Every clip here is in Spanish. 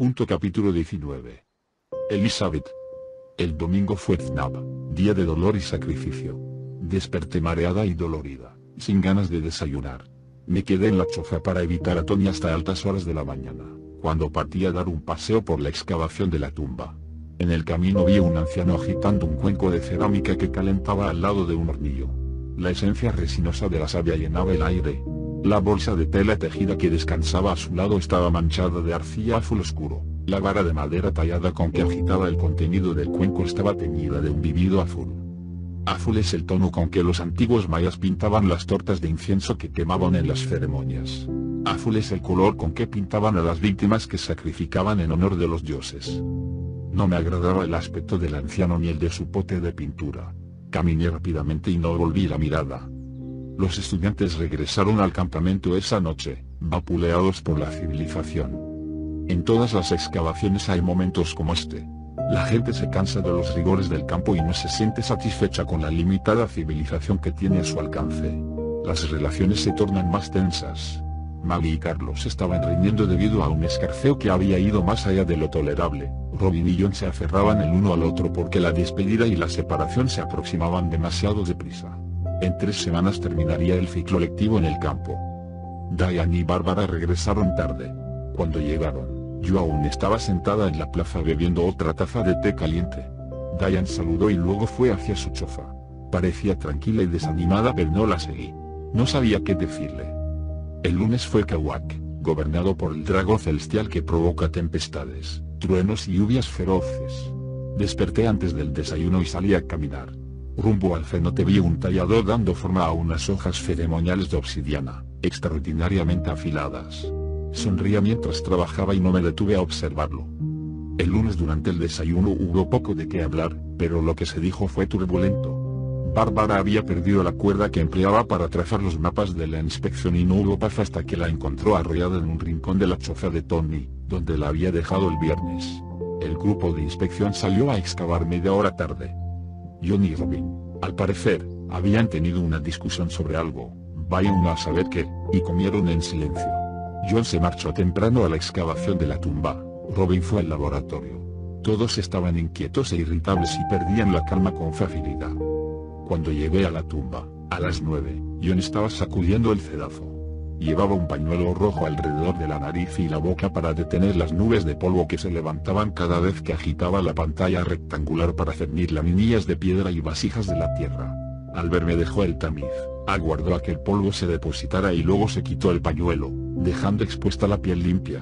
Capítulo 19. Elizabeth. El domingo fue Thnab, día de dolor y sacrificio. Desperté mareada y dolorida, sin ganas de desayunar. Me quedé en la choza para evitar a Tony hasta altas horas de la mañana, cuando partí a dar un paseo por la excavación de la tumba. En el camino vi a un anciano agitando un cuenco de cerámica que calentaba al lado de un hornillo. La esencia resinosa de la savia llenaba el aire. La bolsa de tela tejida que descansaba a su lado estaba manchada de arcilla azul oscuro. La vara de madera tallada con que agitaba el contenido del cuenco estaba teñida de un vívido azul. Azul es el tono con que los antiguos mayas pintaban las tortas de incienso que quemaban en las ceremonias. Azul es el color con que pintaban a las víctimas que sacrificaban en honor de los dioses. No me agradaba el aspecto del anciano ni el de su pote de pintura. Caminé rápidamente y no volví la mirada. Los estudiantes regresaron al campamento esa noche, vapuleados por la civilización. En todas las excavaciones hay momentos como este. La gente se cansa de los rigores del campo y no se siente satisfecha con la limitada civilización que tiene a su alcance. Las relaciones se tornan más tensas. Maggie y Carlos estaban riñendo debido a un escarceo que había ido más allá de lo tolerable. Robin y John se aferraban el uno al otro porque la despedida y la separación se aproximaban demasiado deprisa. En 3 semanas terminaría el ciclo lectivo en el campo. Diane y Bárbara regresaron tarde. Cuando llegaron, yo aún estaba sentada en la plaza bebiendo otra taza de té caliente. Diane saludó y luego fue hacia su choza. Parecía tranquila y desanimada, pero no la seguí. No sabía qué decirle. El lunes fue Kawak, gobernado por el dragón celestial que provoca tempestades, truenos y lluvias feroces. Desperté antes del desayuno y salí a caminar. Rumbo al cenote vi un tallador dando forma a unas hojas ceremoniales de obsidiana, extraordinariamente afiladas. Sonría mientras trabajaba y no me detuve a observarlo. El lunes durante el desayuno hubo poco de qué hablar, pero lo que se dijo fue turbulento. Bárbara había perdido la cuerda que empleaba para trazar los mapas de la inspección y no hubo paz hasta que la encontró arrollada en un rincón de la choza de Tony, donde la había dejado el viernes. El grupo de inspección salió a excavar media hora tarde. John y Robin, al parecer, habían tenido una discusión sobre algo, vaya uno a saber qué, y comieron en silencio. John se marchó temprano a la excavación de la tumba, Robin fue al laboratorio. Todos estaban inquietos e irritables y perdían la calma con facilidad. Cuando llegué a la tumba, a las 9, John estaba sacudiendo el cedazo. Llevaba un pañuelo rojo alrededor de la nariz y la boca para detener las nubes de polvo que se levantaban cada vez que agitaba la pantalla rectangular para cernir laminillas de piedra y vasijas de la tierra. Al verme dejó el tamiz, aguardó a que el polvo se depositara y luego se quitó el pañuelo, dejando expuesta la piel limpia.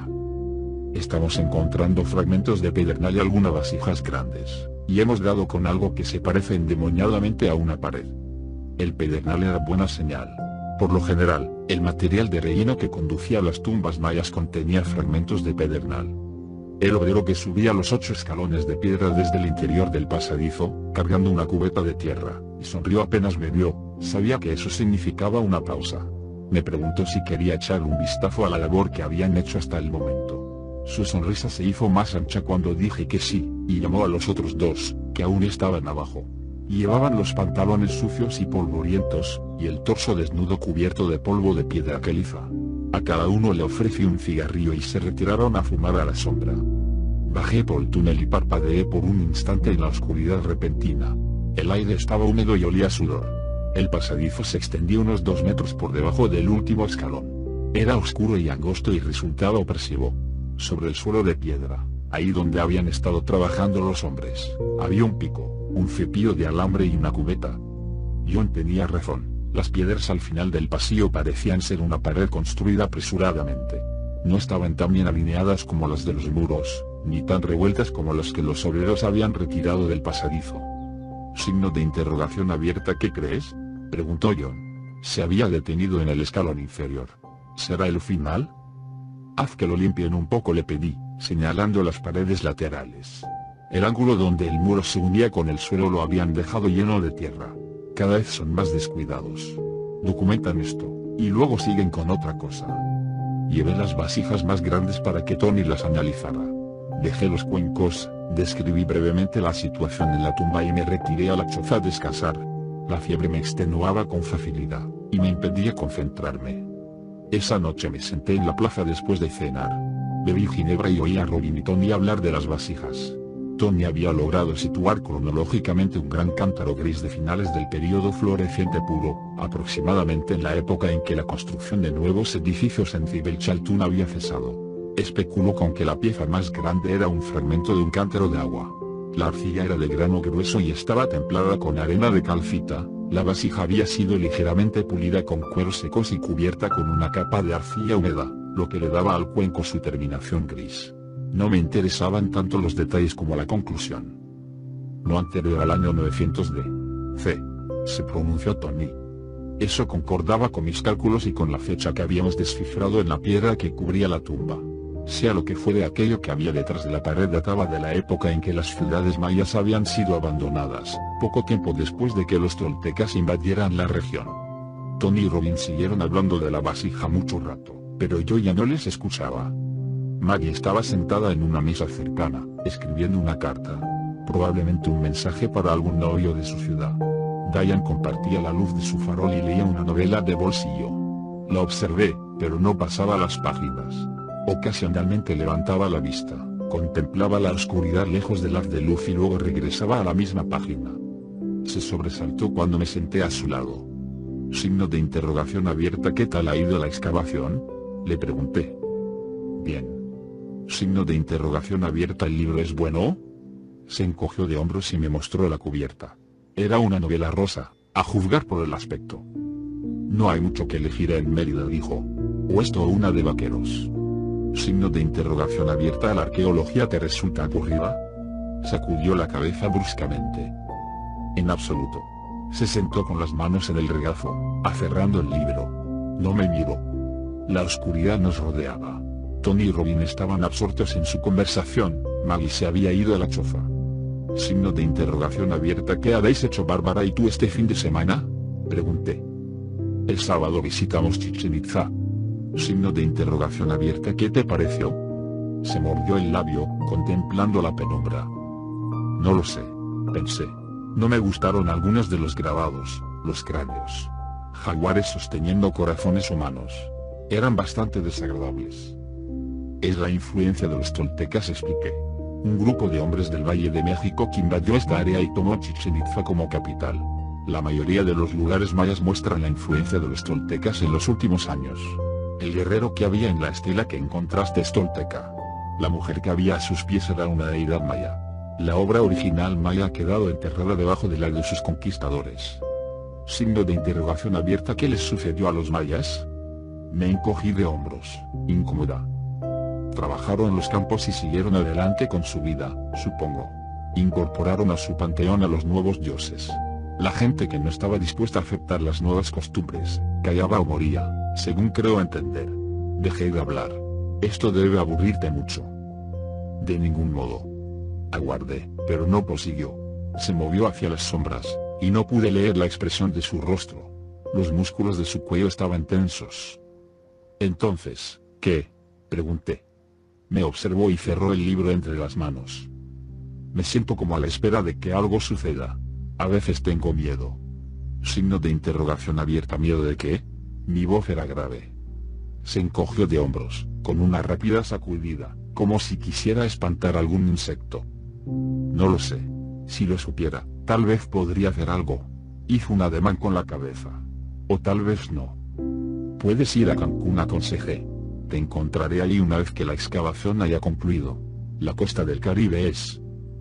Estamos encontrando fragmentos de pedernal y algunas vasijas grandes, y hemos dado con algo que se parece endemoniadamente a una pared. El pedernal era buena señal. Por lo general, el material de relleno que conducía a las tumbas mayas contenía fragmentos de pedernal. El obrero que subía los 8 escalones de piedra desde el interior del pasadizo, cargando una cubeta de tierra, y sonrió apenas me vio, sabía que eso significaba una pausa. Me preguntó si quería echar un vistazo a la labor que habían hecho hasta el momento. Su sonrisa se hizo más ancha cuando dije que sí, y llamó a los otros 2, que aún estaban abajo. Llevaban los pantalones sucios y polvorientos, y el torso desnudo cubierto de polvo de piedra caliza. A cada uno le ofrecí un cigarrillo y se retiraron a fumar a la sombra. Bajé por el túnel y parpadeé por un instante en la oscuridad repentina. El aire estaba húmedo y olía a sudor. El pasadizo se extendía unos 2 metros por debajo del último escalón. Era oscuro y angosto y resultaba opresivo. Sobre el suelo de piedra, ahí donde habían estado trabajando los hombres, había un pico, un cepillo de alambre y una cubeta. John tenía razón, las piedras al final del pasillo parecían ser una pared construida apresuradamente. No estaban tan bien alineadas como las de los muros, ni tan revueltas como las que los obreros habían retirado del pasadizo. Signo de interrogación abierta. ¿Qué crees?, preguntó John. Se había detenido en el escalón inferior. ¿Será el final? Haz que lo limpien un poco, le pedí, señalando las paredes laterales. El ángulo donde el muro se unía con el suelo lo habían dejado lleno de tierra. Cada vez son más descuidados. Documentan esto, y luego siguen con otra cosa. Llevé las vasijas más grandes para que Tony las analizara. Dejé los cuencos, describí brevemente la situación en la tumba y me retiré a la choza a descansar. La fiebre me extenuaba con facilidad, y me impedía concentrarme. Esa noche me senté en la plaza después de cenar. Bebí ginebra y oí a Robin y Tony hablar de las vasijas. Tony había logrado situar cronológicamente un gran cántaro gris de finales del período floreciente puro, aproximadamente en la época en que la construcción de nuevos edificios en Zibelchaltún había cesado. Especuló con que la pieza más grande era un fragmento de un cántaro de agua. La arcilla era de grano grueso y estaba templada con arena de calcita. La vasija había sido ligeramente pulida con cueros secos y cubierta con una capa de arcilla húmeda, lo que le daba al cuenco su terminación gris. No me interesaban tanto los detalles como la conclusión. No anterior al año 900 d. C. Se pronunció Tony. Eso concordaba con mis cálculos y con la fecha que habíamos descifrado en la piedra que cubría la tumba. Sea lo que fuere, aquello que había detrás de la pared databa de la época en que las ciudades mayas habían sido abandonadas, poco tiempo después de que los toltecas invadieran la región. Tony y Robin siguieron hablando de la vasija mucho rato, pero yo ya no les escuchaba. Maggie estaba sentada en una mesa cercana, escribiendo una carta, probablemente un mensaje para algún novio de su ciudad. Diane compartía la luz de su farol y leía una novela de bolsillo. La observé, pero no pasaba las páginas. Ocasionalmente levantaba la vista, contemplaba la oscuridad lejos del haz de luz y luego regresaba a la misma página. Se sobresaltó cuando me senté a su lado. Signo de interrogación abierta. ¿Qué tal ha ido la excavación?, le pregunté. Bien. Signo de interrogación abierta. ¿El libro es bueno? Se encogió de hombros y me mostró la cubierta. Era una novela rosa, a juzgar por el aspecto. No hay mucho que elegir en Mérida, dijo. ¿O esto o una de vaqueros? Signo de interrogación abierta. ¿La arqueología te resulta aburrida? Sacudió la cabeza bruscamente. En absoluto. Se sentó con las manos en el regazo, aferrando el libro. No me miró. La oscuridad nos rodeaba. Tony y Robin estaban absortos en su conversación. Maggie se había ido a la choza. Signo de interrogación abierta. ¿Qué habéis hecho Bárbara y tú este fin de semana?, pregunté. El sábado visitamos Chichén Itzá. Signo de interrogación abierta. ¿Qué te pareció? Se mordió el labio, contemplando la penumbra. No lo sé, pensé. No me gustaron algunos de los grabados, los cráneos. Jaguares sosteniendo corazones humanos. Eran bastante desagradables. Es la influencia de los toltecas, expliqué. Un grupo de hombres del Valle de México que invadió esta área y tomó Chichén Itzá como capital. La mayoría de los lugares mayas muestran la influencia de los toltecas en los últimos años. El guerrero que había en la estela que encontraste es tolteca. La mujer que había a sus pies era una deidad maya. La obra original maya ha quedado enterrada debajo de la de sus conquistadores. Signo de interrogación abierta. ¿Qué les sucedió a los mayas? Me encogí de hombros, incómoda. Trabajaron en los campos y siguieron adelante con su vida, supongo. Incorporaron a su panteón a los nuevos dioses. La gente que no estaba dispuesta a aceptar las nuevas costumbres, callaba o moría, según creo entender. Dejé de hablar. Esto debe aburrirte mucho. De ningún modo. Aguardé, pero no prosiguió. Se movió hacia las sombras, y no pude leer la expresión de su rostro. Los músculos de su cuello estaban tensos. Entonces, ¿qué?, pregunté. Me observó y cerró el libro entre las manos. Me siento como a la espera de que algo suceda. A veces tengo miedo. Signo de interrogación abierta. ¿Miedo de qué? Mi voz era grave. Se encogió de hombros, con una rápida sacudida, como si quisiera espantar algún insecto. No lo sé. Si lo supiera, tal vez podría hacer algo. Hizo un ademán con la cabeza. O tal vez no. Puedes ir a Cancún, aconsejé. Te encontraré allí una vez que la excavación haya concluido. La costa del Caribe es...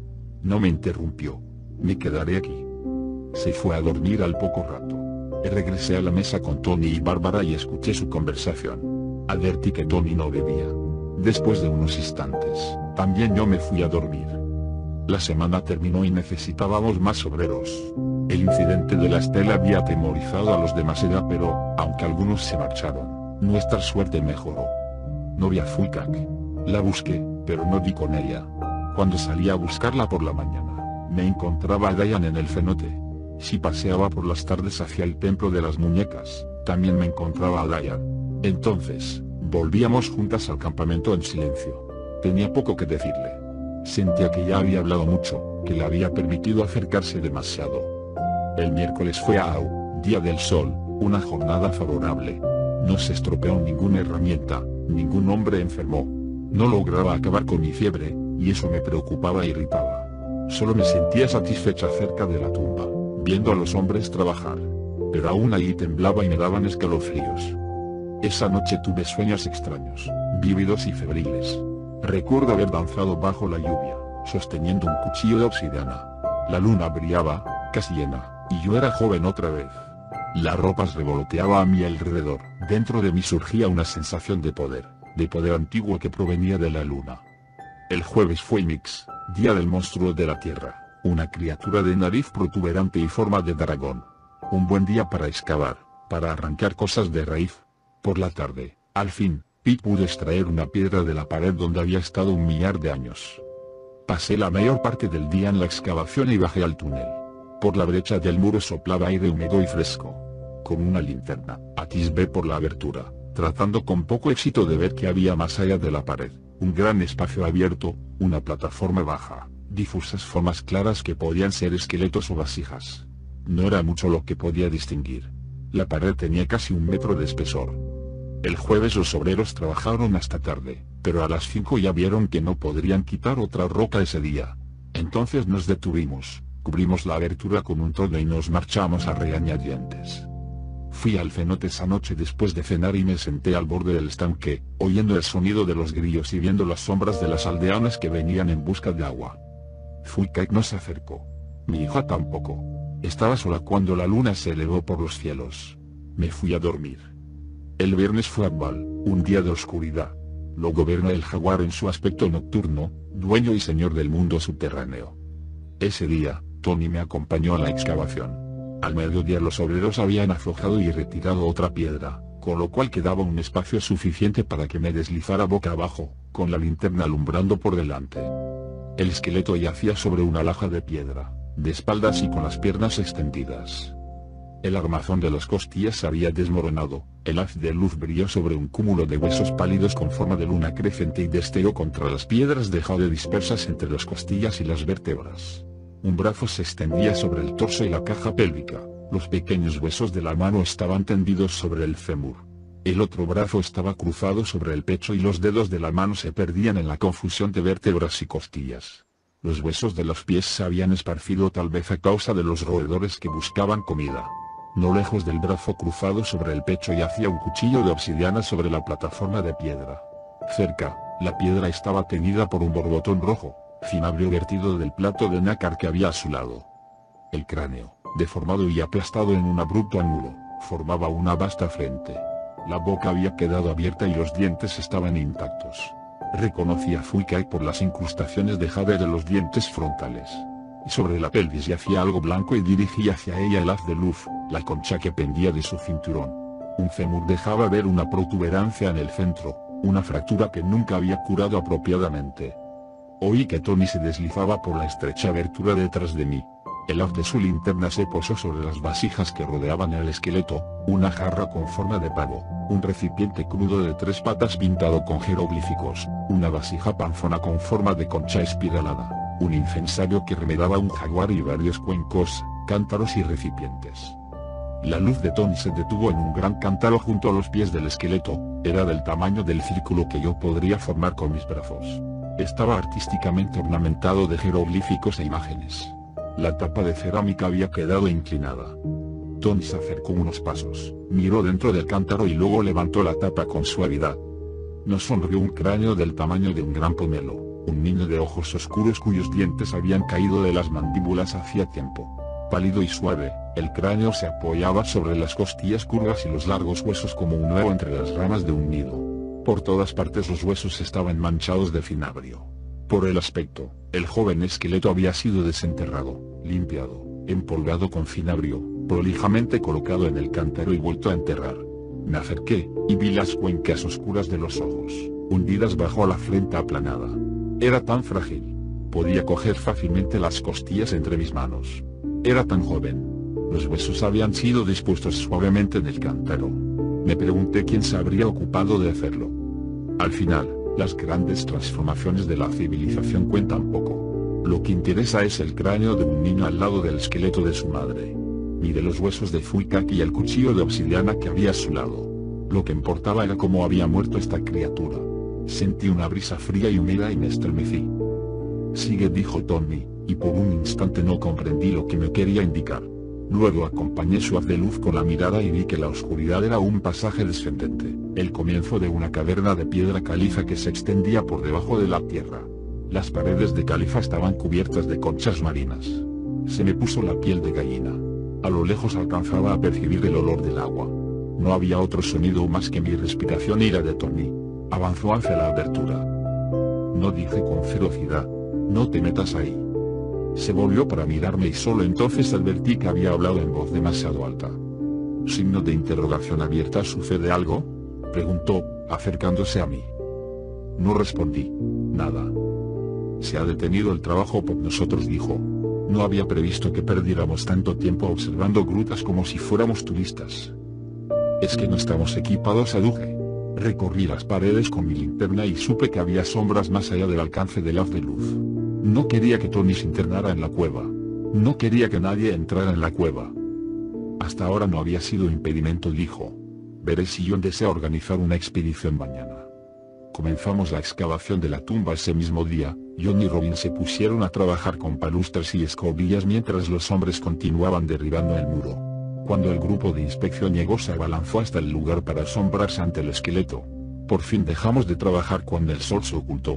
No me interrumpió. Me quedaré aquí. Se fue a dormir al poco rato. Regresé a la mesa con Tony y Bárbara y escuché su conversación. Advertí que Tony no bebía. Después de unos instantes, también yo me fui a dormir. La semana terminó y necesitábamos más obreros. El incidente de la estela había atemorizado a los de Maceda, pero, aunque algunos se marcharon, nuestra suerte mejoró. No vi a Fulcac. La busqué, pero no di con ella. Cuando salí a buscarla por la mañana, me encontraba a Diane en el cenote. Si paseaba por las tardes hacia el templo de las muñecas, también me encontraba a Diane. Entonces, volvíamos juntas al campamento en silencio. Tenía poco que decirle. Sentía que ya había hablado mucho, que le había permitido acercarse demasiado. El miércoles fue a Au, Día del Sol, una jornada favorable. No se estropeó ninguna herramienta, ningún hombre enfermó. No lograba acabar con mi fiebre, y eso me preocupaba e irritaba. Solo me sentía satisfecha cerca de la tumba, viendo a los hombres trabajar. Pero aún allí temblaba y me daban escalofríos. Esa noche tuve sueños extraños, vívidos y febriles. Recuerdo haber danzado bajo la lluvia, sosteniendo un cuchillo de obsidiana. La luna brillaba, casi llena, y yo era joven otra vez. Las ropas revoloteaba a mi alrededor. Dentro de mí surgía una sensación de poder antiguo que provenía de la luna. El jueves fue Mix, día del monstruo de la tierra, una criatura de nariz protuberante y forma de dragón. Un buen día para excavar, para arrancar cosas de raíz. Por la tarde, al fin, Pete pudo extraer una piedra de la pared donde había estado 1.000.000 de años. Pasé la mayor parte del día en la excavación y bajé al túnel. Por la brecha del muro soplaba aire húmedo y fresco. Con una linterna, atisbé por la abertura, tratando con poco éxito de ver qué había más allá de la pared. Un gran espacio abierto, una plataforma baja, difusas formas claras que podían ser esqueletos o vasijas. No era mucho lo que podía distinguir. La pared tenía casi 1 metro de espesor. El jueves los obreros trabajaron hasta tarde, pero a las 5 ya vieron que no podrían quitar otra roca ese día. Entonces nos detuvimos, cubrimos la abertura con un toldo y nos marchamos a regañadientes. Fui al cenote esa noche después de cenar y me senté al borde del estanque, oyendo el sonido de los grillos y viendo las sombras de las aldeanas que venían en busca de agua. Fuikak no se acercó. Mi hija tampoco. Estaba sola cuando la luna se elevó por los cielos. Me fui a dormir. El viernes fue Akbal, un día de oscuridad. Lo gobierna el jaguar en su aspecto nocturno, dueño y señor del mundo subterráneo. Ese día, Tony me acompañó a la excavación. Al mediodía los obreros habían aflojado y retirado otra piedra, con lo cual quedaba un espacio suficiente para que me deslizara boca abajo, con la linterna alumbrando por delante. El esqueleto yacía sobre una laja de piedra, de espaldas y con las piernas extendidas. El armazón de las costillas se había desmoronado, el haz de luz brilló sobre un cúmulo de huesos pálidos con forma de luna creciente y destelló contra las piedras de jade dispersas entre las costillas y las vértebras. Un brazo se extendía sobre el torso y la caja pélvica, los pequeños huesos de la mano estaban tendidos sobre el fémur. El otro brazo estaba cruzado sobre el pecho y los dedos de la mano se perdían en la confusión de vértebras y costillas. Los huesos de los pies se habían esparcido tal vez a causa de los roedores que buscaban comida. No lejos del brazo cruzado sobre el pecho yacía un cuchillo de obsidiana sobre la plataforma de piedra. Cerca, la piedra estaba teñida por un borbotón rojo, cinabrio vertido del plato de nácar que había a su lado. El cráneo, deformado y aplastado en un abrupto ángulo, formaba una vasta frente. La boca había quedado abierta y los dientes estaban intactos. Reconocí a Fuikak por las incrustaciones de jade de los dientes frontales. Y sobre la pelvis yacía algo blanco y dirigí hacia ella el haz de luz, la concha que pendía de su cinturón. Un fémur dejaba ver una protuberancia en el centro, una fractura que nunca había curado apropiadamente. Oí que Tony se deslizaba por la estrecha abertura detrás de mí. El haz de su linterna se posó sobre las vasijas que rodeaban el esqueleto, una jarra con forma de pavo, un recipiente crudo de 3 patas pintado con jeroglíficos, una vasija panzona con forma de concha espiralada, un incensario que remedaba un jaguar y varios cuencos, cántaros y recipientes. La luz de Tony se detuvo en un gran cántaro junto a los pies del esqueleto, era del tamaño del círculo que yo podría formar con mis brazos. Estaba artísticamente ornamentado de jeroglíficos e imágenes. La tapa de cerámica había quedado inclinada. Tony se acercó unos pasos, miró dentro del cántaro y luego levantó la tapa con suavidad. Nos sonrió un cráneo del tamaño de un gran pomelo, un niño de ojos oscuros cuyos dientes habían caído de las mandíbulas hacía tiempo. Pálido y suave, el cráneo se apoyaba sobre las costillas curvas y los largos huesos como un huevo entre las ramas de un nido. Por todas partes los huesos estaban manchados de cinabrio. Por el aspecto, el joven esqueleto había sido desenterrado, limpiado, empolvado con cinabrio, prolijamente colocado en el cántaro y vuelto a enterrar. Me acerqué, y vi las cuencas oscuras de los ojos, hundidas bajo la frente aplanada. Era tan frágil. Podía coger fácilmente las costillas entre mis manos. Era tan joven. Los huesos habían sido dispuestos suavemente en el cántaro. Me pregunté quién se habría ocupado de hacerlo. Al final, las grandes transformaciones de la civilización cuentan poco. Lo que interesa es el cráneo de un niño al lado del esqueleto de su madre. Miré los huesos de Fuikak y el cuchillo de obsidiana que había a su lado. Lo que importaba era cómo había muerto esta criatura. Sentí una brisa fría y húmeda y me estremecí. Sigue, dijo Tony, y por un instante no comprendí lo que me quería indicar. Luego acompañé su haz de luz con la mirada y vi que la oscuridad era un pasaje descendente, el comienzo de una caverna de piedra caliza que se extendía por debajo de la tierra. Las paredes de califa estaban cubiertas de conchas marinas. Se me puso la piel de gallina. A lo lejos alcanzaba a percibir el olor del agua. No había otro sonido más que mi respiración y la de Tony. Avanzó hacia la abertura. No, dije con ferocidad, no te metas ahí. Se volvió para mirarme y solo entonces advertí que había hablado en voz demasiado alta. Signo de interrogación abierta. ¿Sucede algo?, preguntó, acercándose a mí. No respondí. Nada. Se ha detenido el trabajo por nosotros, dijo. No había previsto que perdiéramos tanto tiempo observando grutas como si fuéramos turistas. Es que no estamos equipados, aduje. Recorrí las paredes con mi linterna y supe que había sombras más allá del alcance del haz de luz. No quería que Tony se internara en la cueva. No quería que nadie entrara en la cueva. Hasta ahora no había sido impedimento, dijo. Veré si John desea organizar una expedición mañana. Comenzamos la excavación de la tumba ese mismo día. John y Robin se pusieron a trabajar con palustres y escobillas mientras los hombres continuaban derribando el muro. Cuando el grupo de inspección llegó, se abalanzó hasta el lugar para asombrarse ante el esqueleto. Por fin dejamos de trabajar cuando el sol se ocultó.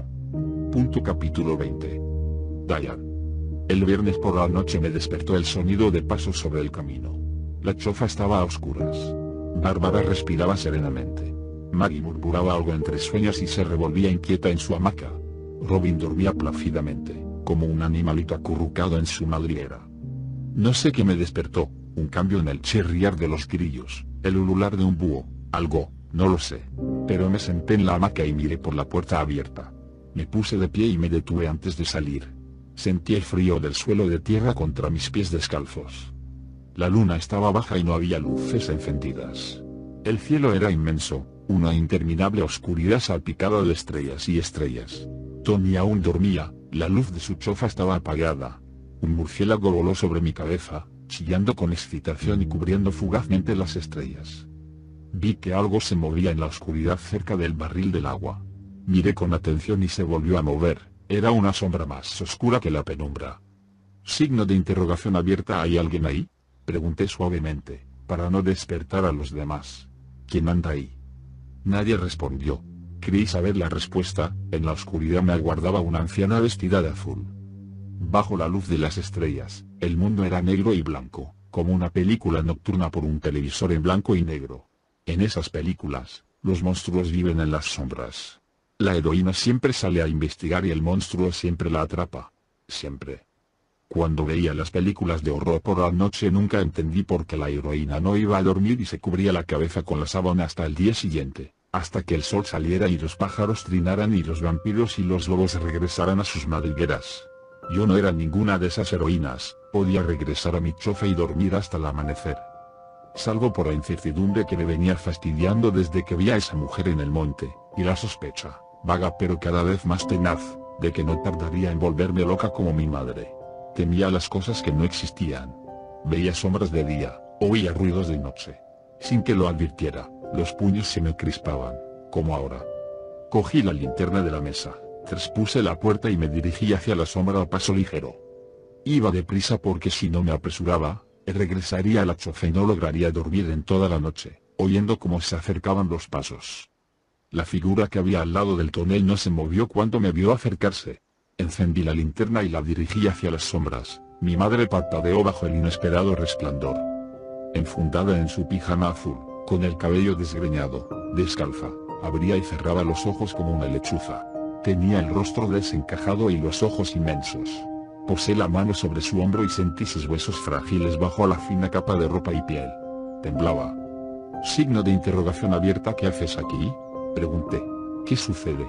Capítulo 20. Diane. El viernes por la noche me despertó el sonido de pasos sobre el camino. La choza estaba a oscuras. Bárbara respiraba serenamente. Maggie murmuraba algo entre sueños y se revolvía inquieta en su hamaca. Robin dormía plácidamente, como un animalito acurrucado en su madriguera. No sé qué me despertó, un cambio en el chirriar de los grillos, el ulular de un búho, algo, no lo sé. Pero me senté en la hamaca y miré por la puerta abierta. Me puse de pie y me detuve antes de salir. Sentí el frío del suelo de tierra contra mis pies descalzos. La luna estaba baja y no había luces encendidas. El cielo era inmenso, una interminable oscuridad salpicada de estrellas y estrellas. Tony aún dormía, la luz de su choza estaba apagada. Un murciélago voló sobre mi cabeza, chillando con excitación y cubriendo fugazmente las estrellas. Vi que algo se movía en la oscuridad cerca del barril del agua. Miré con atención y se volvió a mover. Era una sombra más oscura que la penumbra. Signo de interrogación abierta. ¿Hay alguien ahí?, pregunté suavemente, para no despertar a los demás. ¿Quién anda ahí? Nadie respondió. Creí saber la respuesta. En la oscuridad me aguardaba una anciana vestida de azul. Bajo la luz de las estrellas, el mundo era negro y blanco, como una película nocturna por un televisor en blanco y negro. En esas películas, los monstruos viven en las sombras. La heroína siempre sale a investigar y el monstruo siempre la atrapa. Siempre. Cuando veía las películas de horror por la noche nunca entendí por qué la heroína no iba a dormir y se cubría la cabeza con la sábana hasta el día siguiente, hasta que el sol saliera y los pájaros trinaran y los vampiros y los lobos regresaran a sus madrigueras. Yo no era ninguna de esas heroínas, podía regresar a mi choza y dormir hasta el amanecer. Salvo por la incertidumbre que me venía fastidiando desde que vi a esa mujer en el monte, y la sospecha, vaga pero cada vez más tenaz, de que no tardaría en volverme loca como mi madre. Temía las cosas que no existían. Veía sombras de día, oía ruidos de noche. Sin que lo advirtiera, los puños se me crispaban, como ahora. Cogí la linterna de la mesa, traspuse la puerta y me dirigí hacia la sombra a paso ligero. Iba deprisa porque si no me apresuraba, regresaría a la choza y no lograría dormir en toda la noche, oyendo cómo se acercaban los pasos. La figura que había al lado del tonel no se movió cuando me vio acercarse. Encendí la linterna y la dirigí hacia las sombras. Mi madre parpadeó bajo el inesperado resplandor. Enfundada en su pijama azul, con el cabello desgreñado, descalza, abría y cerraba los ojos como una lechuza. Tenía el rostro desencajado y los ojos inmensos. Posé la mano sobre su hombro y sentí sus huesos frágiles bajo la fina capa de ropa y piel. Temblaba. Signo de interrogación abierta. ¿Qué haces aquí?, pregunté. ¿Qué sucede?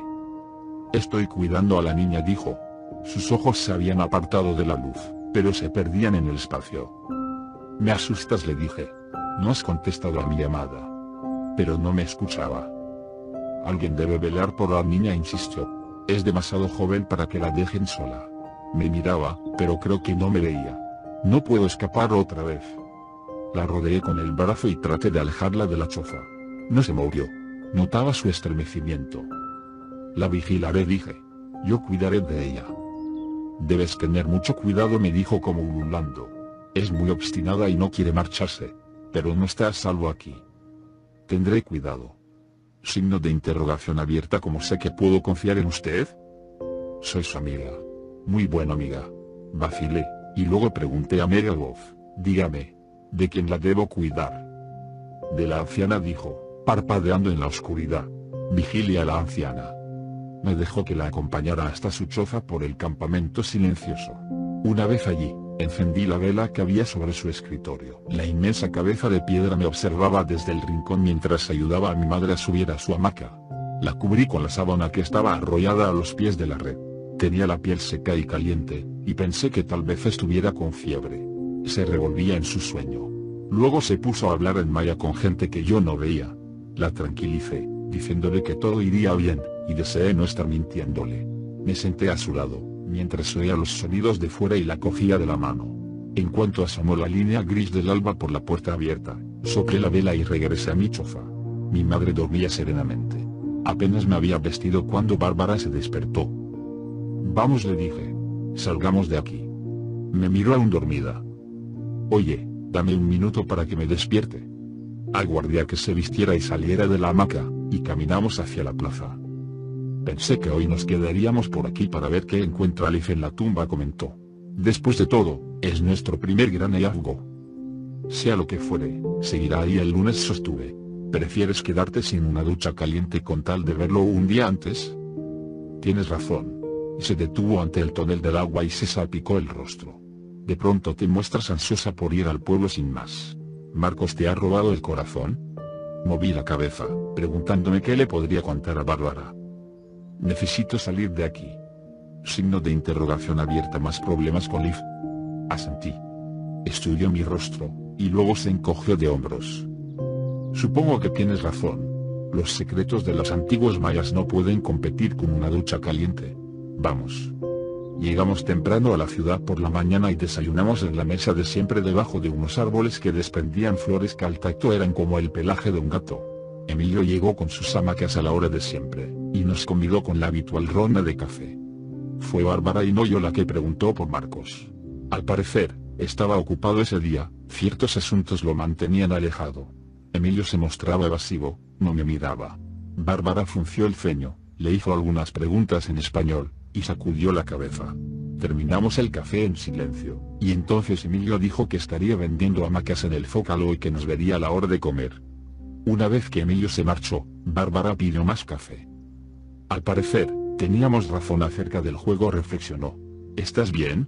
Estoy cuidando a la niña, dijo. Sus ojos se habían apartado de la luz, pero se perdían en el espacio. Me asustas, le dije. No has contestado a mi llamada. Pero no me escuchaba. Alguien debe velar por la niña, insistió. Es demasiado joven para que la dejen sola. Me miraba, pero creo que no me veía. No puedo escapar otra vez. La rodeé con el brazo y traté de alejarla de la choza. No se movió. Notaba su estremecimiento. La vigilaré, dije. Yo cuidaré de ella. Debes tener mucho cuidado, me dijo como ululando. Es muy obstinada y no quiere marcharse. Pero no está a salvo aquí. Tendré cuidado. Signo de interrogación abierta. ¿Cómo sé que puedo confiar en usted? Soy su amiga. Muy buena amiga. Vacilé, y luego pregunté a Mary Wolf. Dígame, ¿de quién la debo cuidar? De la anciana, dijo, parpadeando en la oscuridad. Vigile a la anciana. Me dejó que la acompañara hasta su choza por el campamento silencioso. Una vez allí, encendí la vela que había sobre su escritorio. La inmensa cabeza de piedra me observaba desde el rincón mientras ayudaba a mi madre a subir a su hamaca. La cubrí con la sábana que estaba arrollada a los pies de la red. Tenía la piel seca y caliente, y pensé que tal vez estuviera con fiebre. Se revolvía en su sueño. Luego se puso a hablar en maya con gente que yo no veía. La tranquilicé, diciéndole que todo iría bien, y deseé no estar mintiéndole. Me senté a su lado, mientras oía los sonidos de fuera y la cogía de la mano. En cuanto asomó la línea gris del alba por la puerta abierta, soplé la vela y regresé a mi choza. Mi madre dormía serenamente. Apenas me había vestido cuando Bárbara se despertó. Vamos, le dije. Salgamos de aquí. Me miró aún dormida. Oye, dame un minuto para que me despierte. Aguardé a que se vistiera y saliera de la hamaca, y caminamos hacia la plaza. Pensé que hoy nos quedaríamos por aquí para ver qué encuentra Alice en la tumba, comentó. Después de todo, es nuestro primer gran hallazgo. Sea lo que fuere, seguirá ahí el lunes, sostuve. ¿Prefieres quedarte sin una ducha caliente con tal de verlo un día antes? Tienes razón. Se detuvo ante el tonel del agua y se salpicó el rostro. De pronto te muestras ansiosa por ir al pueblo sin más. ¿Marcos te ha robado el corazón? Moví la cabeza, preguntándome qué le podría contar a Bárbara. Necesito salir de aquí. Signo de interrogación abierta. ¿Más problemas con Liv? Asentí. Estudió mi rostro, y luego se encogió de hombros. Supongo que tienes razón. Los secretos de los antiguos mayas no pueden competir con una ducha caliente. Vamos. Llegamos temprano a la ciudad por la mañana y desayunamos en la mesa de siempre debajo de unos árboles que desprendían flores que al tacto eran como el pelaje de un gato. Emilio llegó con sus hamacas a la hora de siempre, y nos convidó con la habitual ronda de café. Fue Bárbara y no yo la que preguntó por Marcos. Al parecer, estaba ocupado ese día, ciertos asuntos lo mantenían alejado. Emilio se mostraba evasivo, no me miraba. Bárbara frunció el ceño, le hizo algunas preguntas en español, y sacudió la cabeza. Terminamos el café en silencio, y entonces Emilio dijo que estaría vendiendo hamacas en el Zócalo y que nos vería a la hora de comer. Una vez que Emilio se marchó, Bárbara pidió más café. Al parecer, teníamos razón acerca del juego, reflexionó. ¿Estás bien?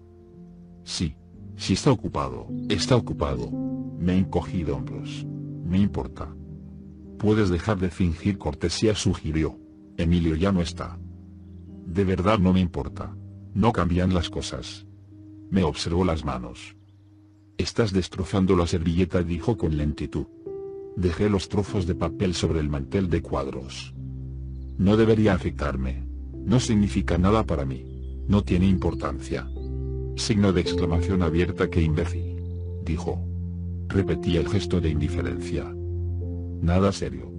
Sí. Si está ocupado, está ocupado. Me encogí de hombros. Me importa. Puedes dejar de fingir cortesía, sugirió. Emilio ya no está. De verdad no me importa. No cambian las cosas. Me observó las manos. Estás destrozando la servilleta, dijo con lentitud. Dejé los trozos de papel sobre el mantel de cuadros. No debería afectarme. No significa nada para mí. No tiene importancia. Signo de exclamación abierta. Qué imbécil. Dijo. Repetí el gesto de indiferencia. Nada serio.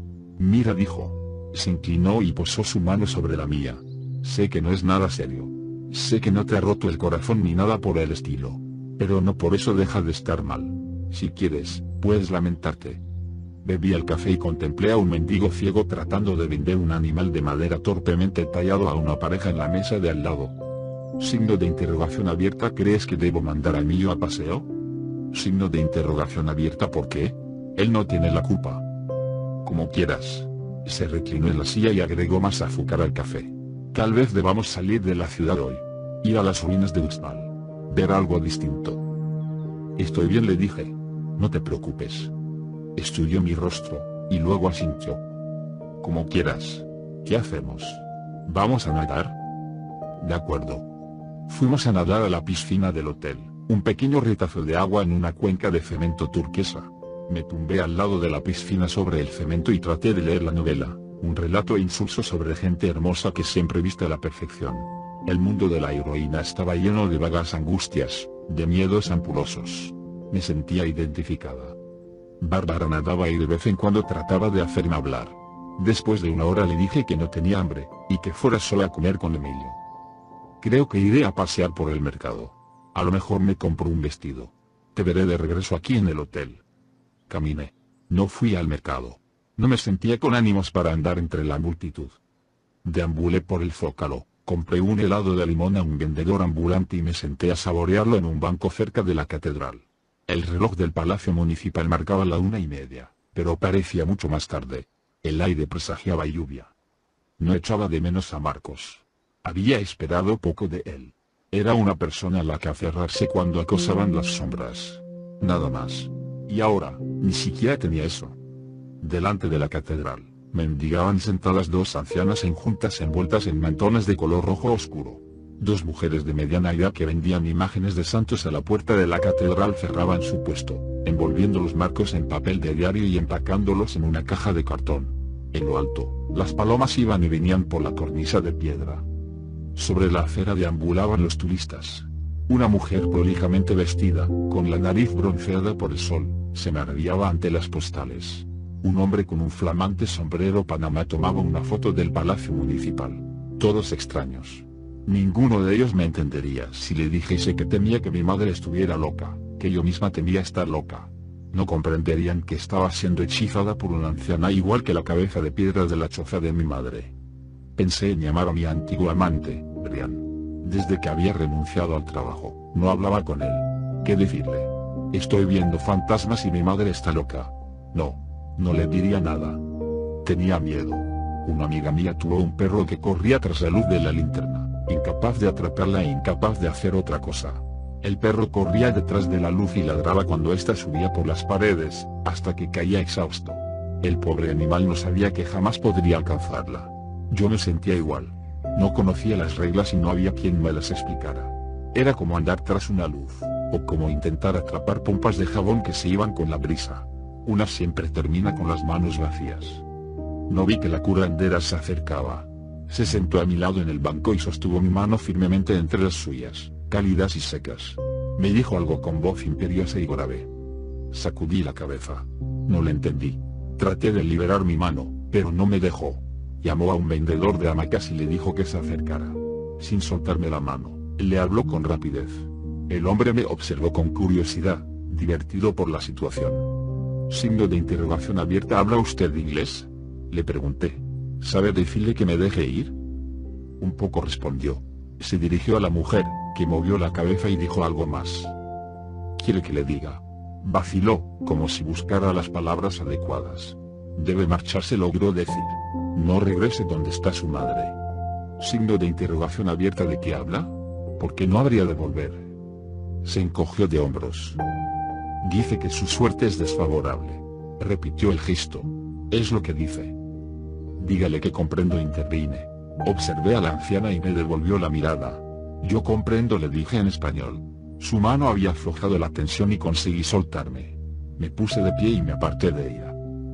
Mira, dijo. Se inclinó y posó su mano sobre la mía. Sé que no es nada serio. Sé que no te ha roto el corazón ni nada por el estilo. Pero no por eso deja de estar mal. Si quieres, puedes lamentarte. Bebí el café y contemplé a un mendigo ciego tratando de vender un animal de madera torpemente tallado a una pareja en la mesa de al lado. Signo de interrogación abierta. ¿Crees que debo mandar a Emilio a paseo? Signo de interrogación abierta. ¿Por qué? Él no tiene la culpa. Como quieras. Se reclinó en la silla y agregó más azúcar al café. Tal vez debamos salir de la ciudad hoy. Ir a las ruinas de Uxmal. Ver algo distinto. Estoy bien, le dije. No te preocupes. Estudió mi rostro, y luego asintió. Como quieras. ¿Qué hacemos? ¿Vamos a nadar? De acuerdo. Fuimos a nadar a la piscina del hotel, un pequeño retazo de agua en una cuenca de cemento turquesa. Me tumbé al lado de la piscina sobre el cemento y traté de leer la novela, un relato insulso sobre gente hermosa que siempre viste a la perfección. El mundo de la heroína estaba lleno de vagas angustias, de miedos ampulosos. Me sentía identificada. Bárbara nadaba y de vez en cuando trataba de hacerme hablar. Después de una hora le dije que no tenía hambre, y que fuera sola a comer con Emilio. Creo que iré a pasear por el mercado. A lo mejor me compro un vestido. Te veré de regreso aquí en el hotel. Caminé. No fui al mercado. No me sentía con ánimos para andar entre la multitud. Deambulé por el Zócalo, compré un helado de limón a un vendedor ambulante y me senté a saborearlo en un banco cerca de la catedral. El reloj del Palacio Municipal marcaba la 1:30, pero parecía mucho más tarde. El aire presagiaba lluvia. No echaba de menos a Marcos. Había esperado poco de él. Era una persona a la que aferrarse cuando acosaban las sombras. Nada más. Y ahora, ni siquiera tenía eso. Delante de la catedral, mendigaban sentadas dos ancianas enjuntas envueltas en mantones de color rojo oscuro. Dos mujeres de mediana edad que vendían imágenes de santos a la puerta de la catedral cerraban su puesto, envolviendo los marcos en papel de diario y empacándolos en una caja de cartón. En lo alto, las palomas iban y venían por la cornisa de piedra. Sobre la acera deambulaban los turistas. Una mujer prolijamente vestida, con la nariz bronceada por el sol, se maravillaba ante las postales. Un hombre con un flamante sombrero Panamá tomaba una foto del Palacio Municipal. Todos extraños. Ninguno de ellos me entendería si le dijese que temía que mi madre estuviera loca, que yo misma temía estar loca. No comprenderían que estaba siendo hechizada por una anciana igual que la cabeza de piedra de la choza de mi madre. Pensé en llamar a mi antiguo amante, Brian. Desde que había renunciado al trabajo, no hablaba con él. ¿Qué decirle? Estoy viendo fantasmas y mi madre está loca. No le diría nada. Tenía miedo. Una amiga mía tuvo un perro que corría tras la luz de la linterna, incapaz de atraparla e incapaz de hacer otra cosa. El perro corría detrás de la luz y ladraba cuando ésta subía por las paredes, hasta que caía exhausto. El pobre animal no sabía que jamás podría alcanzarla. Yo me sentía igual. No conocía las reglas y no había quien me las explicara. Era como andar tras una luz, o como intentar atrapar pompas de jabón que se iban con la brisa. Una siempre termina con las manos vacías. No vi que la curandera se acercaba. Se sentó a mi lado en el banco y sostuvo mi mano firmemente entre las suyas, cálidas y secas. Me dijo algo con voz imperiosa y grave. Sacudí la cabeza. No le entendí. Traté de liberar mi mano, pero no me dejó. Llamó a un vendedor de hamacas y le dijo que se acercara. Sin soltarme la mano, le habló con rapidez. El hombre me observó con curiosidad, divertido por la situación. Signo de interrogación abierta. ¿Habla usted inglés?, le pregunté. ¿Sabe decirle que me deje ir? Un poco, respondió. Se dirigió a la mujer, que movió la cabeza y dijo algo más. ¿Quiere que le diga? Vaciló, como si buscara las palabras adecuadas. Debe marcharse, logró decir. No regrese donde está su madre. Signo de interrogación abierta. ¿De qué habla? ¿Por qué no habría de volver? Se encogió de hombros. Dice que su suerte es desfavorable. Repitió el gesto. Es lo que dice. Dígale que comprendo, intervine. Observé a la anciana y me devolvió la mirada. Yo comprendo, le dije en español. Su mano había aflojado la tensión y conseguí soltarme. Me puse de pie y me aparté de ella.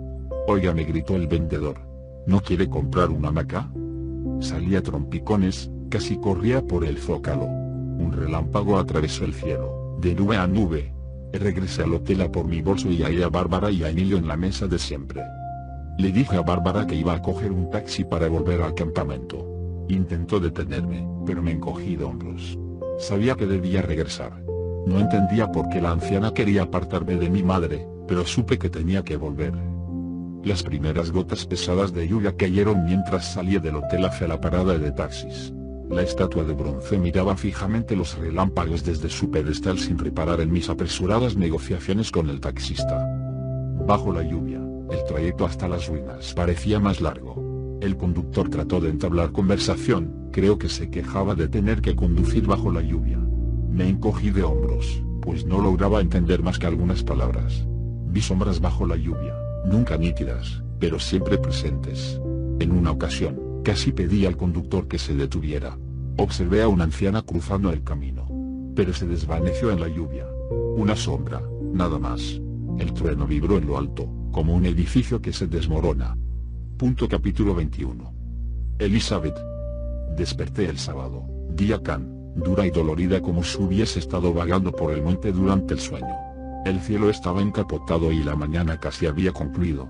Oiga, me gritó el vendedor. ¿No quiere comprar una hamaca? Salí a trompicones, casi corría por el Zócalo. Un relámpago atravesó el cielo, de nube a nube. Regresé al hotel a por mi bolso y hallé a Bárbara y a Emilio en la mesa de siempre. Le dije a Bárbara que iba a coger un taxi para volver al campamento. Intentó detenerme, pero me encogí de hombros. Sabía que debía regresar. No entendía por qué la anciana quería apartarme de mi madre, pero supe que tenía que volver. Las primeras gotas pesadas de lluvia cayeron mientras salía del hotel hacia la parada de taxis. La estatua de bronce miraba fijamente los relámpagos desde su pedestal sin reparar en mis apresuradas negociaciones con el taxista. Bajo la lluvia, el trayecto hasta las ruinas parecía más largo. El conductor trató de entablar conversación, creo que se quejaba de tener que conducir bajo la lluvia. Me encogí de hombros, pues no lograba entender más que algunas palabras. Vi sombras bajo la lluvia, nunca nítidas, pero siempre presentes. En una ocasión, casi pedí al conductor que se detuviera. Observé a una anciana cruzando el camino, pero se desvaneció en la lluvia. Una sombra, nada más. El trueno vibró en lo alto, como un edificio que se desmorona. Capítulo 21. Elizabeth. Desperté el sábado, día dura y dolorida como si hubiese estado vagando por el monte durante el sueño. El cielo estaba encapotado y la mañana casi había concluido.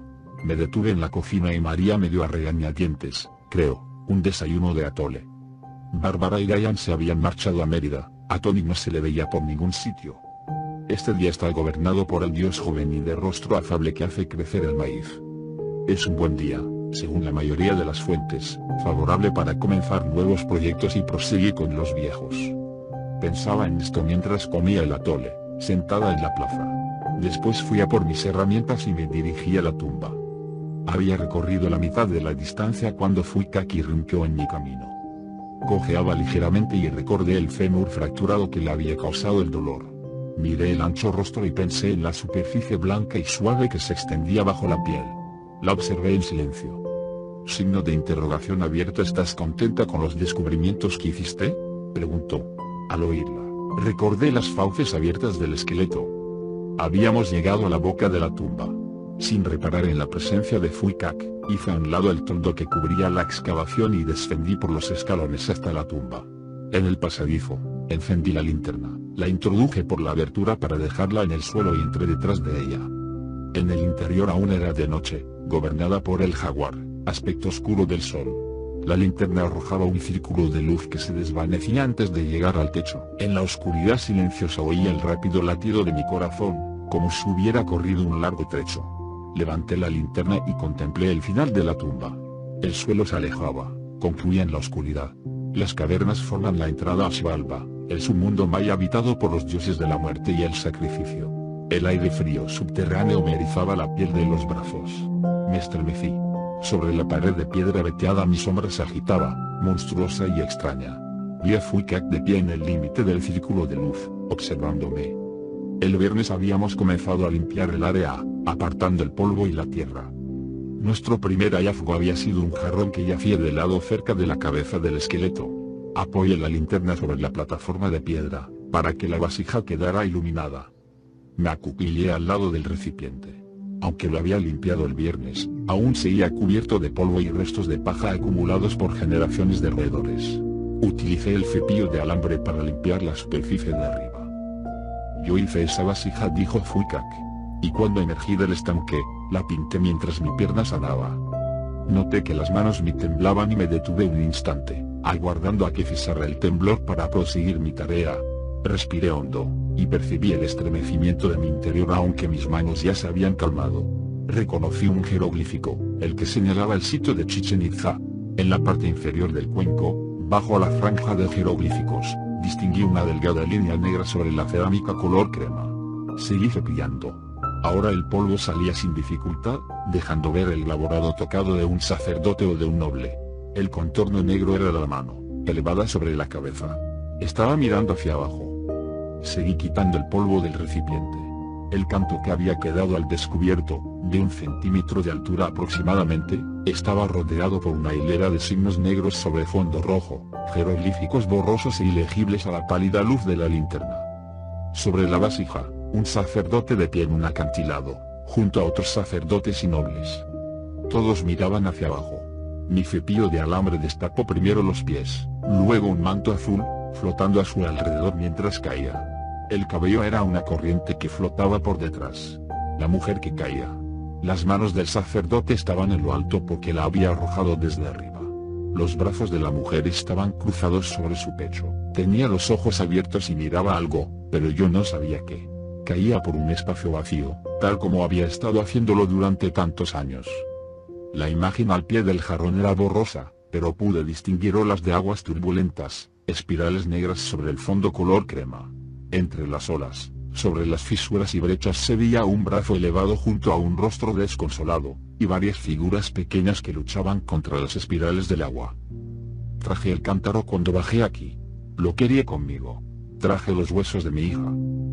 Me detuve en la cocina y María me dio a regañadientes, creo, un desayuno de atole. Bárbara y Ryan se habían marchado a Mérida, a Tony no se le veía por ningún sitio. Este día está gobernado por el dios joven y de rostro afable que hace crecer el maíz. Es un buen día, según la mayoría de las fuentes, favorable para comenzar nuevos proyectos y proseguir con los viejos. Pensaba en esto mientras comía el atole, sentada en la plaza. Después fui a por mis herramientas y me dirigí a la tumba. Había recorrido la mitad de la distancia cuando Fuikak irrumpió en mi camino. Cojeaba ligeramente y recordé el fémur fracturado que le había causado el dolor. Miré el ancho rostro y pensé en la superficie blanca y suave que se extendía bajo la piel. La observé en silencio. Signo de interrogación abierto. ¿Estás contenta con los descubrimientos que hiciste?, preguntó. Al oírla, recordé las fauces abiertas del esqueleto. Habíamos llegado a la boca de la tumba. Sin reparar en la presencia de Fuikak, hice a un lado el toldo que cubría la excavación y descendí por los escalones hasta la tumba. En el pasadizo, encendí la linterna, la introduje por la abertura para dejarla en el suelo y entré detrás de ella. En el interior aún era de noche, gobernada por el jaguar, aspecto oscuro del sol. La linterna arrojaba un círculo de luz que se desvanecía antes de llegar al techo. En la oscuridad silenciosa oía el rápido latido de mi corazón, como si hubiera corrido un largo trecho. Levanté la linterna y contemplé el final de la tumba. El suelo se alejaba, concluía en la oscuridad. Las cavernas forman la entrada a Xibalba, el submundo maya habitado por los dioses de la muerte y el sacrificio. El aire frío subterráneo me erizaba la piel de los brazos. Me estremecí. Sobre la pared de piedra veteada mi sombra se agitaba, monstruosa y extraña. Vi a Fuikak de pie en el límite del círculo de luz, observándome. El viernes habíamos comenzado a limpiar el área, apartando el polvo y la tierra. Nuestro primer hallazgo había sido un jarrón que yacía de lado cerca de la cabeza del esqueleto. Apoyé la linterna sobre la plataforma de piedra, para que la vasija quedara iluminada. Me acuclillé al lado del recipiente. Aunque lo había limpiado el viernes, aún seguía cubierto de polvo y restos de paja acumulados por generaciones de roedores. Utilicé el cepillo de alambre para limpiar la superficie de arriba. Yo hice esa vasija, dijo Fuikak. Y cuando emergí del estanque, la pinté mientras mi pierna sanaba. Noté que las manos me temblaban y me detuve un instante, aguardando a que cesara el temblor para proseguir mi tarea. Respiré hondo, y percibí el estremecimiento de mi interior aunque mis manos ya se habían calmado. Reconocí un jeroglífico, el que señalaba el sitio de Chichen Itza. En la parte inferior del cuenco, bajo la franja de jeroglíficos, distinguí una delgada línea negra sobre la cerámica color crema. Seguí cepillando. Ahora el polvo salía sin dificultad, dejando ver el elaborado tocado de un sacerdote o de un noble. El contorno negro era la mano, elevada sobre la cabeza. Estaba mirando hacia abajo. Seguí quitando el polvo del recipiente. El canto que había quedado al descubierto, de 1 centímetro de altura aproximadamente, estaba rodeado por una hilera de signos negros sobre fondo rojo, jeroglíficos borrosos e ilegibles a la pálida luz de la linterna. Sobre la vasija, un sacerdote de pie en un acantilado, junto a otros sacerdotes y nobles. Todos miraban hacia abajo. Mi cepillo de alambre destapó primero los pies, luego un manto azul, flotando a su alrededor mientras caía. El cabello era una corriente que flotaba por detrás. La mujer que caía. Las manos del sacerdote estaban en lo alto porque la había arrojado desde arriba. Los brazos de la mujer estaban cruzados sobre su pecho. Tenía los ojos abiertos y miraba algo, pero yo no sabía qué. Caía por un espacio vacío, tal como había estado haciéndolo durante tantos años. La imagen al pie del jarrón era borrosa, pero pude distinguir olas de aguas turbulentas, espirales negras sobre el fondo color crema. Entre las olas, sobre las fisuras y brechas se veía un brazo elevado junto a un rostro desconsolado, y varias figuras pequeñas que luchaban contra las espirales del agua. Traje el cántaro cuando bajé aquí. Lo quería conmigo. Traje los huesos de mi hija.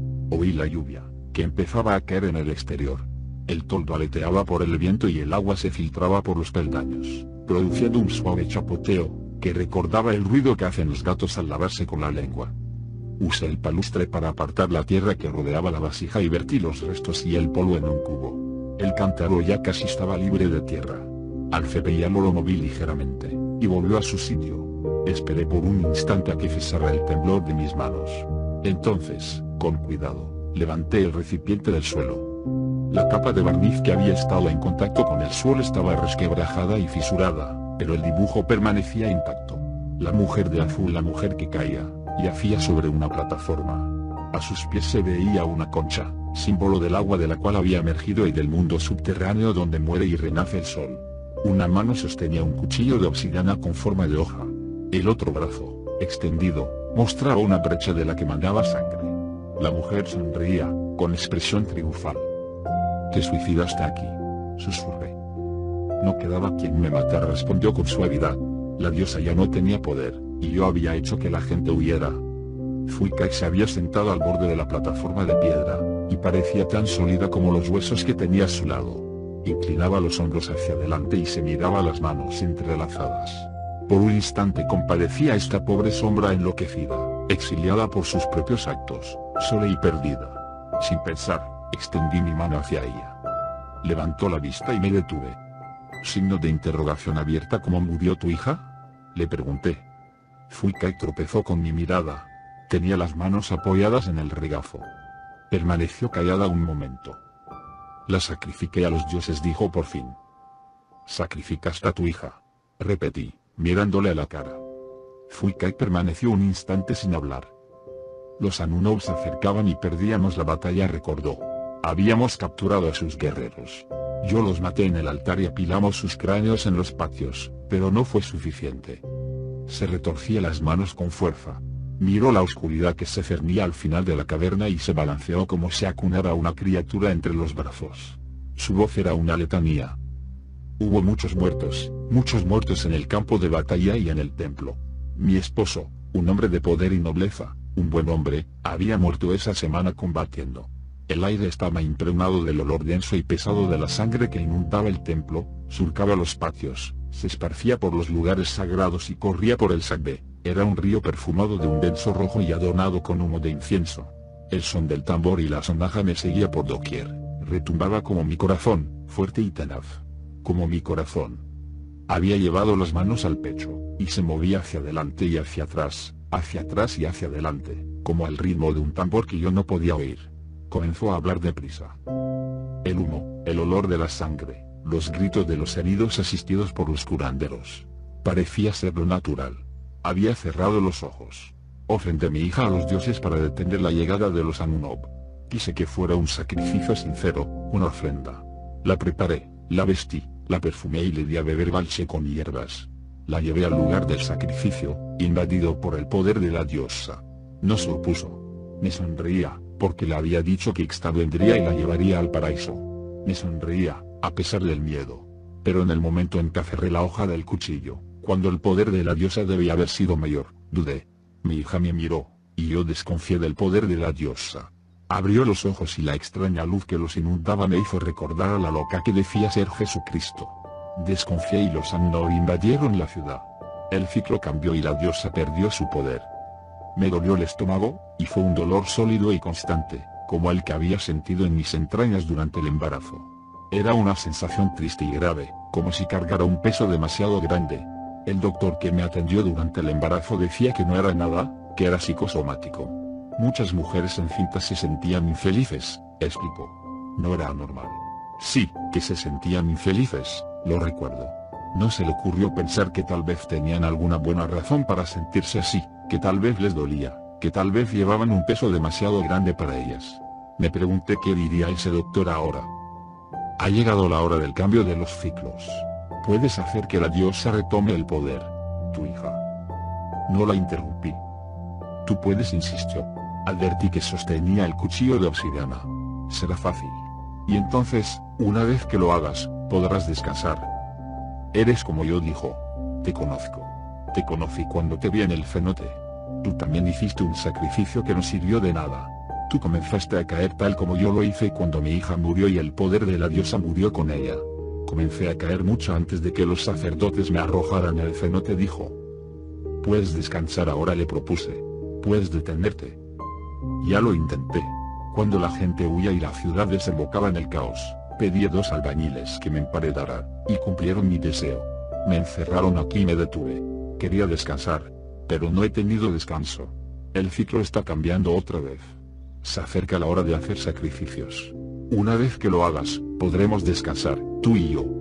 Oí la lluvia, que empezaba a caer en el exterior. El toldo aleteaba por el viento y el agua se filtraba por los peldaños, produciendo un suave chapoteo, que recordaba el ruido que hacen los gatos al lavarse con la lengua. Usé el palustre para apartar la tierra que rodeaba la vasija y vertí los restos y el polvo en un cubo. El cántaro ya casi estaba libre de tierra. Al cepillarlo lo moví ligeramente, y volvió a su sitio. Esperé por un instante a que cesara el temblor de mis manos. Entonces, con cuidado, levanté el recipiente del suelo. La capa de barniz que había estado en contacto con el suelo estaba resquebrajada y fisurada, pero el dibujo permanecía intacto. La mujer de azul, la mujer que caía, yacía sobre una plataforma. A sus pies se veía una concha, símbolo del agua de la cual había emergido y del mundo subterráneo donde muere y renace el sol. Una mano sostenía un cuchillo de obsidiana con forma de hoja. El otro brazo, extendido, mostraba una brecha de la que manaba sangre. La mujer sonreía, con expresión triunfal. «Te suicidaste aquí», susurré. «No quedaba quien me matara», respondió con suavidad. La diosa ya no tenía poder, y yo había hecho que la gente huyera. Fuikak se había sentado al borde de la plataforma de piedra, y parecía tan sólida como los huesos que tenía a su lado. Inclinaba los hombros hacia adelante y se miraba las manos entrelazadas. Por un instante compadecía a esta pobre sombra enloquecida, exiliada por sus propios actos, sola y perdida. Sin pensar, extendí mi mano hacia ella. Levantó la vista y me detuve. Signo de interrogación abierta. «¿Cómo murió tu hija?», le pregunté. Fuikak tropezó con mi mirada. Tenía las manos apoyadas en el regazo. Permaneció callada un momento. «La sacrifiqué a los dioses», dijo por fin. «¿Sacrificaste a tu hija?», repetí, mirándole a la cara. Fuikak permaneció un instante sin hablar. «Los Anunnaki se acercaban y perdíamos la batalla», recordó. «Habíamos capturado a sus guerreros. Yo los maté en el altar y apilamos sus cráneos en los patios, pero no fue suficiente». Se retorcía las manos con fuerza. Miró la oscuridad que se cernía al final de la caverna y se balanceó como si acunara una criatura entre los brazos. Su voz era una letanía. «Hubo muchos muertos en el campo de batalla y en el templo. Mi esposo, un hombre de poder y nobleza, un buen hombre, había muerto esa semana combatiendo. El aire estaba impregnado del olor denso y pesado de la sangre que inundaba el templo, surcaba los patios, se esparcía por los lugares sagrados y corría por el Sagbe. Era un río perfumado de un denso rojo y adornado con humo de incienso. El son del tambor y la sonaja me seguía por doquier, retumbaba como mi corazón, fuerte y tenaz. Como mi corazón. Había llevado las manos al pecho, y se movía hacia adelante y hacia atrás y hacia adelante, como al ritmo de un tambor que yo no podía oír. Comenzó a hablar deprisa. El humo, el olor de la sangre, los gritos de los heridos asistidos por los curanderos. Parecía ser lo natural. Había cerrado los ojos. Ofrendé mi hija a los dioses para detener la llegada de los Anunnaki. Quise que fuera un sacrificio sincero, una ofrenda. La preparé, la vestí, la perfumé y le di a beber balche con hierbas. La llevé al lugar del sacrificio, invadido por el poder de la diosa. No se opuso. Me sonreía, porque le había dicho que Ixta vendría y la llevaría al paraíso. Me sonreía, a pesar del miedo. Pero en el momento en que aferré la hoja del cuchillo, cuando el poder de la diosa debía haber sido mayor, dudé. Mi hija me miró, y yo desconfié del poder de la diosa. Abrió los ojos y la extraña luz que los inundaba me hizo recordar a la loca que decía ser Jesucristo. Desconfié y los Anunnaki invadieron la ciudad. El ciclo cambió y la diosa perdió su poder. Me dolió el estómago, y fue un dolor sólido y constante, como el que había sentido en mis entrañas durante el embarazo. Era una sensación triste y grave, como si cargara un peso demasiado grande. El doctor que me atendió durante el embarazo decía que no era nada, que era psicosomático. Muchas mujeres encintas se sentían infelices, explicó. No era anormal. Sí, que se sentían infelices, lo recuerdo. No se le ocurrió pensar que tal vez tenían alguna buena razón para sentirse así, que tal vez les dolía, que tal vez llevaban un peso demasiado grande para ellas. Me pregunté qué diría ese doctor ahora. Ha llegado la hora del cambio de los ciclos. Puedes hacer que la diosa retome el poder. Tu hija. No la interrumpí. Tú puedes, insistió. Advertí que sostenía el cuchillo de obsidiana. Será fácil. Y entonces, una vez que lo hagas, podrás descansar. Eres como yo, dijo. Te conozco. Te conocí cuando te vi en el cenote. Tú también hiciste un sacrificio que no sirvió de nada. Tú comenzaste a caer tal como yo lo hice cuando mi hija murió y el poder de la diosa murió con ella. Comencé a caer mucho antes de que los sacerdotes me arrojaran al cenote, dijo. Puedes descansar ahora, le propuse. Puedes detenerte. Ya lo intenté. Cuando la gente huía y la ciudad desembocaba en el caos, pedí a 2 albañiles que me emparedaran, y cumplieron mi deseo. Me encerraron aquí y me detuve. Quería descansar, pero no he tenido descanso. El ciclo está cambiando otra vez. Se acerca la hora de hacer sacrificios. Una vez que lo hagas, podremos descansar, tú y yo.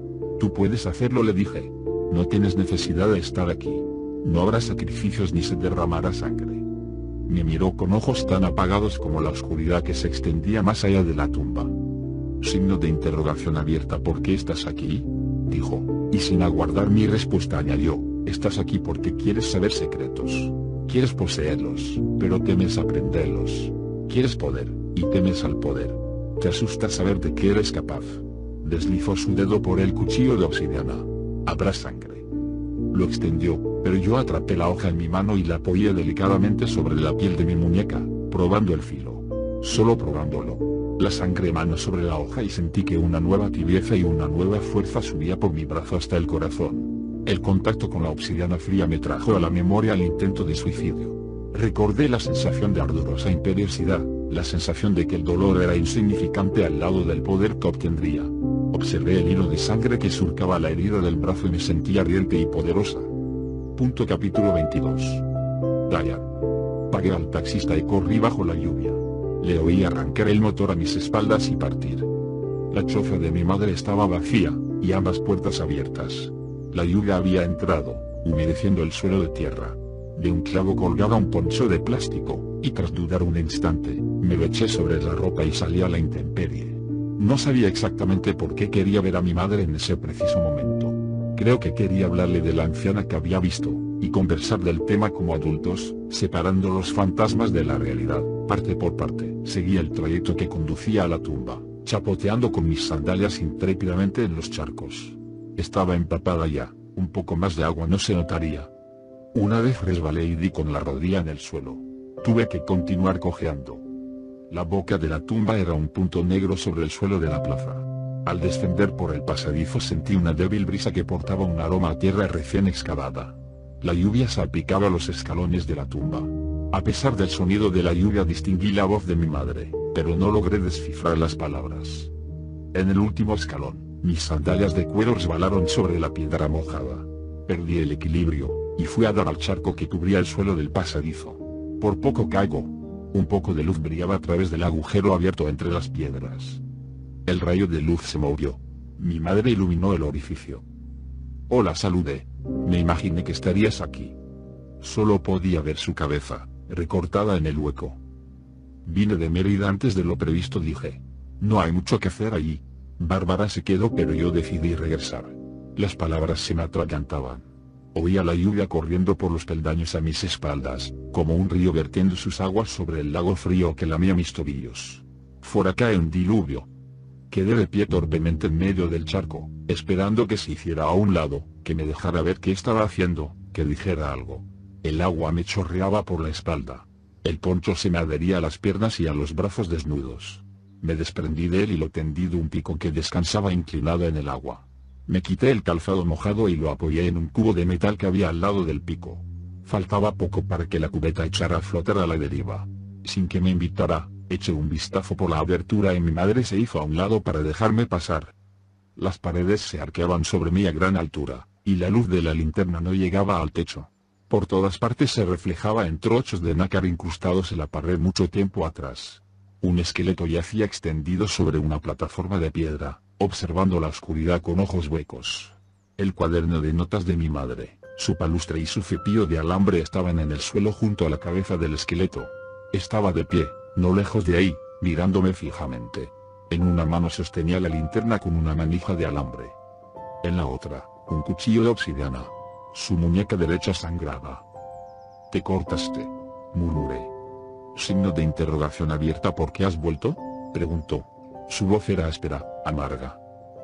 Tú puedes hacerlo, le dije. No tienes necesidad de estar aquí. No habrá sacrificios ni se derramará sangre. Me miró con ojos tan apagados como la oscuridad que se extendía más allá de la tumba. Signo de interrogación abierta. ¿Por qué estás aquí?, dijo, y sin aguardar mi respuesta añadió, estás aquí porque quieres saber secretos. Quieres poseerlos, pero temes aprenderlos. Quieres poder, y temes al poder. Te asusta saber de qué eres capaz. Deslizó su dedo por el cuchillo de obsidiana. Habrá sangre. Lo extendió, pero yo atrapé la hoja en mi mano y la apoyé delicadamente sobre la piel de mi muñeca, probando el filo. Solo probándolo. La sangre emanó sobre la hoja y sentí que una nueva tibieza y una nueva fuerza subía por mi brazo hasta el corazón. El contacto con la obsidiana fría me trajo a la memoria el intento de suicidio. Recordé la sensación de ardorosa imperiosidad, la sensación de que el dolor era insignificante al lado del poder que obtendría. Observé el hilo de sangre que surcaba la herida del brazo y me sentí ardiente y poderosa. Capítulo 22. Diane. Pagué al taxista y corrí bajo la lluvia. Le oí arrancar el motor a mis espaldas y partir. La choza de mi madre estaba vacía, y ambas puertas abiertas. La lluvia había entrado, humedeciendo el suelo de tierra. De un clavo colgaba un poncho de plástico, y tras dudar un instante, me lo eché sobre la ropa y salí a la intemperie. No sabía exactamente por qué quería ver a mi madre en ese preciso momento. Creo que quería hablarle de la anciana que había visto, y conversar del tema como adultos, separando los fantasmas de la realidad, parte por parte. Seguí el trayecto que conducía a la tumba, chapoteando con mis sandalias intrépidamente en los charcos. Estaba empapada ya, un poco más de agua no se notaría. Una vez resbalé y di con la rodilla en el suelo. Tuve que continuar cojeando. La boca de la tumba era un punto negro sobre el suelo de la plaza. Al descender por el pasadizo sentí una débil brisa que portaba un aroma a tierra recién excavada. La lluvia salpicaba los escalones de la tumba. A pesar del sonido de la lluvia distinguí la voz de mi madre, pero no logré descifrar las palabras. En el último escalón, mis sandalias de cuero resbalaron sobre la piedra mojada. Perdí el equilibrio, y fui a dar al charco que cubría el suelo del pasadizo. Por poco caigo. Un poco de luz brillaba a través del agujero abierto entre las piedras. El rayo de luz se movió. Mi madre iluminó el orificio. Hola, saludé. Me imaginé que estarías aquí. Solo podía ver su cabeza, recortada en el hueco. Vine de Mérida antes de lo previsto, dije. No hay mucho que hacer allí. Bárbara se quedó, pero yo decidí regresar. Las palabras se me atragantaban. Oía la lluvia corriendo por los peldaños a mis espaldas, como un río vertiendo sus aguas sobre el lago frío que lamía mis tobillos. Fuera cae un diluvio. Quedé de pie torpemente en medio del charco, esperando que se hiciera a un lado, que me dejara ver qué estaba haciendo, que dijera algo. El agua me chorreaba por la espalda. El poncho se me adhería a las piernas y a los brazos desnudos. Me desprendí de él y lo tendí de un pico que descansaba inclinado en el agua. Me quité el calzado mojado y lo apoyé en un cubo de metal que había al lado del pico. Faltaba poco para que la cubeta echara a flotar a la deriva. Sin que me invitara, eché un vistazo por la abertura y mi madre se hizo a un lado para dejarme pasar. Las paredes se arqueaban sobre mí a gran altura, y la luz de la linterna no llegaba al techo. Por todas partes se reflejaba en trochos de nácar incrustados en la pared mucho tiempo atrás. Un esqueleto yacía extendido sobre una plataforma de piedra, observando la oscuridad con ojos huecos. El cuaderno de notas de mi madre, su palustre y su cepillo de alambre estaban en el suelo junto a la cabeza del esqueleto. Estaba de pie, no lejos de ahí, mirándome fijamente. En una mano sostenía la linterna con una manija de alambre. En la otra, un cuchillo de obsidiana. Su muñeca derecha sangraba. «¿Te cortaste?», murmuré. Signo de interrogación abierta. «¿Por qué has vuelto?», preguntó. Su voz era áspera, amarga.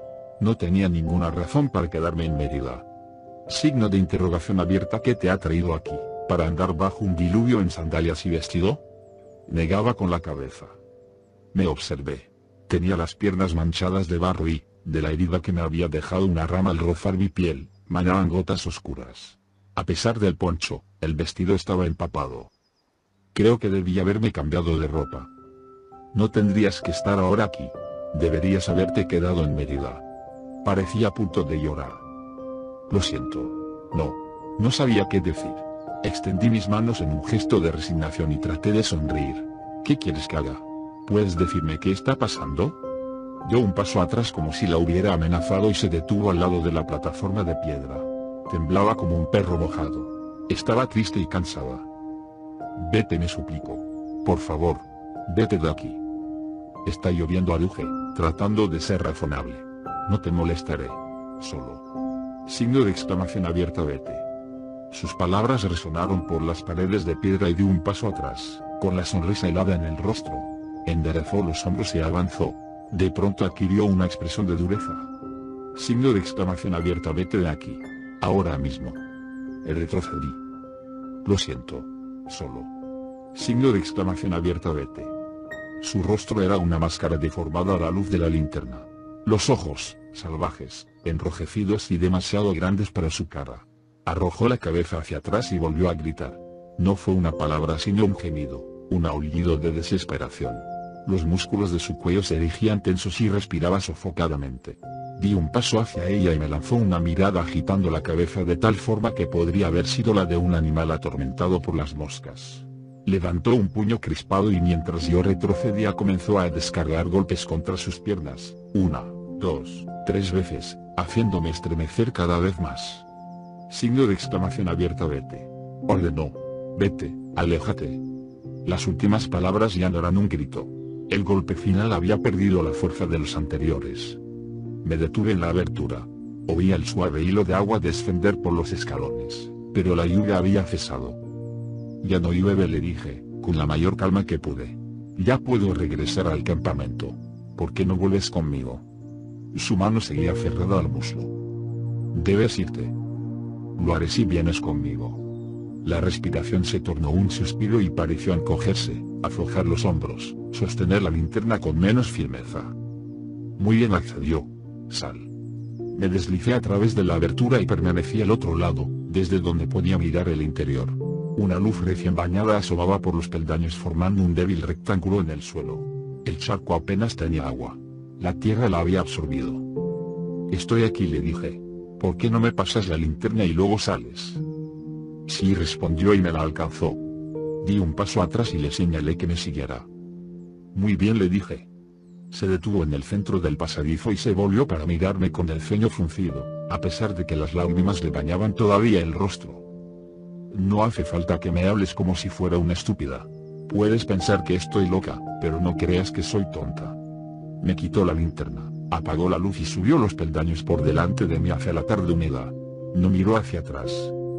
No tenía ninguna razón para quedarme en Mérida. Signo de interrogación abierta. «¿Qué te ha traído aquí, para andar bajo un diluvio en sandalias y vestido?». Negaba con la cabeza. Me observé. Tenía las piernas manchadas de barro y, de la herida que me había dejado una rama al rozar mi piel, manaban gotas oscuras. A pesar del poncho, el vestido estaba empapado. Creo que debí haberme cambiado de ropa. No tendrías que estar ahora aquí. Deberías haberte quedado en Mérida. Parecía a punto de llorar. Lo siento. No sabía qué decir. Extendí mis manos en un gesto de resignación y traté de sonreír. «¿Qué quieres que haga?». ¿Puedes decirme qué está pasando? Dio un paso atrás como si la hubiera amenazado y se detuvo al lado de la plataforma de piedra. Temblaba como un perro mojado. Estaba triste y cansada. Vete, me suplicó. Por favor, vete de aquí. Está lloviendo, aruje, tratando de ser razonable. No te molestaré. Solo. Signo de exclamación abierta, vete. Sus palabras resonaron por las paredes de piedra y dio un paso atrás, con la sonrisa helada en el rostro. Enderezó los hombros y avanzó. De pronto adquirió una expresión de dureza. Signo de exclamación abierta, vete de aquí. Ahora mismo. Retrocedí. Lo siento. Solo. Signo de exclamación abierta, vete. Su rostro era una máscara deformada a la luz de la linterna. Los ojos, salvajes, enrojecidos y demasiado grandes para su cara. Arrojó la cabeza hacia atrás y volvió a gritar. No fue una palabra sino un gemido, un aullido de desesperación. Los músculos de su cuello se erigían tensos y respiraba sofocadamente. Di un paso hacia ella y me lanzó una mirada agitando la cabeza de tal forma que podría haber sido la de un animal atormentado por las moscas. Levantó un puño crispado y mientras yo retrocedía comenzó a descargar golpes contra sus piernas, 1, 2, 3 veces, haciéndome estremecer cada vez más. Signo de exclamación abierta, vete. Ordenó. Vete, aléjate. Las últimas palabras ya no eran un grito. El golpe final había perdido la fuerza de los anteriores. Me detuve en la abertura. Oía el suave hilo de agua descender por los escalones, pero la lluvia había cesado. Ya no llueve, le dije, con la mayor calma que pude. Ya puedo regresar al campamento. ¿Por qué no vuelves conmigo? Su mano seguía cerrada al muslo. Debes irte. Lo haré si vienes conmigo. La respiración se tornó un suspiro y pareció encogerse, aflojar los hombros, sostener la linterna con menos firmeza. Muy bien, accedió. Sal. Me deslicé a través de la abertura y permanecí al otro lado, desde donde podía mirar el interior. Una luz recién bañada asomaba por los peldaños formando un débil rectángulo en el suelo. El charco apenas tenía agua. La tierra la había absorbido. Estoy aquí, le dije. ¿Por qué no me pasas la linterna y luego sales? Sí, respondió y me la alcanzó. Di un paso atrás y le señalé que me siguiera. Muy bien, le dije. Se detuvo en el centro del pasadizo y se volvió para mirarme con el ceño fruncido, a pesar de que las lágrimas le bañaban todavía el rostro. No hace falta que me hables como si fuera una estúpida. Puedes pensar que estoy loca, pero no creas que soy tonta. Me quitó la linterna, apagó la luz y subió los peldaños por delante de mí hacia la tarde húmeda. No miró hacia atrás.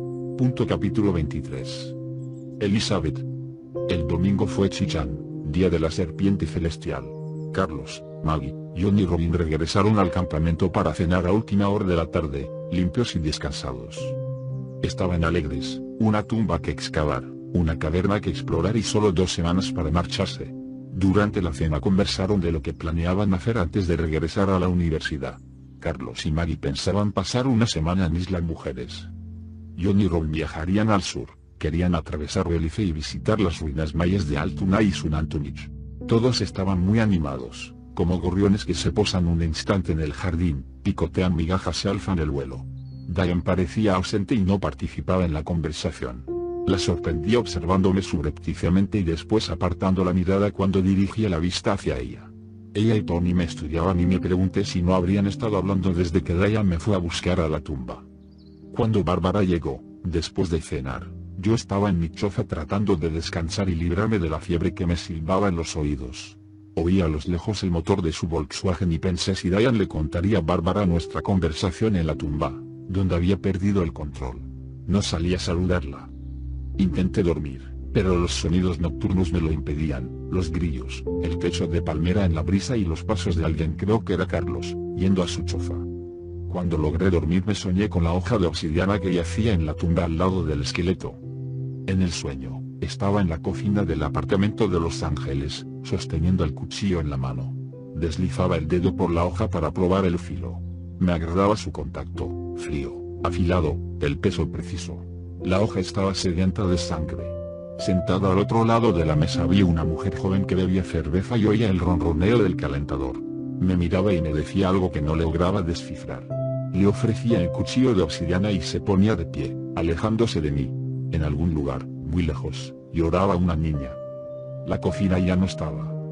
Capítulo 23. Elizabeth. El domingo fue Chichán, día de la serpiente celestial. Carlos, Maggie, John y Robin regresaron al campamento para cenar a última hora de la tarde, limpios y descansados. Estaban alegres, una tumba que excavar, una caverna que explorar y solo 2 semanas para marcharse. Durante la cena conversaron de lo que planeaban hacer antes de regresar a la universidad. Carlos y Maggie pensaban pasar una semana en Isla Mujeres. John y Robin viajarían al sur, querían atravesar Belice y visitar las ruinas mayas de Altoona y Sunantunich. Todos estaban muy animados, como gorriones que se posan un instante en el jardín, picotean migajas y alzan el vuelo. Diane parecía ausente y no participaba en la conversación. La sorprendí observándome subrepticiamente y después apartando la mirada cuando dirigía la vista hacia ella. Ella y Tony me estudiaban y me pregunté si no habrían estado hablando desde que Diane me fue a buscar a la tumba. Cuando Bárbara llegó, después de cenar, yo estaba en mi choza tratando de descansar y librarme de la fiebre que me silbaba en los oídos. Oía a lo lejos el motor de su Volkswagen y pensé si Diane le contaría a Bárbara nuestra conversación en la tumba, donde había perdido el control. No salí a saludarla. Intenté dormir, pero los sonidos nocturnos me lo impedían, los grillos, el techo de palmera en la brisa y los pasos de alguien, creo que era Carlos, yendo a su choza. Cuando logré dormir me soñé con la hoja de obsidiana que yacía en la tumba al lado del esqueleto. En el sueño, estaba en la cocina del apartamento de Los Ángeles, sosteniendo el cuchillo en la mano. Deslizaba el dedo por la hoja para probar el filo. Me agradaba su contacto, frío, afilado, el peso preciso. La hoja estaba sedienta de sangre. Sentada al otro lado de la mesa había una mujer joven que bebía cerveza y oía el ronroneo del calentador. Me miraba y me decía algo que no lograba descifrar. Le ofrecía el cuchillo de obsidiana y se ponía de pie, alejándose de mí. En algún lugar, muy lejos, lloraba una niña. La cocina ya no estaba,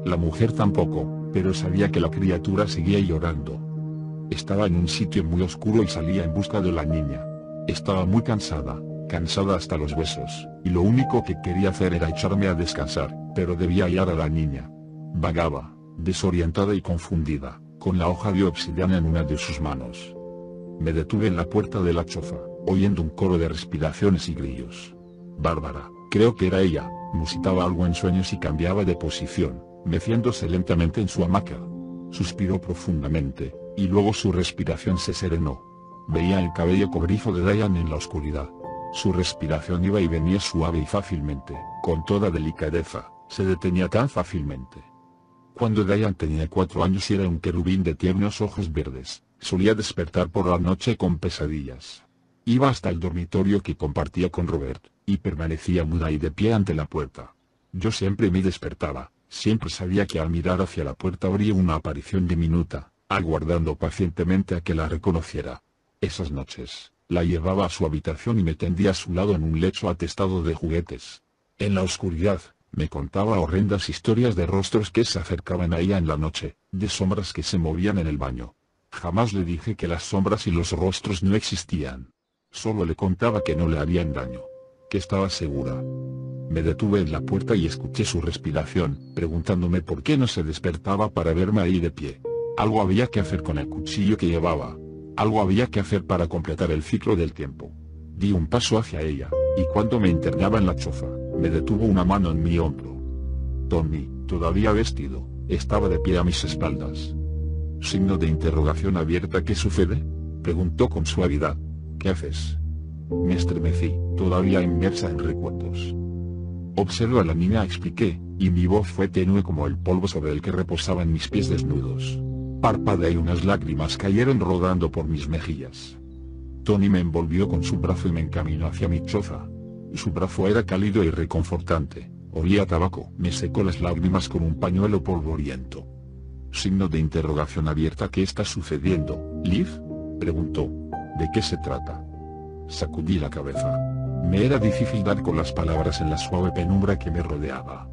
La mujer tampoco, pero sabía que la criatura seguía llorando. Estaba en un sitio muy oscuro y salía en busca de la niña. Estaba muy cansada hasta los huesos, y lo único que quería hacer era echarme a descansar, pero debía hallar a la niña. Vagaba, desorientada y confundida, con la hoja de obsidiana en una de sus manos. Me detuve en la puerta de la choza, oyendo un coro de respiraciones y grillos. Bárbara, creo que era ella, musitaba algo en sueños y cambiaba de posición, meciéndose lentamente en su hamaca. Suspiró profundamente, y luego su respiración se serenó. Veía el cabello cobrizo de Diane en la oscuridad. Su respiración iba y venía suave y fácilmente, con toda delicadeza, se detenía tan fácilmente. Cuando Diane tenía 4 años y era un querubín de tiernos ojos verdes, solía despertar por la noche con pesadillas. Iba hasta el dormitorio que compartía con Robert, y permanecía muda y de pie ante la puerta. Yo siempre me despertaba, siempre sabía que al mirar hacia la puerta habría una aparición diminuta, aguardando pacientemente a que la reconociera. Esas noches, la llevaba a su habitación y me tendía a su lado en un lecho atestado de juguetes. En la oscuridad, me contaba horrendas historias de rostros que se acercaban a ella en la noche, de sombras que se movían en el baño. Jamás le dije que las sombras y los rostros no existían. Solo le contaba que no le harían daño. Que estaba segura. Me detuve en la puerta y escuché su respiración, preguntándome por qué no se despertaba para verme ahí de pie. Algo había que hacer con el cuchillo que llevaba. Algo había que hacer para completar el ciclo del tiempo. Di un paso hacia ella, y cuando me internaba en la choza, me detuvo una mano en mi hombro. Tony, todavía vestido, estaba de pie a mis espaldas. Signo de interrogación abierta. ¿Qué sucede?, preguntó con suavidad. ¿Qué haces? Me estremecí, todavía inmersa en recuerdos. Observo a la niña, expliqué, y mi voz fue tenue como el polvo sobre el que reposaban mis pies desnudos. Parpadeé y unas lágrimas cayeron rodando por mis mejillas. Tony me envolvió con su brazo y me encaminó hacia mi choza. Su brazo era cálido y reconfortante, olía a tabaco. Me secó las lágrimas con un pañuelo polvoriento. Signo de interrogación abierta. ¿Qué está sucediendo, Liv?, preguntó. ¿De qué se trata? Sacudí la cabeza. Me era difícil dar con las palabras en la suave penumbra que me rodeaba.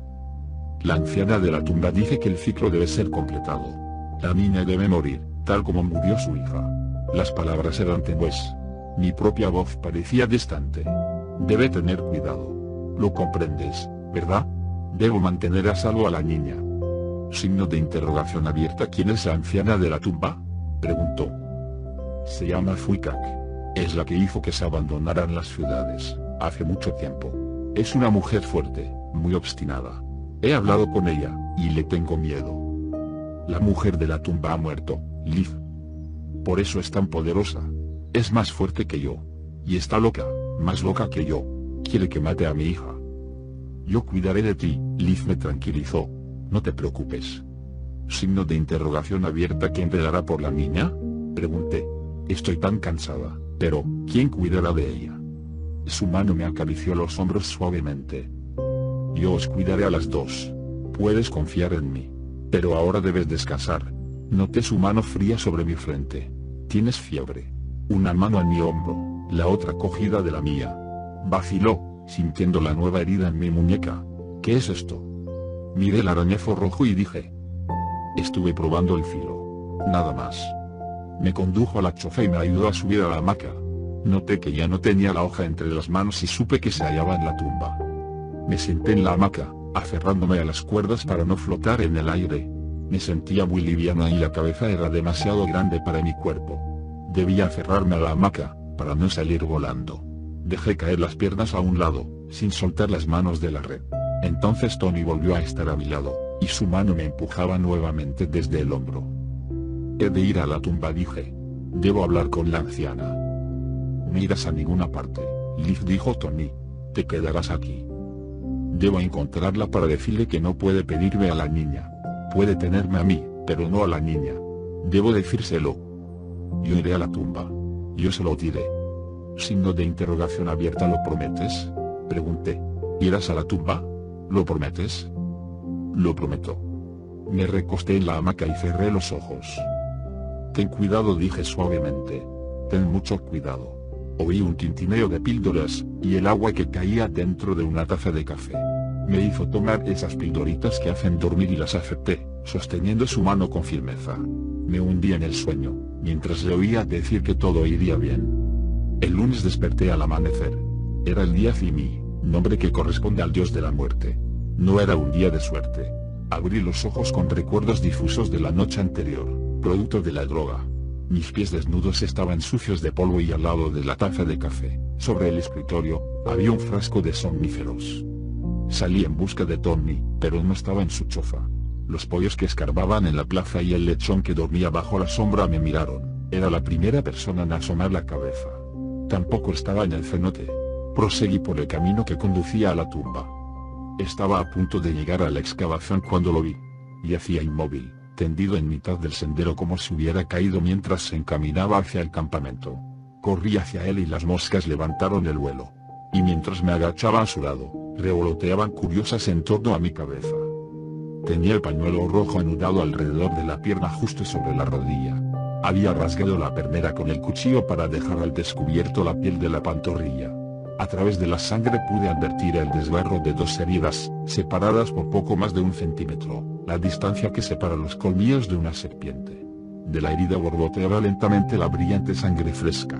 La anciana de la tumba dice que el ciclo debe ser completado. La niña debe morir, tal como murió su hija. Las palabras eran tenues. Mi propia voz parecía distante. Debe tener cuidado. Lo comprendes, ¿verdad? Debo mantener a salvo a la niña. Signo de interrogación abierta. ¿Quién es la anciana de la tumba?, preguntó. Se llama Fuikak. Es la que hizo que se abandonaran las ciudades, hace mucho tiempo. Es una mujer fuerte, muy obstinada. He hablado con ella, y le tengo miedo. La mujer de la tumba ha muerto, Liv. Por eso es tan poderosa. Es más fuerte que yo. Y está loca, más loca que yo. Quiere que mate a mi hija. Yo cuidaré de ti, Liv me tranquilizó. No te preocupes. Signo de interrogación abierta. ¿Quién velará por la niña?, pregunté. Estoy tan cansada, pero ¿quién cuidará de ella? Su mano me acarició los hombros suavemente. Yo os cuidaré a las dos. Puedes confiar en mí. Pero ahora debes descansar. Noté su mano fría sobre mi frente. Tienes fiebre. Una mano en mi hombro, la otra cogida de la mía. Vaciló, sintiendo la nueva herida en mi muñeca. ¿Qué es esto? Miré el arañazo rojo y dije. Estuve probando el filo. Nada más. Me condujo a la choza y me ayudó a subir a la hamaca. Noté que ya no tenía la hoja entre las manos y supe que se hallaba en la tumba. Me senté en la hamaca, aferrándome a las cuerdas para no flotar en el aire. Me sentía muy liviana y la cabeza era demasiado grande para mi cuerpo. Debía aferrarme a la hamaca, para no salir volando. Dejé caer las piernas a un lado, sin soltar las manos de la red. Entonces Tony volvió a estar a mi lado, y su mano me empujaba nuevamente desde el hombro. He de ir a la tumba, dije. Debo hablar con la anciana. No irás a ninguna parte, Liv, dijo Tony. Te quedarás aquí. Debo encontrarla para decirle que no puede pedirme a la niña. Puede tenerme a mí, pero no a la niña. Debo decírselo. Yo iré a la tumba. Yo se lo diré. Signo de interrogación abierta. ¿Lo prometes?, pregunté. ¿Irás a la tumba? ¿Lo prometes? Lo prometo. Me recosté en la hamaca y cerré los ojos. Ten cuidado, dije suavemente. Ten mucho cuidado. Oí un tintineo de píldoras, y el agua que caía dentro de una taza de café. Me hizo tomar esas pildoritas que hacen dormir y las acepté, sosteniendo su mano con firmeza. Me hundí en el sueño, mientras le oía decir que todo iría bien. El lunes desperté al amanecer. Era el día Fimi, nombre que corresponde al dios de la muerte. No era un día de suerte. Abrí los ojos con recuerdos difusos de la noche anterior, producto de la droga. Mis pies desnudos estaban sucios de polvo y al lado de la taza de café, sobre el escritorio, había un frasco de somníferos. Salí en busca de Tony, pero no estaba en su choza. Los pollos que escarbaban en la plaza y el lechón que dormía bajo la sombra me miraron. Era la primera persona en asomar la cabeza. Tampoco estaba en el cenote. Proseguí por el camino que conducía a la tumba. Estaba a punto de llegar a la excavación cuando lo vi. Yacía inmóvil, tendido en mitad del sendero como si hubiera caído mientras se encaminaba hacia el campamento. Corrí hacia él y las moscas levantaron el vuelo. Y mientras me agachaba a su lado, revoloteaban curiosas en torno a mi cabeza. Tenía el pañuelo rojo anudado alrededor de la pierna justo sobre la rodilla. Había rasgado la pernera con el cuchillo para dejar al descubierto la piel de la pantorrilla. A través de la sangre pude advertir el desgarro de dos heridas, separadas por poco más de 1 centímetro, la distancia que separa los colmillos de una serpiente. De la herida borboteaba lentamente la brillante sangre fresca.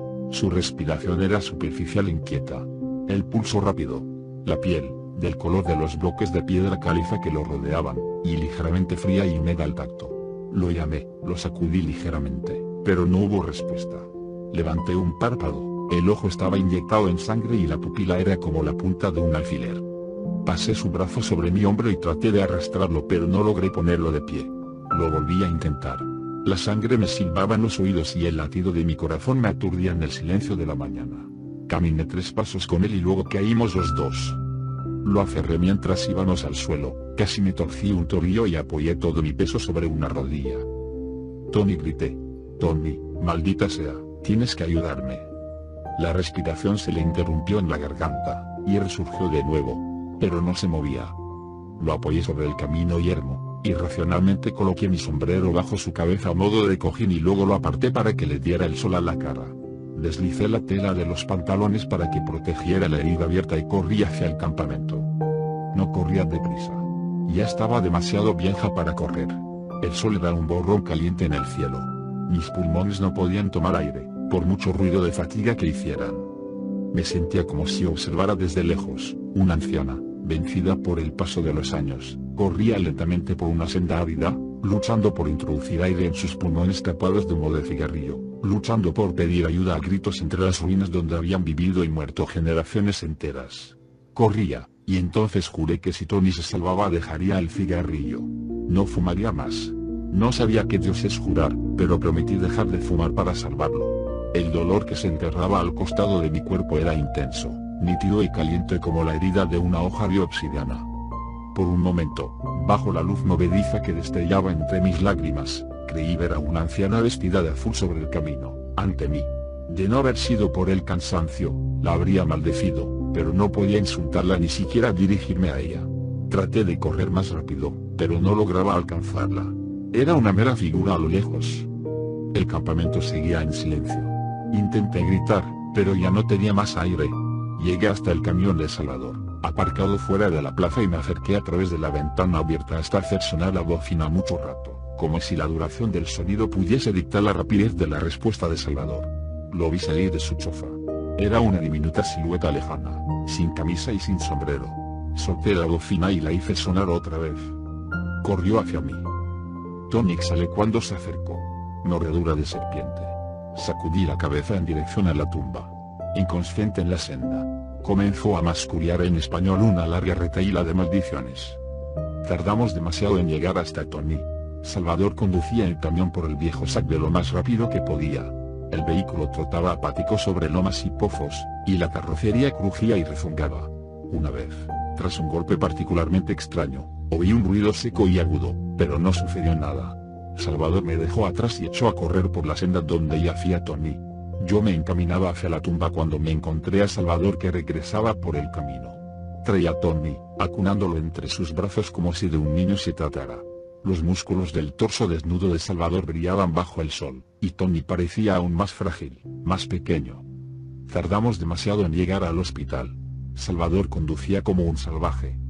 Su respiración era superficial e inquieta. El pulso rápido. La piel, del color de los bloques de piedra caliza que lo rodeaban, y ligeramente fría y húmeda al tacto. Lo llamé, lo sacudí ligeramente, pero no hubo respuesta. Levanté un párpado. El ojo estaba inyectado en sangre y la pupila era como la punta de un alfiler. Pasé su brazo sobre mi hombro y traté de arrastrarlo, pero no logré ponerlo de pie. Lo volví a intentar. La sangre me silbaba en los oídos y el latido de mi corazón me aturdía en el silencio de la mañana. Caminé 3 pasos con él y luego caímos los dos. Lo aferré mientras íbamos al suelo, casi me torcí un tobillo y apoyé todo mi peso sobre una rodilla. Tony, grité. Tony, maldita sea, tienes que ayudarme. La respiración se le interrumpió en la garganta, y resurgió de nuevo, pero no se movía. Lo apoyé sobre el camino yermo, y racionalmente coloqué mi sombrero bajo su cabeza a modo de cojín y luego lo aparté para que le diera el sol a la cara. Deslicé la tela de los pantalones para que protegiera la herida abierta y corrí hacia el campamento. No corría deprisa. Ya estaba demasiado vieja para correr. El sol era un borrón caliente en el cielo. Mis pulmones no podían tomar aire, por mucho ruido de fatiga que hicieran. Me sentía como si observara desde lejos, una anciana, vencida por el paso de los años, corría lentamente por una senda árida, luchando por introducir aire en sus pulmones tapados de humo de cigarrillo, luchando por pedir ayuda a gritos entre las ruinas donde habían vivido y muerto generaciones enteras. Corría, y entonces juré que si Tony se salvaba dejaría el cigarrillo. No fumaría más. No sabía qué Dios es jurar, pero prometí dejar de fumar para salvarlo. El dolor que se enterraba al costado de mi cuerpo era intenso, nítido y caliente como la herida de una hoja de obsidiana. Por un momento, bajo la luz movediza que destellaba entre mis lágrimas, creí ver a una anciana vestida de azul sobre el camino, ante mí. De no haber sido por el cansancio, la habría maldecido, pero no podía insultarla ni siquiera dirigirme a ella. Traté de correr más rápido, pero no lograba alcanzarla. Era una mera figura a lo lejos. El campamento seguía en silencio. Intenté gritar, pero ya no tenía más aire. Llegué hasta el camión de Salvador, aparcado fuera de la plaza, y me acerqué a través de la ventana abierta hasta hacer sonar la bocina mucho rato, como si la duración del sonido pudiese dictar la rapidez de la respuesta de Salvador. Lo vi salir de su choza. Era una diminuta silueta lejana, sin camisa y sin sombrero. Solté la bocina y la hice sonar otra vez. Corrió hacia mí. Tony exhalé cuando se acercó. Mordedura de serpiente. Sacudí la cabeza en dirección a la tumba. Inconsciente en la senda, comenzó a mascullar en español una larga retahíla de maldiciones. Tardamos demasiado en llegar hasta Tony. Salvador conducía el camión por el viejo Sac lo más rápido que podía. El vehículo trotaba apático sobre lomas y pozos, y la carrocería crujía y rezongaba. Una vez, tras un golpe particularmente extraño, oí un ruido seco y agudo, pero no sucedió nada. Salvador me dejó atrás y echó a correr por la senda donde yacía Tony. Yo me encaminaba hacia la tumba cuando me encontré a Salvador, que regresaba por el camino. Traía a Tony, acunándolo entre sus brazos como si de un niño se tratara. Los músculos del torso desnudo de Salvador brillaban bajo el sol, y Tony parecía aún más frágil, más pequeño. Tardamos demasiado en llegar al hospital. Salvador conducía como un salvaje,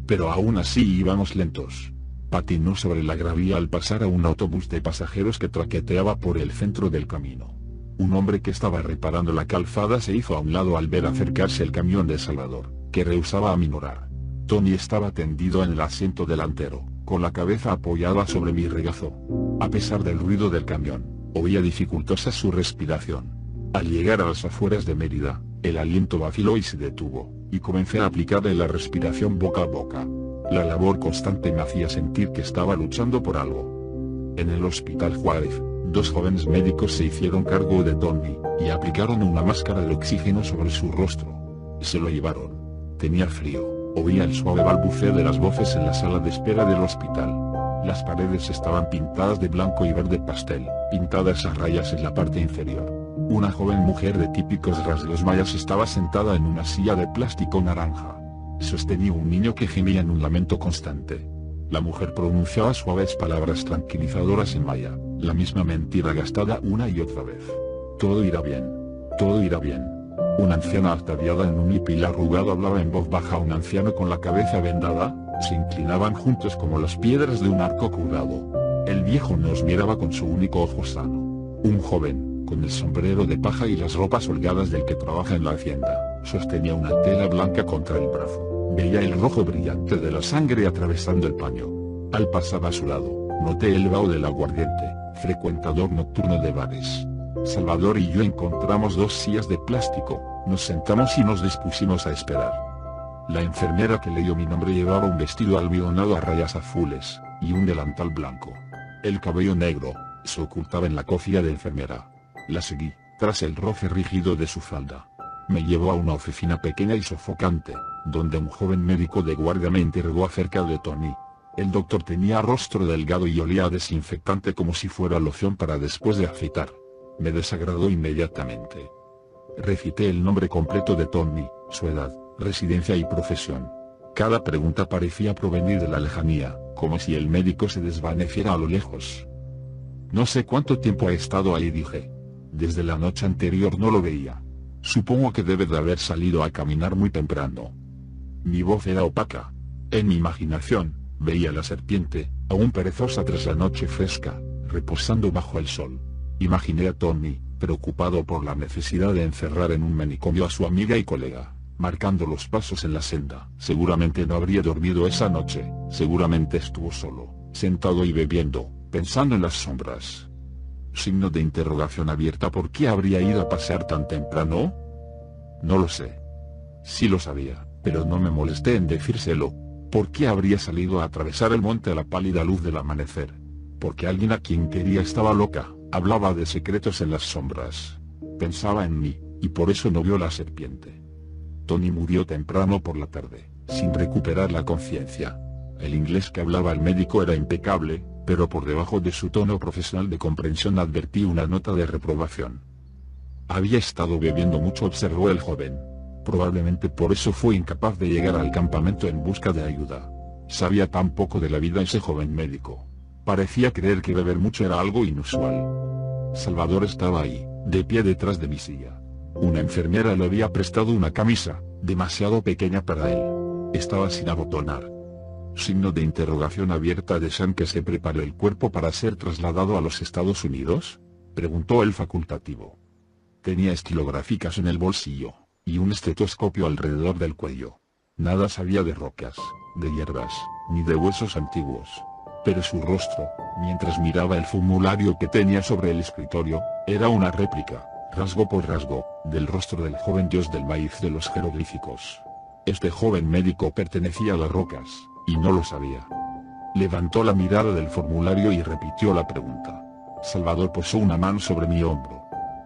pero aún así íbamos lentos. Patinó sobre la gravilla al pasar a un autobús de pasajeros que traqueteaba por el centro del camino. Un hombre que estaba reparando la calzada se hizo a un lado al ver acercarse el camión de Salvador, que rehusaba aminorar. Tony estaba tendido en el asiento delantero, con la cabeza apoyada sobre mi regazo. A pesar del ruido del camión, oía dificultosa su respiración. Al llegar a las afueras de Mérida, el aliento vaciló y se detuvo, y comencé a aplicarle la respiración boca a boca. La labor constante me hacía sentir que estaba luchando por algo. En el Hospital Juárez, 2 jóvenes médicos se hicieron cargo de Tony, y aplicaron una máscara de oxígeno sobre su rostro. Se lo llevaron. Tenía frío. Oía el suave balbuceo de las voces en la sala de espera del hospital. Las paredes estaban pintadas de blanco y verde pastel, pintadas a rayas en la parte inferior. Una joven mujer de típicos rasgos mayas estaba sentada en una silla de plástico naranja. Sostenía un niño que gemía en un lamento constante. La mujer pronunciaba suaves palabras tranquilizadoras en maya, la misma mentira gastada una y otra vez. Todo irá bien. Todo irá bien. Una anciana ataviada en un hipil arrugado hablaba en voz baja a un anciano con la cabeza vendada. Se inclinaban juntos como las piedras de un arco curvado. El viejo nos miraba con su único ojo sano. Un joven, con el sombrero de paja y las ropas holgadas del que trabaja en la hacienda, sostenía una tela blanca contra el brazo. Veía el rojo brillante de la sangre atravesando el paño. Al pasar a su lado, noté el vaho del aguardiente, frecuentador nocturno de bares. Salvador y yo encontramos 2 sillas de plástico, nos sentamos y nos dispusimos a esperar. La enfermera que leyó mi nombre llevaba un vestido almidonado a rayas azules, y un delantal blanco. El cabello negro se ocultaba en la cofia de enfermera. La seguí, tras el roce rígido de su falda. Me llevó a una oficina pequeña y sofocante, donde un joven médico de guardia me interrogó acerca de Tony. El doctor tenía rostro delgado y olía a desinfectante como si fuera loción para después de afeitar. Me desagradó inmediatamente. Recité el nombre completo de Tony, su edad, residencia y profesión. Cada pregunta parecía provenir de la lejanía, como si el médico se desvaneciera a lo lejos. No sé cuánto tiempo ha estado ahí, dije. Desde la noche anterior no lo veía. Supongo que debe de haber salido a caminar muy temprano. Mi voz era opaca. En mi imaginación, veía la serpiente, aún perezosa tras la noche fresca, reposando bajo el sol. Imaginé a Tony, preocupado por la necesidad de encerrar en un manicomio a su amiga y colega, marcando los pasos en la senda. Seguramente no habría dormido esa noche, seguramente estuvo solo, sentado y bebiendo, pensando en las sombras. Signo de interrogación abierta. ¿Por qué habría ido a pasear tan temprano? No lo sé. Sí lo sabía, pero no me molesté en decírselo. ¿Por qué habría salido a atravesar el monte a la pálida luz del amanecer? Porque alguien a quien quería estaba loca, hablaba de secretos en las sombras. Pensaba en mí, y por eso no vio la serpiente. Tony murió temprano por la tarde, sin recuperar la conciencia. El inglés que hablaba el médico era impecable, pero por debajo de su tono profesional de comprensión advertí una nota de reprobación. Había estado bebiendo mucho, observó el joven. Probablemente por eso fue incapaz de llegar al campamento en busca de ayuda. Sabía tan poco de la vida ese joven médico. Parecía creer que beber mucho era algo inusual. Salvador estaba ahí, de pie detrás de mi silla. Una enfermera le había prestado una camisa, demasiado pequeña para él. Estaba sin abotonar. Signo de interrogación abierta. ¿Desean que se prepare el cuerpo para ser trasladado a los Estados Unidos?, preguntó el facultativo. Tenía estilográficas en el bolsillo, y un estetoscopio alrededor del cuello. Nada sabía de rocas, de hierbas, ni de huesos antiguos. Pero su rostro, mientras miraba el formulario que tenía sobre el escritorio, era una réplica, rasgo por rasgo, del rostro del joven dios del maíz de los jeroglíficos. Este joven médico pertenecía a las rocas, y no lo sabía. Levantó la mirada del formulario y repitió la pregunta. Salvador posó una mano sobre mi hombro.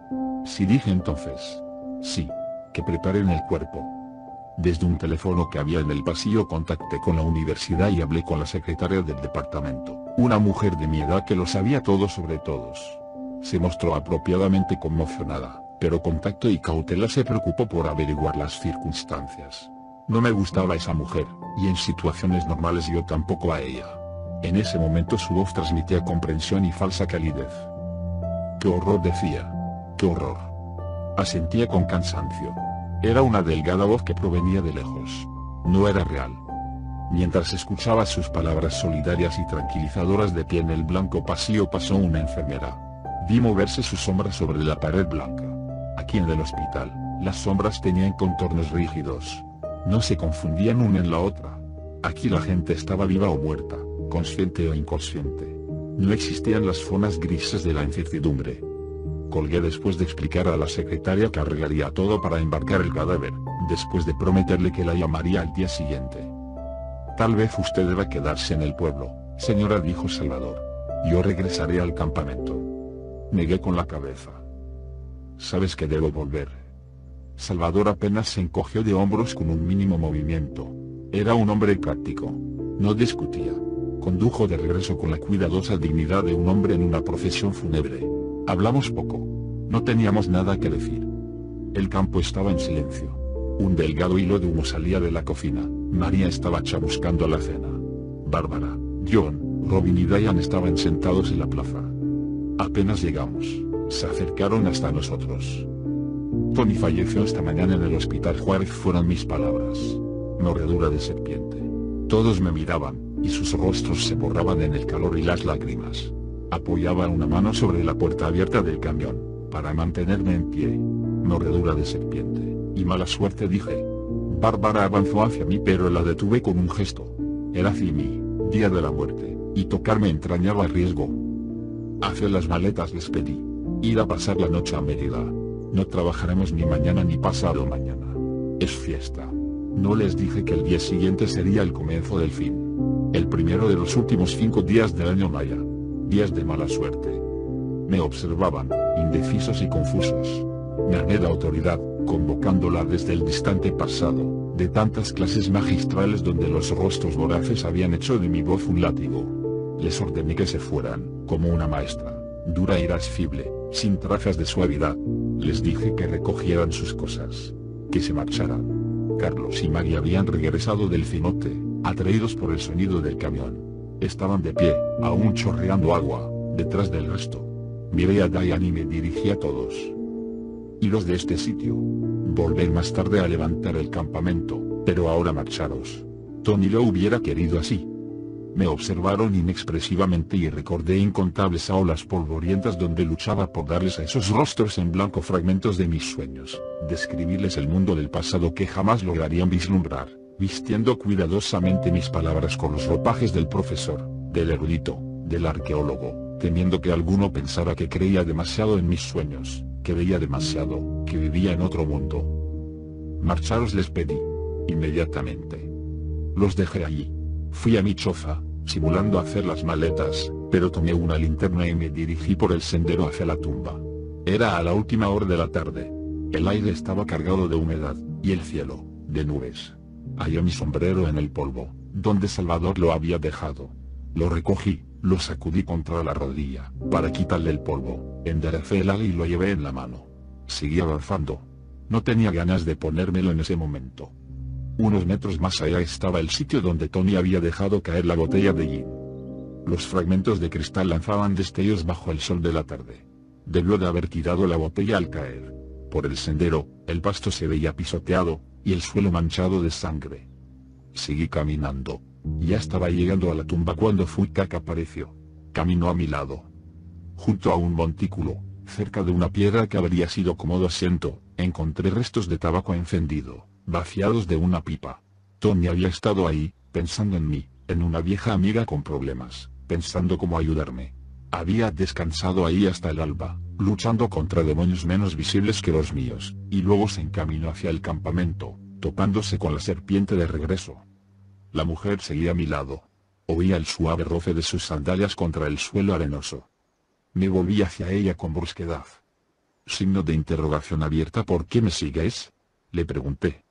Sí, dije entonces. Sí. Que preparen el cuerpo. Desde un teléfono que había en el pasillo contacté con la universidad y hablé con la secretaria del departamento, una mujer de mi edad que lo sabía todo sobre todos. Se mostró apropiadamente conmocionada, pero con tacto y cautela se preocupó por averiguar las circunstancias. No me gustaba esa mujer, y en situaciones normales yo tampoco a ella. En ese momento su voz transmitía comprensión y falsa calidez. ¡Qué horror!, decía. ¡Qué horror! Asentía con cansancio. Era una delgada voz que provenía de lejos. No era real. Mientras escuchaba sus palabras solidarias y tranquilizadoras, de pie en el blanco pasillo pasó una enfermera. Vi moverse su sombra sobre la pared blanca. Aquí en el hospital, las sombras tenían contornos rígidos. No se confundían una en la otra. Aquí la gente estaba viva o muerta, consciente o inconsciente. No existían las zonas grises de la incertidumbre. Colgué después de explicar a la secretaria que arreglaría todo para embarcar el cadáver, después de prometerle que la llamaría al día siguiente. Tal vez usted deba quedarse en el pueblo, señora, dijo Salvador. Yo regresaré al campamento. Negué con la cabeza. Sabes que debo volver. Salvador apenas se encogió de hombros con un mínimo movimiento. Era un hombre práctico. No discutía. Condujo de regreso con la cuidadosa dignidad de un hombre en una procesión fúnebre. Hablamos poco. No teníamos nada que decir. El campo estaba en silencio. Un delgado hilo de humo salía de la cocina. María estaba chamuscando la cena. Bárbara, John, Robin y Diane estaban sentados en la plaza. Apenas llegamos, se acercaron hasta nosotros. Tony falleció esta mañana en el hospital Juárez, fueron mis palabras. Mordedura de serpiente. Todos me miraban, y sus rostros se borraban en el calor y las lágrimas. Apoyaba una mano sobre la puerta abierta del camión, para mantenerme en pie. Mordedura de serpiente, y mala suerte, dije. Bárbara avanzó hacia mí, pero la detuve con un gesto. Era mi día de la muerte, y tocarme entrañaba riesgo. Hacer las maletas, les pedí. Ir a pasar la noche a Mérida. No trabajaremos ni mañana ni pasado mañana. Es fiesta. No les dije que el día siguiente sería el comienzo del fin. El primero de los últimos 5 días del año maya. Días de mala suerte. Me observaban, indecisos y confusos. Me armé de autoridad, convocándola desde el distante pasado, de tantas clases magistrales donde los rostros voraces habían hecho de mi voz un látigo. Les ordené que se fueran, como una maestra, dura e irascible, sin trazas de suavidad. Les dije que recogieran sus cosas, que se marcharan. Carlos y Maggie habían regresado del cenote, atraídos por el sonido del camión. Estaban de pie, aún chorreando agua, detrás del resto. Miré a Diane y me dirigí a todos. Iros de este sitio. Volver más tarde a levantar el campamento, pero ahora marcharos. Tony lo hubiera querido así. Me observaron inexpresivamente y recordé incontables aulas polvorientas donde luchaba por darles a esos rostros en blanco fragmentos de mis sueños, describirles el mundo del pasado que jamás lograrían vislumbrar, vistiendo cuidadosamente mis palabras con los ropajes del profesor, del erudito, del arqueólogo, temiendo que alguno pensara que creía demasiado en mis sueños, que veía demasiado, que vivía en otro mundo. Marcharos, les pedí. Inmediatamente. Los dejé allí. Fui a mi choza, simulando hacer las maletas, pero tomé una linterna y me dirigí por el sendero hacia la tumba. Era a la última hora de la tarde. El aire estaba cargado de humedad, y el cielo, de nubes. Hallé mi sombrero en el polvo, donde Salvador lo había dejado. Lo recogí, lo sacudí contra la rodilla, para quitarle el polvo, enderecé el ala y lo llevé en la mano. Seguí avanzando. No tenía ganas de ponérmelo en ese momento. Unos metros más allá estaba el sitio donde Tony había dejado caer la botella de gin. Los fragmentos de cristal lanzaban destellos bajo el sol de la tarde. Debió de haber tirado la botella al caer. Por el sendero, el pasto se veía pisoteado, y el suelo manchado de sangre. Seguí caminando. Ya estaba llegando a la tumba cuando Fuikak apareció. Caminó a mi lado. Junto a un montículo, cerca de una piedra que habría sido cómodo asiento, encontré restos de tabaco encendido, vaciados de una pipa. Tony había estado ahí, pensando en mí, en una vieja amiga con problemas, pensando cómo ayudarme. Había descansado ahí hasta el alba, luchando contra demonios menos visibles que los míos, y luego se encaminó hacia el campamento, topándose con la serpiente de regreso. La mujer seguía a mi lado. Oía el suave roce de sus sandalias contra el suelo arenoso. Me volví hacia ella con brusquedad. Signo de interrogación abierta. ¿Por qué me sigues?, le pregunté.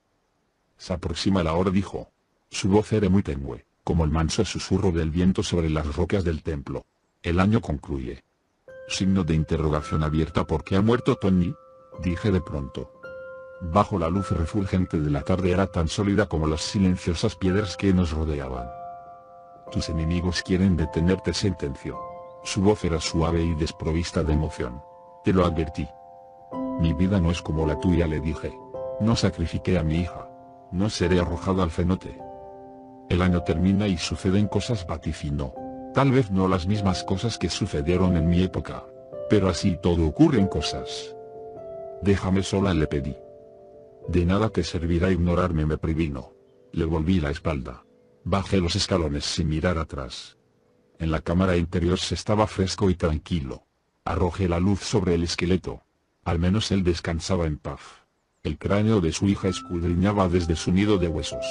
Se aproxima la hora, dijo. Su voz era muy tenue, como el manso susurro del viento sobre las rocas del templo. El año concluye. Signo de interrogación abierta. ¿Por qué ha muerto Tony?, dije de pronto. Bajo la luz refulgente de la tarde era tan sólida como las silenciosas piedras que nos rodeaban. Tus enemigos quieren detenerte, sentenció. Su voz era suave y desprovista de emoción. Te lo advertí. Mi vida no es como la tuya, le dije. No sacrifiqué a mi hija. No seré arrojado al cenote. El año termina y suceden cosas, vaticinó. Tal vez no las mismas cosas que sucedieron en mi época. Pero así todo ocurren cosas. Déjame sola, le pedí. De nada te servirá ignorarme, me previno. Le volví la espalda. Bajé los escalones sin mirar atrás. En la cámara interior se estaba fresco y tranquilo. Arrojé la luz sobre el esqueleto. Al menos él descansaba en paz. El cráneo de su hija escudriñaba desde su nido de huesos.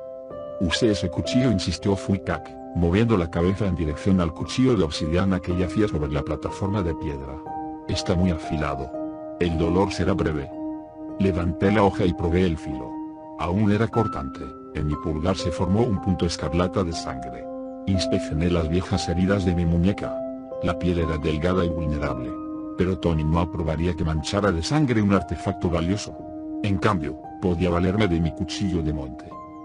Usé ese cuchillo, insistió Fuikak, moviendo la cabeza en dirección al cuchillo de obsidiana que yacía sobre la plataforma de piedra. Está muy afilado. El dolor será breve. Levanté la hoja y probé el filo. Aún era cortante. En mi pulgar se formó un punto escarlata de sangre. Inspeccioné las viejas heridas de mi muñeca. La piel era delgada y vulnerable. Pero Tony no aprobaría que manchara de sangre un artefacto valioso. En cambio, podía valerme de mi cuchillo de monte.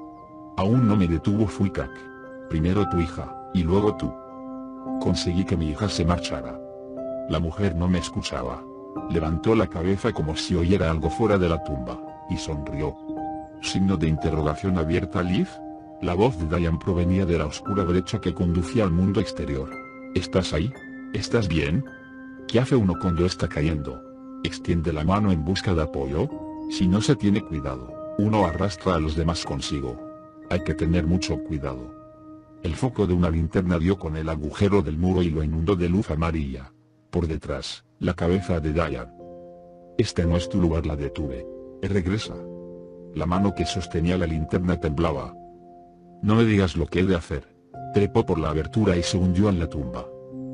Aún no me detuvo Fuikak. Primero tu hija, y luego tú. Conseguí que mi hija se marchara. La mujer no me escuchaba. Levantó la cabeza como si oyera algo fuera de la tumba, y sonrió. Signo de interrogación abierta. Liv. La voz de Diane provenía de la oscura brecha que conducía al mundo exterior. ¿Estás ahí? ¿Estás bien? ¿Qué hace uno cuando está cayendo? Extiende la mano en busca de apoyo. Si no se tiene cuidado, uno arrastra a los demás consigo. Hay que tener mucho cuidado. El foco de una linterna dio con el agujero del muro y lo inundó de luz amarilla. Por detrás, la cabeza de Diane. Este no es tu lugar, la detuve. Regresa. La mano que sostenía la linterna temblaba. No me digas lo que he de hacer. Trepó por la abertura y se hundió en la tumba.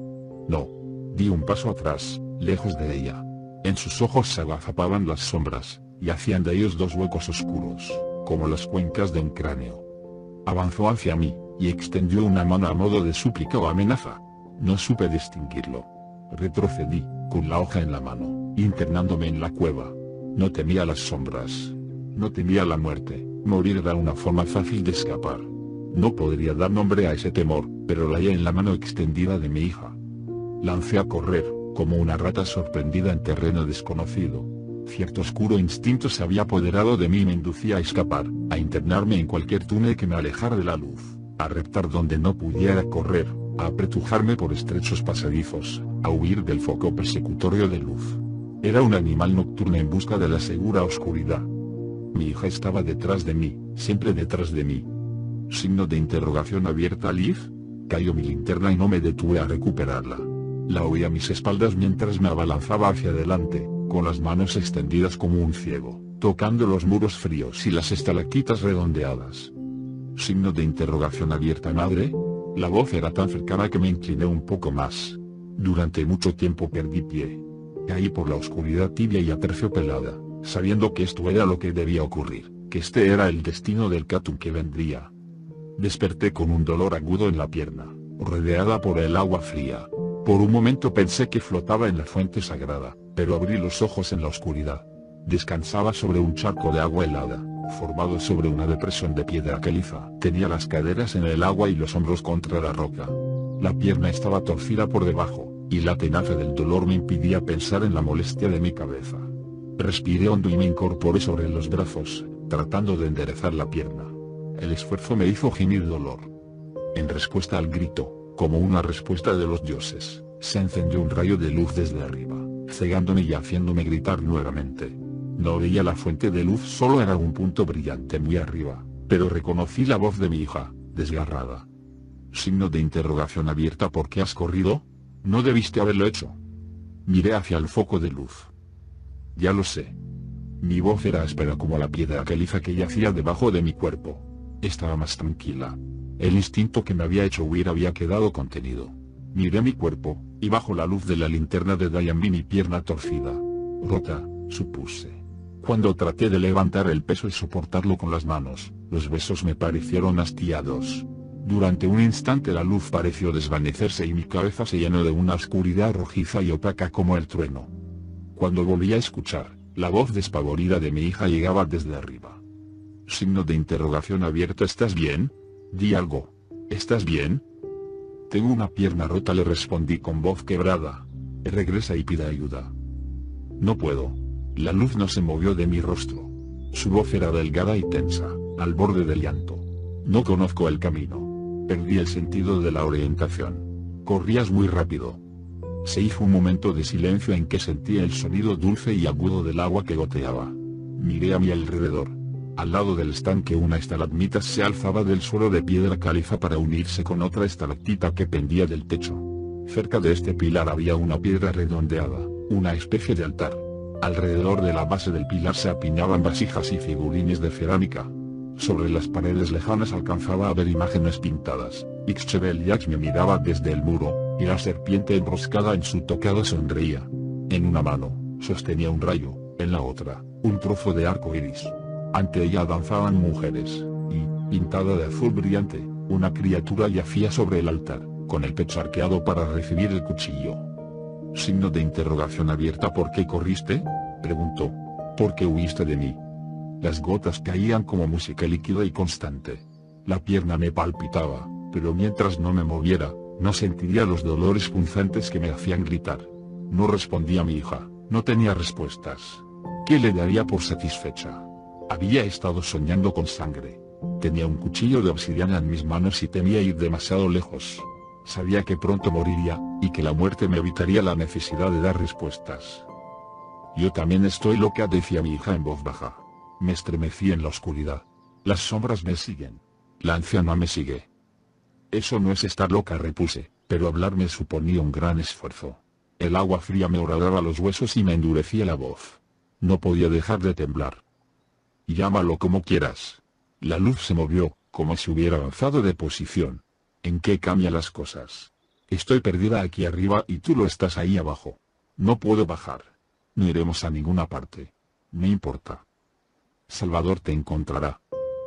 No. Di un paso atrás, lejos de ella. En sus ojos se agazapaban las sombras, y hacían de ellos dos huecos oscuros, como las cuencas de un cráneo. Avanzó hacia mí, y extendió una mano a modo de súplica o amenaza. No supe distinguirlo. Retrocedí, con la hoja en la mano, internándome en la cueva. No temía las sombras. No temía la muerte. Morir era una forma fácil de escapar. No podría dar nombre a ese temor, pero la hallé en la mano extendida de mi hija. Lancé a correr, como una rata sorprendida en terreno desconocido. Cierto oscuro instinto se había apoderado de mí y me inducía a escapar, a internarme en cualquier túnel que me alejara de la luz, a reptar donde no pudiera correr, a apretujarme por estrechos pasadizos, a huir del foco persecutorio de luz. Era un animal nocturno en busca de la segura oscuridad. Mi hija estaba detrás de mí, siempre detrás de mí. Signo de interrogación abierta. Liv. Cayó mi linterna y no me detuve a recuperarla. La oí a mis espaldas mientras me abalanzaba hacia adelante, con las manos extendidas como un ciego, tocando los muros fríos y las estalactitas redondeadas. Signo de interrogación abierta. Madre. La voz era tan cercana que me incliné un poco más. Durante mucho tiempo perdí pie. Caí por la oscuridad tibia y aterciopelada, sabiendo que esto era lo que debía ocurrir, que este era el destino del Katun que vendría. Desperté con un dolor agudo en la pierna, rodeada por el agua fría. Por un momento pensé que flotaba en la fuente sagrada, pero abrí los ojos en la oscuridad. Descansaba sobre un charco de agua helada, formado sobre una depresión de piedra caliza. Tenía las caderas en el agua y los hombros contra la roca. La pierna estaba torcida por debajo, y la tenaza del dolor me impidía pensar en la molestia de mi cabeza. Respiré hondo y me incorporé sobre los brazos, tratando de enderezar la pierna. El esfuerzo me hizo gemir dolor. En respuesta al grito, como una respuesta de los dioses, se encendió un rayo de luz desde arriba, cegándome y haciéndome gritar nuevamente. No veía la fuente de luz, solo era un punto brillante muy arriba, pero reconocí la voz de mi hija, desgarrada. Signo de interrogación abierta. ¿Por qué has corrido? No debiste haberlo hecho. Miré hacia el foco de luz. Ya lo sé. Mi voz era áspera como la piedra caliza que yacía debajo de mi cuerpo. Estaba más tranquila. El instinto que me había hecho huir había quedado contenido. Miré mi cuerpo, y bajo la luz de la linterna de Diane vi mi pierna torcida. Rota, supuse. Cuando traté de levantar el peso y soportarlo con las manos, los huesos me parecieron hastiados. Durante un instante la luz pareció desvanecerse y mi cabeza se llenó de una oscuridad rojiza y opaca como el trueno. Cuando volví a escuchar, la voz despavorida de mi hija llegaba desde arriba. Signo de interrogación abierta. ¿Estás bien? Di algo. ¿Estás bien? Tengo una pierna rota, le respondí con voz quebrada. Regresa y pida ayuda. No puedo. La luz no se movió de mi rostro. Su voz era delgada y tensa, al borde del llanto. No conozco el camino. Perdí el sentido de la orientación. Corrías muy rápido. Se hizo un momento de silencio en que sentí el sonido dulce y agudo del agua que goteaba. Miré a mi alrededor. Al lado del estanque una estalagmita se alzaba del suelo de piedra caliza para unirse con otra estalactita que pendía del techo. Cerca de este pilar había una piedra redondeada, una especie de altar. Alrededor de la base del pilar se apiñaban vasijas y figurines de cerámica. Sobre las paredes lejanas alcanzaba a ver imágenes pintadas. Ixchebeliax me miraba desde el muro, y la serpiente enroscada en su tocado sonreía. En una mano, sostenía un rayo, en la otra, un trozo de arco iris. Ante ella danzaban mujeres, y, pintada de azul brillante, una criatura yacía sobre el altar, con el pecho arqueado para recibir el cuchillo. Signo de interrogación abierta. ¿Por qué corriste?, preguntó. ¿Por qué huiste de mí? Las gotas caían como música líquida y constante. La pierna me palpitaba, pero mientras no me moviera, no sentiría los dolores punzantes que me hacían gritar. No respondía mi hija, no tenía respuestas. ¿Qué le daría por satisfecha? Había estado soñando con sangre. Tenía un cuchillo de obsidiana en mis manos y temía ir demasiado lejos. Sabía que pronto moriría, y que la muerte me evitaría la necesidad de dar respuestas. Yo también estoy loca, decía mi hija en voz baja. Me estremecí en la oscuridad. Las sombras me siguen. La anciana me sigue. Eso no es estar loca, repuse, pero hablar me suponía un gran esfuerzo. El agua fría me horadaba los huesos y me endurecía la voz. No podía dejar de temblar. Llámalo como quieras. La luz se movió, como si hubiera avanzado de posición. ¿En qué cambia las cosas? Estoy perdida aquí arriba y tú lo estás ahí abajo. No puedo bajar. No iremos a ninguna parte. No importa. Salvador te encontrará.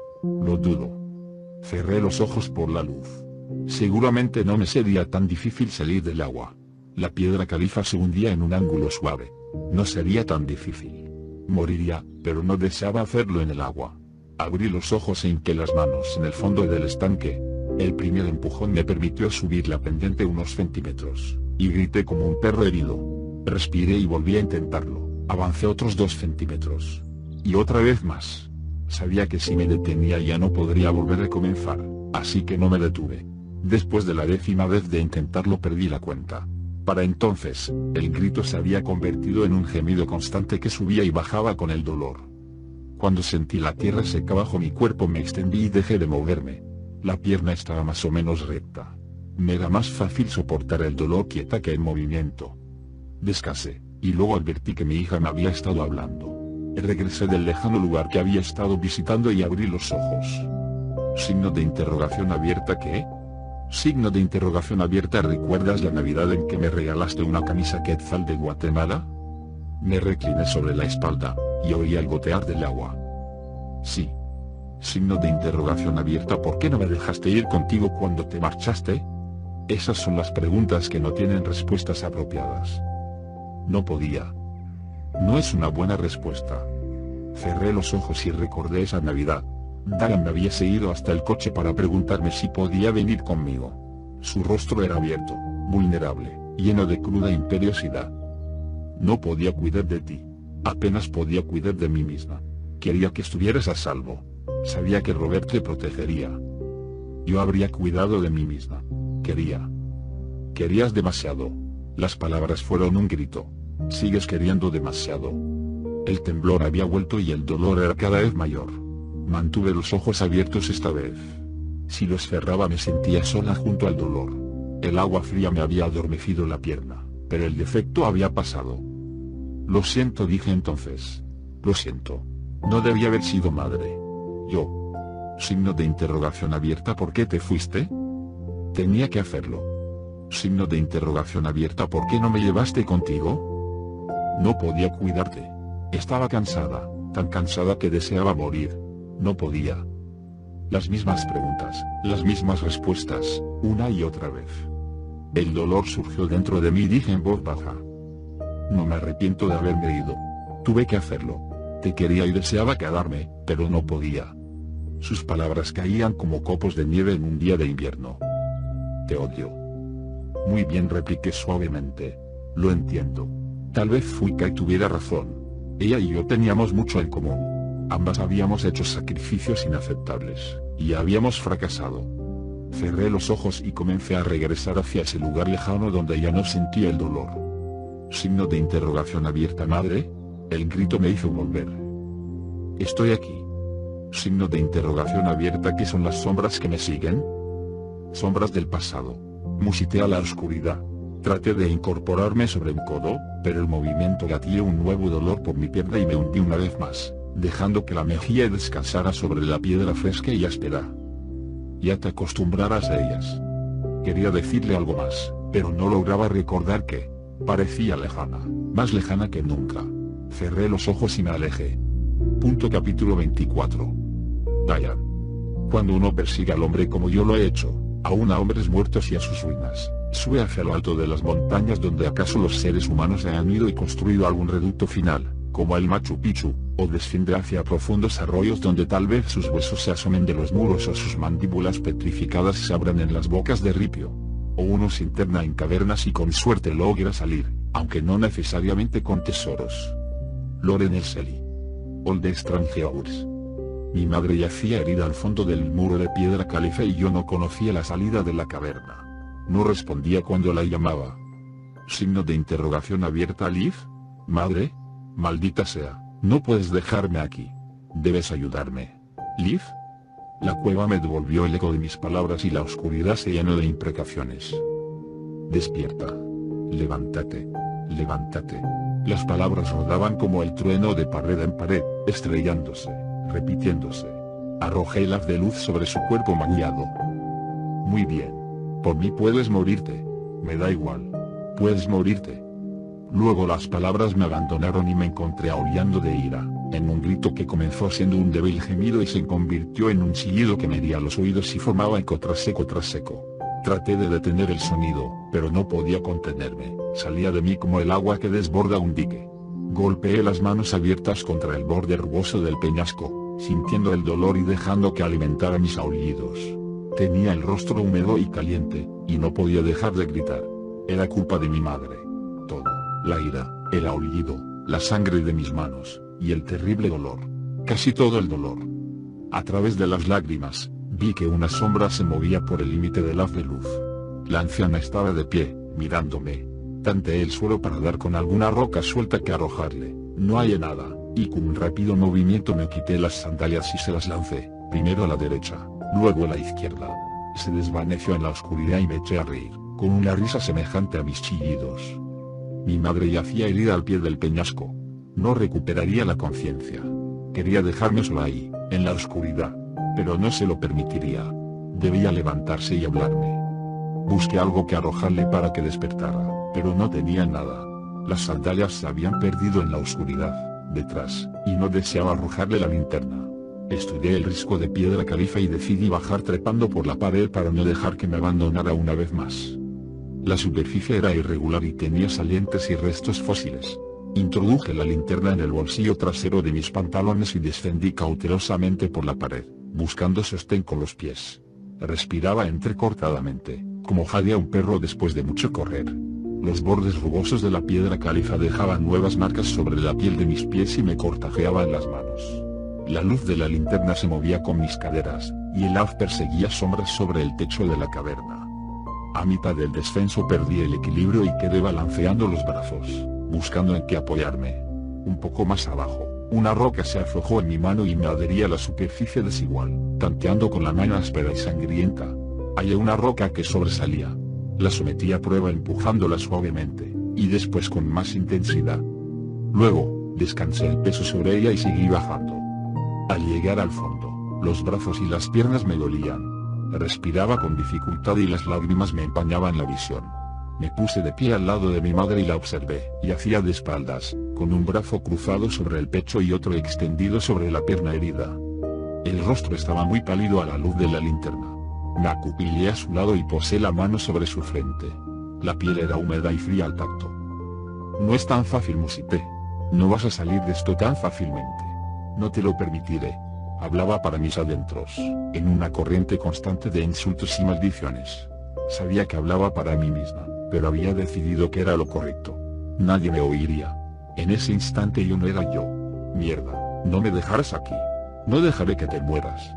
Lo dudo. Cerré los ojos por la luz. Seguramente no me sería tan difícil salir del agua. La piedra caliza se hundía en un ángulo suave. No sería tan difícil. Moriría, pero no deseaba hacerlo en el agua. Abrí los ojos e hinqué las manos en el fondo del estanque. El primer empujón me permitió subir la pendiente unos centímetros, y grité como un perro herido. Respiré y volví a intentarlo. Avancé otros 2 centímetros. Y otra vez más. Sabía que si me detenía ya no podría volver a comenzar, así que no me detuve. Después de la 10ª vez de intentarlo perdí la cuenta. Para entonces, el grito se había convertido en un gemido constante que subía y bajaba con el dolor. Cuando sentí la tierra seca bajo mi cuerpo me extendí y dejé de moverme. La pierna estaba más o menos recta. Me era más fácil soportar el dolor quieta que en movimiento. Descansé, y luego advertí que mi hija me había estado hablando. Regresé del lejano lugar que había estado visitando y abrí los ojos. Signo de interrogación abierta. ¿Qué? Signo de interrogación abierta. ¿Recuerdas la Navidad en que me regalaste una camisa Quetzal de Guatemala? Me recliné sobre la espalda, y oí el gotear del agua. Sí. Signo de interrogación abierta. ¿Por qué no me dejaste ir contigo cuando te marchaste? Esas son las preguntas que no tienen respuestas apropiadas. No podía. No es una buena respuesta. Cerré los ojos y recordé esa Navidad. Dagan me había seguido hasta el coche para preguntarme si podía venir conmigo. Su rostro era abierto, vulnerable, lleno de cruda imperiosidad. No podía cuidar de ti. Apenas podía cuidar de mí misma. Quería que estuvieras a salvo. Sabía que Robert te protegería. Yo habría cuidado de mí misma. Quería. Querías demasiado. Las palabras fueron un grito. Sigues queriendo demasiado. El temblor había vuelto y el dolor era cada vez mayor. Mantuve los ojos abiertos esta vez. Si los cerraba me sentía sola junto al dolor. El agua fría me había adormecido la pierna, pero el defecto había pasado. Lo siento, dije entonces. Lo siento. No debía haber sido madre. Yo. Signo de interrogación abierta. ¿Por qué te fuiste? Tenía que hacerlo. Signo de interrogación abierta. ¿Por qué no me llevaste contigo? No podía cuidarte. Estaba cansada, tan cansada que deseaba morir. No podía. Las mismas preguntas, las mismas respuestas, una y otra vez. El dolor surgió dentro de mí, dije en voz baja. No me arrepiento de haberme ido. Tuve que hacerlo. Te quería y deseaba quedarme, pero no podía. Sus palabras caían como copos de nieve en un día de invierno. Te odio. Muy bien, repliqué suavemente. Lo entiendo. Tal vez Fuika tuviera razón. Ella y yo teníamos mucho en común. Ambas habíamos hecho sacrificios inaceptables. y habíamos fracasado. Cerré los ojos y comencé a regresar hacia ese lugar lejano donde ya no sentía el dolor. Signo de interrogación abierta. Madre, el grito me hizo volver. Estoy aquí. Signo de interrogación abierta. ¿Qué son las sombras que me siguen? Sombras del pasado. Musité a la oscuridad. Traté de incorporarme sobre un codo, pero el movimiento gatilló un nuevo dolor por mi pierna y me hundí una vez más, dejando que la mejilla descansara sobre la piedra fresca y áspera. Ya te acostumbrarás a ellas. Quería decirle algo más, pero no lograba recordar qué. Parecía lejana, más lejana que nunca. Cerré los ojos y me alejé. Capítulo 24. Diane. Cuando uno persigue al hombre como yo lo he hecho, aún a hombres muertos y a sus ruinas, sube hacia lo alto de las montañas donde acaso los seres humanos han ido y construido algún reducto final, como el Machu Picchu, o desciende hacia profundos arroyos donde tal vez sus huesos se asomen de los muros o sus mandíbulas petrificadas se abran en las bocas de ripio. O uno se interna en cavernas y con suerte logra salir, aunque no necesariamente con tesoros. Loren Elseli. Old Strange Hours. Mi madre yacía herida al fondo del muro de piedra califa y yo no conocía la salida de la caverna. No respondía cuando la llamaba. Signo de interrogación abierta. Liv. Madre. Maldita sea, no puedes dejarme aquí. Debes ayudarme. Liv. La cueva me devolvió el eco de mis palabras y la oscuridad se llenó de imprecaciones. Despierta. Levántate. Levántate. Las palabras rodaban como el trueno de pared en pared, estrellándose, repitiéndose. Arrojé el haz de luz sobre su cuerpo magullado. Muy bien. Por mí puedes morirte. Me da igual. Puedes morirte. Luego las palabras me abandonaron y me encontré aullando de ira, en un grito que comenzó siendo un débil gemido y se convirtió en un chillido que me hería los oídos y formaba eco tras eco tras eco. Traté de detener el sonido, pero no podía contenerme, salía de mí como el agua que desborda un dique. Golpeé las manos abiertas contra el borde rugoso del peñasco, sintiendo el dolor y dejando que alimentara mis aullidos. Tenía el rostro húmedo y caliente, y no podía dejar de gritar. Era culpa de mi madre. Todo, la ira, el aullido, la sangre de mis manos, y el terrible dolor. Casi todo el dolor. A través de las lágrimas, vi que una sombra se movía por el límite del haz de luz. La anciana estaba de pie, mirándome. Tanteé el suelo para dar con alguna roca suelta que arrojarle. No hallé nada, y con un rápido movimiento me quité las sandalias y se las lancé, primero a la derecha, luego a la izquierda. Se desvaneció en la oscuridad y me eché a reír, con una risa semejante a mis chillidos. Mi madre yacía herida al pie del peñasco. No recuperaría la conciencia. Quería dejarme sola ahí, en la oscuridad. Pero no se lo permitiría. Debía levantarse y hablarme. Busqué algo que arrojarle para que despertara, pero no tenía nada. Las sandalias se habían perdido en la oscuridad, detrás, y no deseaba arrojarle la linterna. Estudié el risco de piedra califa y decidí bajar trepando por la pared para no dejar que me abandonara una vez más. La superficie era irregular y tenía salientes y restos fósiles. Introduje la linterna en el bolsillo trasero de mis pantalones y descendí cautelosamente por la pared, buscando sostén con los pies. Respiraba entrecortadamente, como jadea un perro después de mucho correr. Los bordes rugosos de la piedra califa dejaban nuevas marcas sobre la piel de mis pies y me cortajeaban las manos. La luz de la linterna se movía con mis caderas, y el haz perseguía sombras sobre el techo de la caverna. A mitad del descenso perdí el equilibrio y quedé balanceando los brazos, buscando en qué apoyarme. Un poco más abajo, una roca se aflojó en mi mano y me adhería a la superficie desigual, tanteando con la mano áspera y sangrienta. Hallé una roca que sobresalía. La sometí a prueba empujándola suavemente, y después con más intensidad. Luego, descansé el peso sobre ella y seguí bajando. Al llegar al fondo, los brazos y las piernas me dolían. Respiraba con dificultad y las lágrimas me empañaban la visión. Me puse de pie al lado de mi madre y la observé. Yacía de espaldas, con un brazo cruzado sobre el pecho y otro extendido sobre la pierna herida. El rostro estaba muy pálido a la luz de la linterna. Me acupilé a su lado y posé la mano sobre su frente. La piel era húmeda y fría al tacto. No es tan fácil, musité. No vas a salir de esto tan fácilmente. No te lo permitiré. Hablaba para mis adentros, en una corriente constante de insultos y maldiciones. Sabía que hablaba para mí misma, pero había decidido que era lo correcto. Nadie me oiría. En ese instante yo no era yo. Mierda, no me dejarás aquí. No dejaré que te mueras.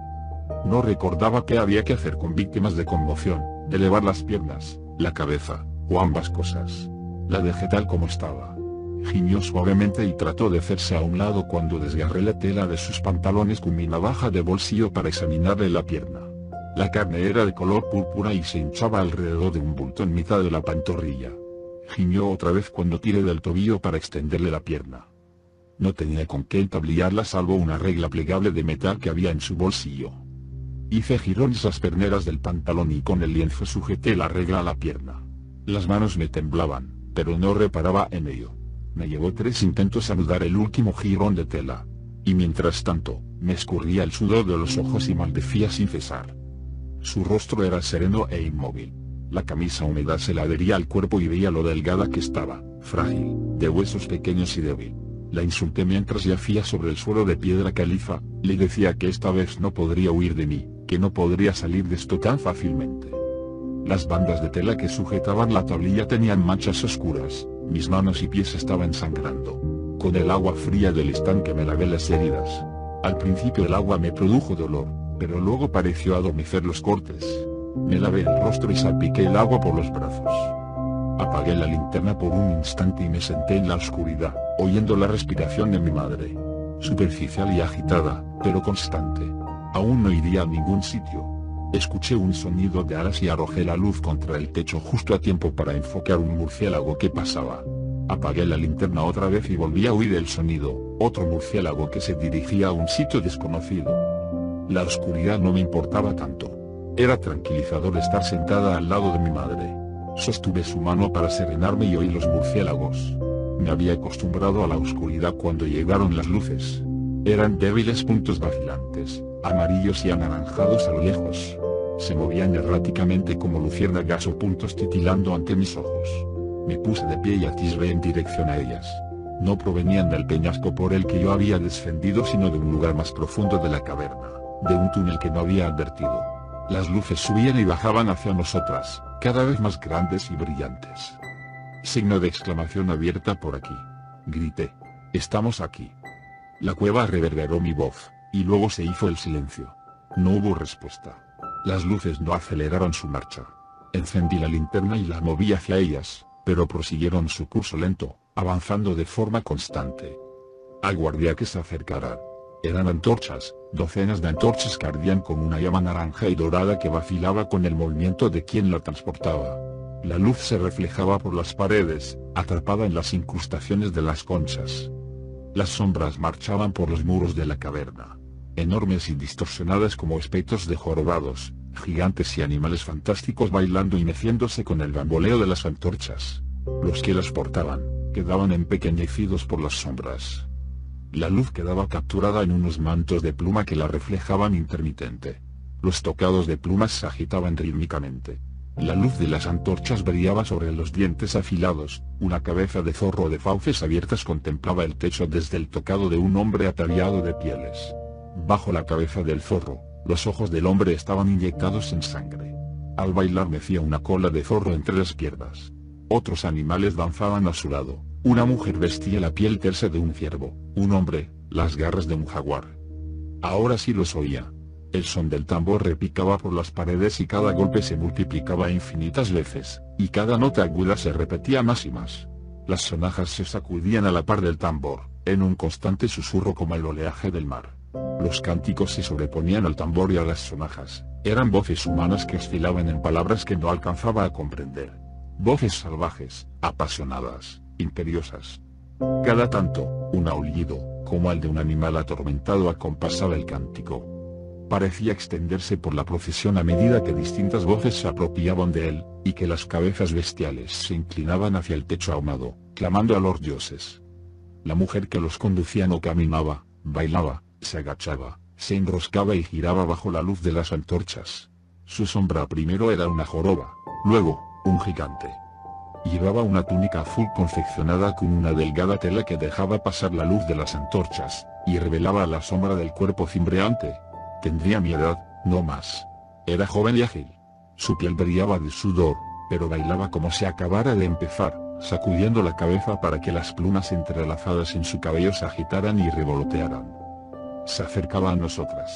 No recordaba qué había que hacer con víctimas de conmoción, elevar las piernas, la cabeza, o ambas cosas. La dejé tal como estaba. Gimió suavemente y trató de hacerse a un lado cuando desgarré la tela de sus pantalones con mi navaja de bolsillo para examinarle la pierna. La carne era de color púrpura y se hinchaba alrededor de un bulto en mitad de la pantorrilla. Gimió otra vez cuando tiré del tobillo para extenderle la pierna. No tenía con qué entablillarla salvo una regla plegable de metal que había en su bolsillo. Hice jirones las perneras del pantalón y con el lienzo sujeté la regla a la pierna. Las manos me temblaban, pero no reparaba en ello. Me llevó 3 intentos anudar el último jirón de tela. Y mientras tanto, me escurría el sudor de los ojos y maldecía sin cesar. Su rostro era sereno e inmóvil. La camisa húmeda se le adhería al cuerpo y veía lo delgada que estaba, frágil, de huesos pequeños y débil. La insulté mientras yacía sobre el suelo de piedra caliza, le decía que esta vez no podría huir de mí, que no podría salir de esto tan fácilmente. Las bandas de tela que sujetaban la tablilla tenían manchas oscuras, mis manos y pies estaban sangrando. Con el agua fría del estanque me lavé las heridas. Al principio el agua me produjo dolor, pero luego pareció adormecer los cortes. Me lavé el rostro y salpiqué el agua por los brazos. Apagué la linterna por un instante y me senté en la oscuridad, oyendo la respiración de mi madre. Superficial y agitada, pero constante. Aún no iría a ningún sitio. Escuché un sonido de alas y arrojé la luz contra el techo justo a tiempo para enfocar un murciélago que pasaba. Apagué la linterna otra vez y volví a oír el sonido, otro murciélago que se dirigía a un sitio desconocido. La oscuridad no me importaba tanto. Era tranquilizador estar sentada al lado de mi madre. Sostuve su mano para serenarme y oí los murciélagos. Me había acostumbrado a la oscuridad cuando llegaron las luces. Eran débiles puntos vacilantes, amarillos y anaranjados a lo lejos. Se movían erráticamente como luciérnagas o puntos titilando ante mis ojos. Me puse de pie y atisbé en dirección a ellas. No provenían del peñasco por el que yo había descendido sino de un lugar más profundo de la caverna, de un túnel que no había advertido. Las luces subían y bajaban hacia nosotras, cada vez más grandes y brillantes. Signo de exclamación abierta por aquí. Grité. Estamos aquí. La cueva reverberó mi voz, y luego se hizo el silencio. No hubo respuesta. Las luces no aceleraron su marcha. Encendí la linterna y la moví hacia ellas, pero prosiguieron su curso lento, avanzando de forma constante. Aguardé a que se acercaran. Eran antorchas, docenas de antorchas que ardían con una llama naranja y dorada que vacilaba con el movimiento de quien la transportaba. La luz se reflejaba por las paredes, atrapada en las incrustaciones de las conchas. Las sombras marchaban por los muros de la caverna, enormes y distorsionadas como espectros de jorobados, gigantes y animales fantásticos bailando y meciéndose con el bamboleo de las antorchas. Los que las portaban, quedaban empequeñecidos por las sombras. La luz quedaba capturada en unos mantos de pluma que la reflejaban intermitente. Los tocados de plumas se agitaban rítmicamente. La luz de las antorchas brillaba sobre los dientes afilados. Una cabeza de zorro de fauces abiertas contemplaba el techo desde el tocado de un hombre ataviado de pieles. Bajo la cabeza del zorro, los ojos del hombre estaban inyectados en sangre. Al bailar mecía una cola de zorro entre las piernas. Otros animales danzaban a su lado. Una mujer vestía la piel tersa de un ciervo, un hombre, las garras de un jaguar. Ahora sí los oía. El son del tambor repicaba por las paredes y cada golpe se multiplicaba infinitas veces, y cada nota aguda se repetía más y más. Las sonajas se sacudían a la par del tambor, en un constante susurro como el oleaje del mar. Los cánticos se sobreponían al tambor y a las sonajas, eran voces humanas que oscilaban en palabras que no alcanzaba a comprender. Voces salvajes, apasionadas, imperiosas. Cada tanto, un aullido, como el de un animal atormentado acompasaba el cántico. Parecía extenderse por la procesión a medida que distintas voces se apropiaban de él, y que las cabezas bestiales se inclinaban hacia el techo ahumado, clamando a los dioses. La mujer que los conducía no caminaba, bailaba, se agachaba, se enroscaba y giraba bajo la luz de las antorchas. Su sombra primero era una joroba, luego, un gigante. Llevaba una túnica azul confeccionada con una delgada tela que dejaba pasar la luz de las antorchas, y revelaba la sombra del cuerpo cimbreante. Tendría mi edad, no más. Era joven y ágil. Su piel brillaba de sudor, pero bailaba como si acabara de empezar, sacudiendo la cabeza para que las plumas entrelazadas en su cabello se agitaran y revolotearan. Se acercaba a nosotras.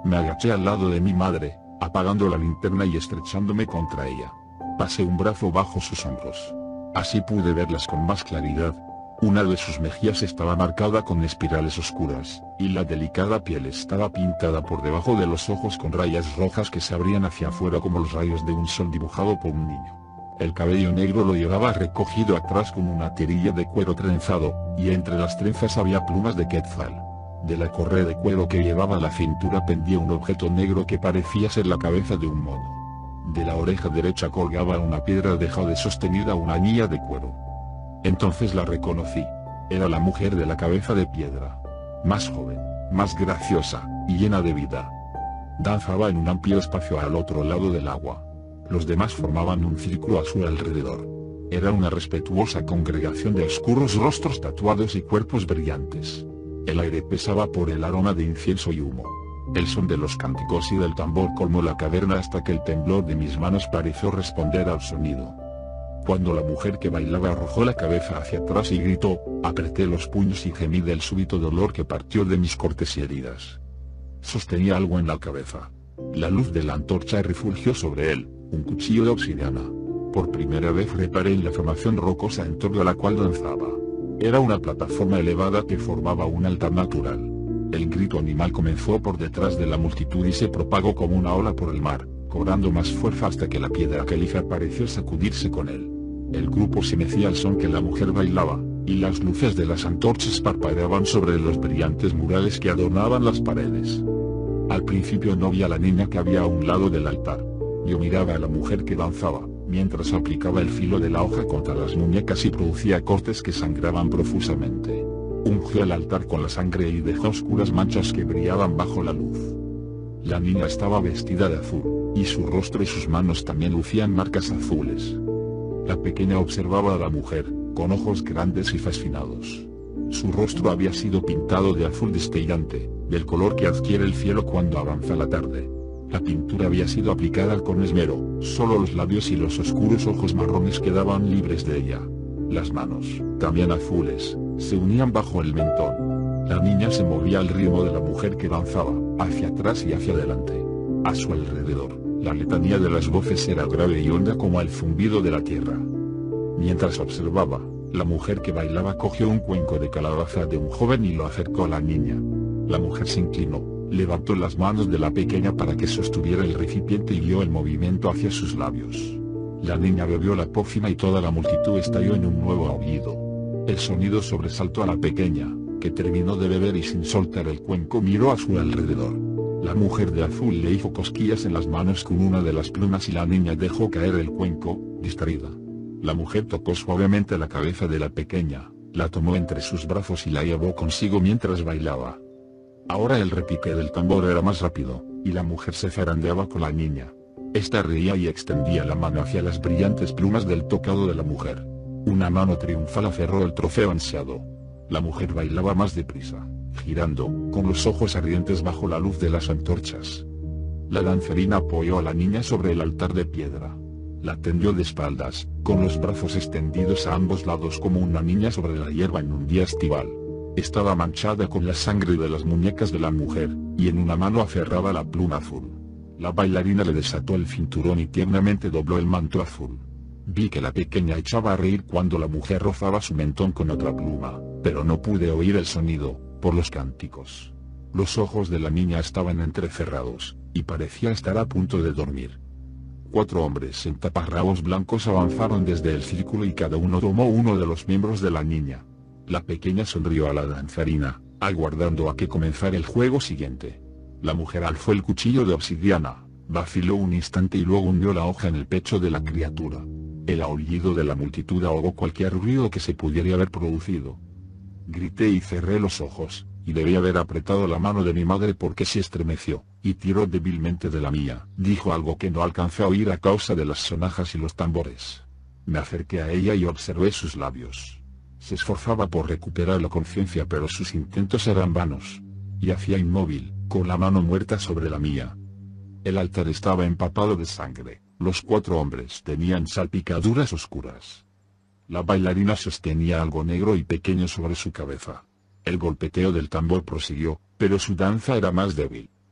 Me agaché al lado de mi madre, apagando la linterna y estrechándome contra ella. Pasé un brazo bajo sus hombros. Así pude verlas con más claridad. Una de sus mejillas estaba marcada con espirales oscuras, y la delicada piel estaba pintada por debajo de los ojos con rayas rojas que se abrían hacia afuera como los rayos de un sol dibujado por un niño. El cabello negro lo llevaba recogido atrás con una tirilla de cuero trenzado, y entre las trenzas había plumas de quetzal. De la correa de cuero que llevaba a la cintura pendía un objeto negro que parecía ser la cabeza de un mono. De la oreja derecha colgaba una piedra de jade sostenida a una anilla de cuero. Entonces la reconocí. Era la mujer de la cabeza de piedra. Más joven, más graciosa, y llena de vida. Danzaba en un amplio espacio al otro lado del agua. Los demás formaban un círculo a su alrededor. Era una respetuosa congregación de oscuros rostros tatuados y cuerpos brillantes. El aire pesaba por el aroma de incienso y humo. El son de los cánticos y del tambor colmó la caverna hasta que el temblor de mis manos pareció responder al sonido. Cuando la mujer que bailaba arrojó la cabeza hacia atrás y gritó, apreté los puños y gemí del súbito dolor que partió de mis cortes y heridas. Sostenía algo en la cabeza. La luz de la antorcha refugió sobre él, un cuchillo de obsidiana. Por primera vez reparé en la formación rocosa en torno a la cual danzaba. Era una plataforma elevada que formaba un altar natural. El grito animal comenzó por detrás de la multitud y se propagó como una ola por el mar, cobrando más fuerza hasta que la piedra caliza pareció sacudirse con él. El grupo se mecía al son que la mujer bailaba, y las luces de las antorchas parpadeaban sobre los brillantes murales que adornaban las paredes. Al principio no vi a la niña que había a un lado del altar. Yo miraba a la mujer que danzaba, mientras aplicaba el filo de la hoja contra las muñecas y producía cortes que sangraban profusamente. Ungió el altar con la sangre y dejó oscuras manchas que brillaban bajo la luz. La niña estaba vestida de azul, y su rostro y sus manos también lucían marcas azules. La pequeña observaba a la mujer, con ojos grandes y fascinados. Su rostro había sido pintado de azul destellante, del color que adquiere el cielo cuando avanza la tarde. La pintura había sido aplicada con esmero, solo los labios y los oscuros ojos marrones quedaban libres de ella. Las manos, también azules, se unían bajo el mentón. La niña se movía al ritmo de la mujer que danzaba, hacia atrás y hacia adelante. A su alrededor, la letanía de las voces era grave y honda como el zumbido de la tierra. Mientras observaba, la mujer que bailaba cogió un cuenco de calabaza de un joven y lo acercó a la niña. La mujer se inclinó, levantó las manos de la pequeña para que sostuviera el recipiente y guió el movimiento hacia sus labios. La niña bebió la pócima y toda la multitud estalló en un nuevo aullido. El sonido sobresaltó a la pequeña, que terminó de beber y sin soltar el cuenco miró a su alrededor. La mujer de azul le hizo cosquillas en las manos con una de las plumas y la niña dejó caer el cuenco, distraída. La mujer tocó suavemente la cabeza de la pequeña, la tomó entre sus brazos y la llevó consigo mientras bailaba. Ahora el repique del tambor era más rápido, y la mujer se zarandeaba con la niña. Esta reía y extendía la mano hacia las brillantes plumas del tocado de la mujer. Una mano triunfal aferró el trofeo ansiado. La mujer bailaba más deprisa, girando, con los ojos ardientes bajo la luz de las antorchas. La danzarina apoyó a la niña sobre el altar de piedra. La tendió de espaldas, con los brazos extendidos a ambos lados como una niña sobre la hierba en un día estival. Estaba manchada con la sangre de las muñecas de la mujer, y en una mano aferraba la pluma azul. La bailarina le desató el cinturón y tiernamente dobló el manto azul. Vi que la pequeña echaba a reír cuando la mujer rozaba su mentón con otra pluma, pero no pude oír el sonido, por los cánticos. Los ojos de la niña estaban entrecerrados, y parecía estar a punto de dormir. 4 hombres en taparrabos blancos avanzaron desde el círculo y cada uno tomó uno de los miembros de la niña. La pequeña sonrió a la danzarina, aguardando a que comenzara el juego siguiente. La mujer alzó el cuchillo de obsidiana, vaciló un instante y luego hundió la hoja en el pecho de la criatura. El aullido de la multitud ahogó cualquier ruido que se pudiera haber producido. Grité y cerré los ojos, y debí haber apretado la mano de mi madre porque se estremeció, y tiró débilmente de la mía. Dijo algo que no alcancé a oír a causa de las sonajas y los tambores. Me acerqué a ella y observé sus labios. Se esforzaba por recuperar la conciencia pero sus intentos eran vanos. Yacía inmóvil, con la mano muerta sobre la mía. El altar estaba empapado de sangre, los 4 hombres tenían salpicaduras oscuras. La bailarina sostenía algo negro y pequeño sobre su cabeza. El golpeteo del tambor prosiguió, pero su danza era más débil.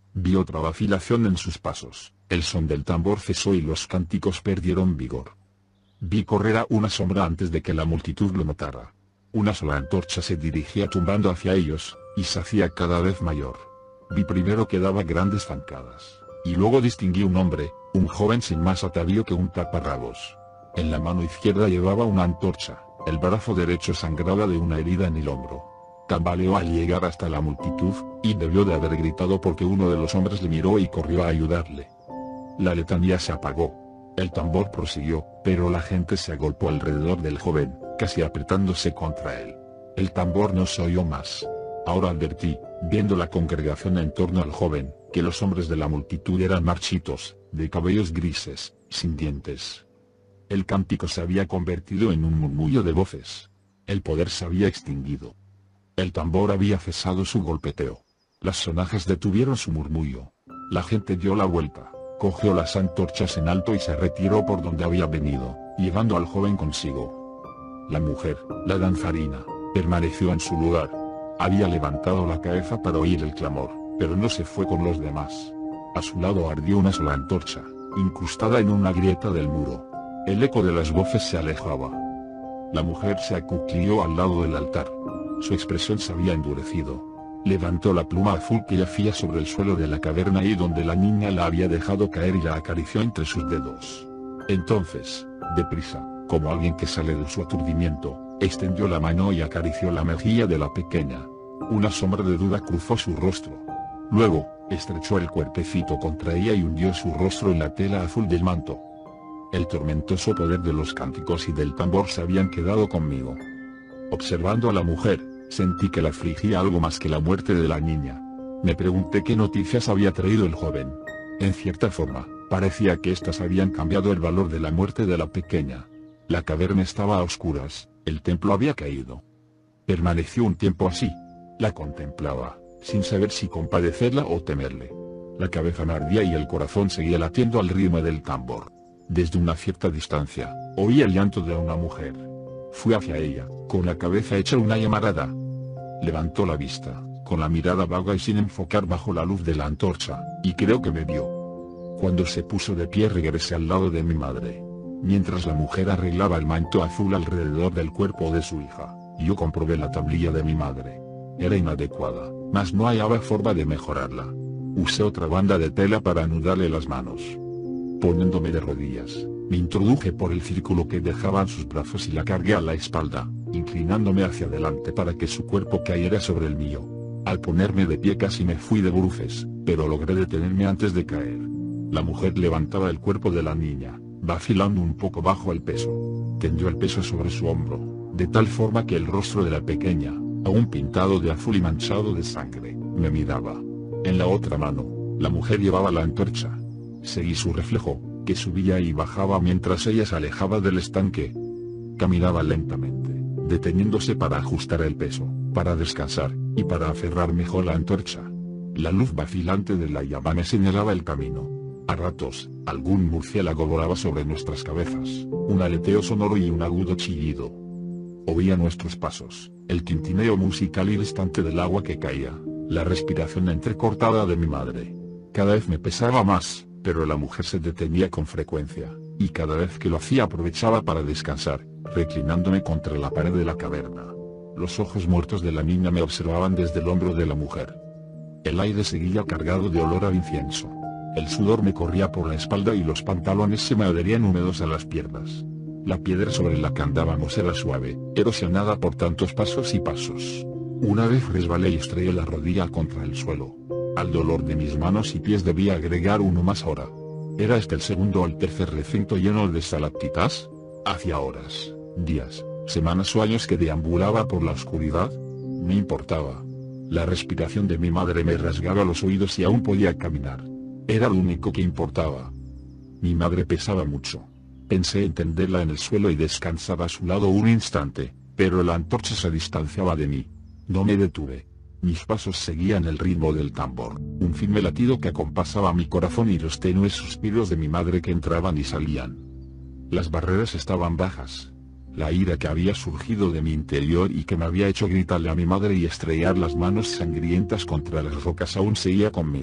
Vi otra vacilación en sus pasos, el son del tambor cesó y los cánticos perdieron vigor. Vi correr a una sombra antes de que la multitud lo notara. Una sola antorcha se dirigía tumbando hacia ellos, y se hacía cada vez mayor. Vi primero que daba grandes zancadas, y luego distinguí un hombre, un joven sin más atavío que un taparrabos. En la mano izquierda llevaba una antorcha, el brazo derecho sangraba de una herida en el hombro. Tambaleó al llegar hasta la multitud, y debió de haber gritado porque uno de los hombres le miró y corrió a ayudarle. La letanía se apagó. El tambor prosiguió, pero la gente se agolpó alrededor del joven, casi apretándose contra él. El tambor no se oyó más. Ahora advertí, viendo la congregación en torno al joven, que los hombres de la multitud eran marchitos, de cabellos grises, sin dientes. El cántico se había convertido en un murmullo de voces. El poder se había extinguido. El tambor había cesado su golpeteo. Las sonajas detuvieron su murmullo. La gente dio la vuelta, cogió las antorchas en alto y se retiró por donde había venido, llevando al joven consigo. La mujer, la danzarina, permaneció en su lugar. Había levantado la cabeza para oír el clamor, pero no se fue con los demás. A su lado ardió una sola antorcha, incrustada en una grieta del muro. El eco de las voces se alejaba. La mujer se acuclilló al lado del altar. Su expresión se había endurecido. Levantó la pluma azul que yacía sobre el suelo de la caverna y donde la niña la había dejado caer y la acarició entre sus dedos. Entonces, deprisa, como alguien que sale de su aturdimiento, extendió la mano y acarició la mejilla de la pequeña. Una sombra de duda cruzó su rostro. Luego, estrechó el cuerpecito contra ella y hundió su rostro en la tela azul del manto. El tormentoso poder de los cánticos y del tambor se habían quedado conmigo. Observando a la mujer, sentí que la afligía algo más que la muerte de la niña. Me pregunté qué noticias había traído el joven. En cierta forma, parecía que éstas habían cambiado el valor de la muerte de la pequeña. La caverna estaba a oscuras, el templo había caído. Permaneció un tiempo así. La contemplaba, sin saber si compadecerla o temerle. La cabeza me ardía y el corazón seguía latiendo al ritmo del tambor. Desde una cierta distancia, oí el llanto de una mujer. Fui hacia ella, con la cabeza hecha una llamarada. Levantó la vista, con la mirada vaga y sin enfocar bajo la luz de la antorcha, y creo que me vio. Cuando se puso de pie regresé al lado de mi madre. Mientras la mujer arreglaba el manto azul alrededor del cuerpo de su hija, yo comprobé la tablilla de mi madre. Era inadecuada, mas no hallaba forma de mejorarla. Usé otra banda de tela para anudarle las manos. Poniéndome de rodillas, me introduje por el círculo que dejaban sus brazos y la cargué a la espalda, inclinándome hacia adelante para que su cuerpo cayera sobre el mío. Al ponerme de pie casi me fui de bruces, pero logré detenerme antes de caer. La mujer levantaba el cuerpo de la niña, vacilando un poco bajo el peso. Tendió el peso sobre su hombro, de tal forma que el rostro de la pequeña, aún pintado de azul y manchado de sangre, me miraba. En la otra mano, la mujer llevaba la antorcha. Seguí su reflejo, que subía y bajaba mientras ella se alejaba del estanque. Caminaba lentamente, deteniéndose para ajustar el peso, para descansar, y para aferrar mejor la antorcha. La luz vacilante de la llama me señalaba el camino. A ratos, algún murciélago volaba sobre nuestras cabezas, un aleteo sonoro y un agudo chillido. Oía nuestros pasos, el tintineo musical y distante del agua que caía, la respiración entrecortada de mi madre. Cada vez me pesaba más, pero la mujer se detenía con frecuencia, y cada vez que lo hacía aprovechaba para descansar, reclinándome contra la pared de la caverna. Los ojos muertos de la niña me observaban desde el hombro de la mujer. El aire seguía cargado de olor a incienso. El sudor me corría por la espalda y los pantalones se me adherían húmedos a las piernas. La piedra sobre la que andábamos era suave, erosionada por tantos pasos y pasos. Una vez resbalé y estrellé la rodilla contra el suelo. Al dolor de mis manos y pies debía agregar uno más ahora. ¿Era este el segundo o el tercer recinto lleno de estalactitas? Hacía horas, días, semanas o años que deambulaba por la oscuridad. Me importaba. La respiración de mi madre me rasgaba los oídos y aún podía caminar. Era lo único que importaba. Mi madre pesaba mucho. Pensé en tenderla en el suelo y descansar a su lado un instante, pero la antorcha se distanciaba de mí. No me detuve. Mis pasos seguían el ritmo del tambor, un firme latido que acompasaba mi corazón y los tenues suspiros de mi madre que entraban y salían. Las barreras estaban bajas. La ira que había surgido de mi interior y que me había hecho gritarle a mi madre y estrellar las manos sangrientas contra las rocas aún seguía conmigo,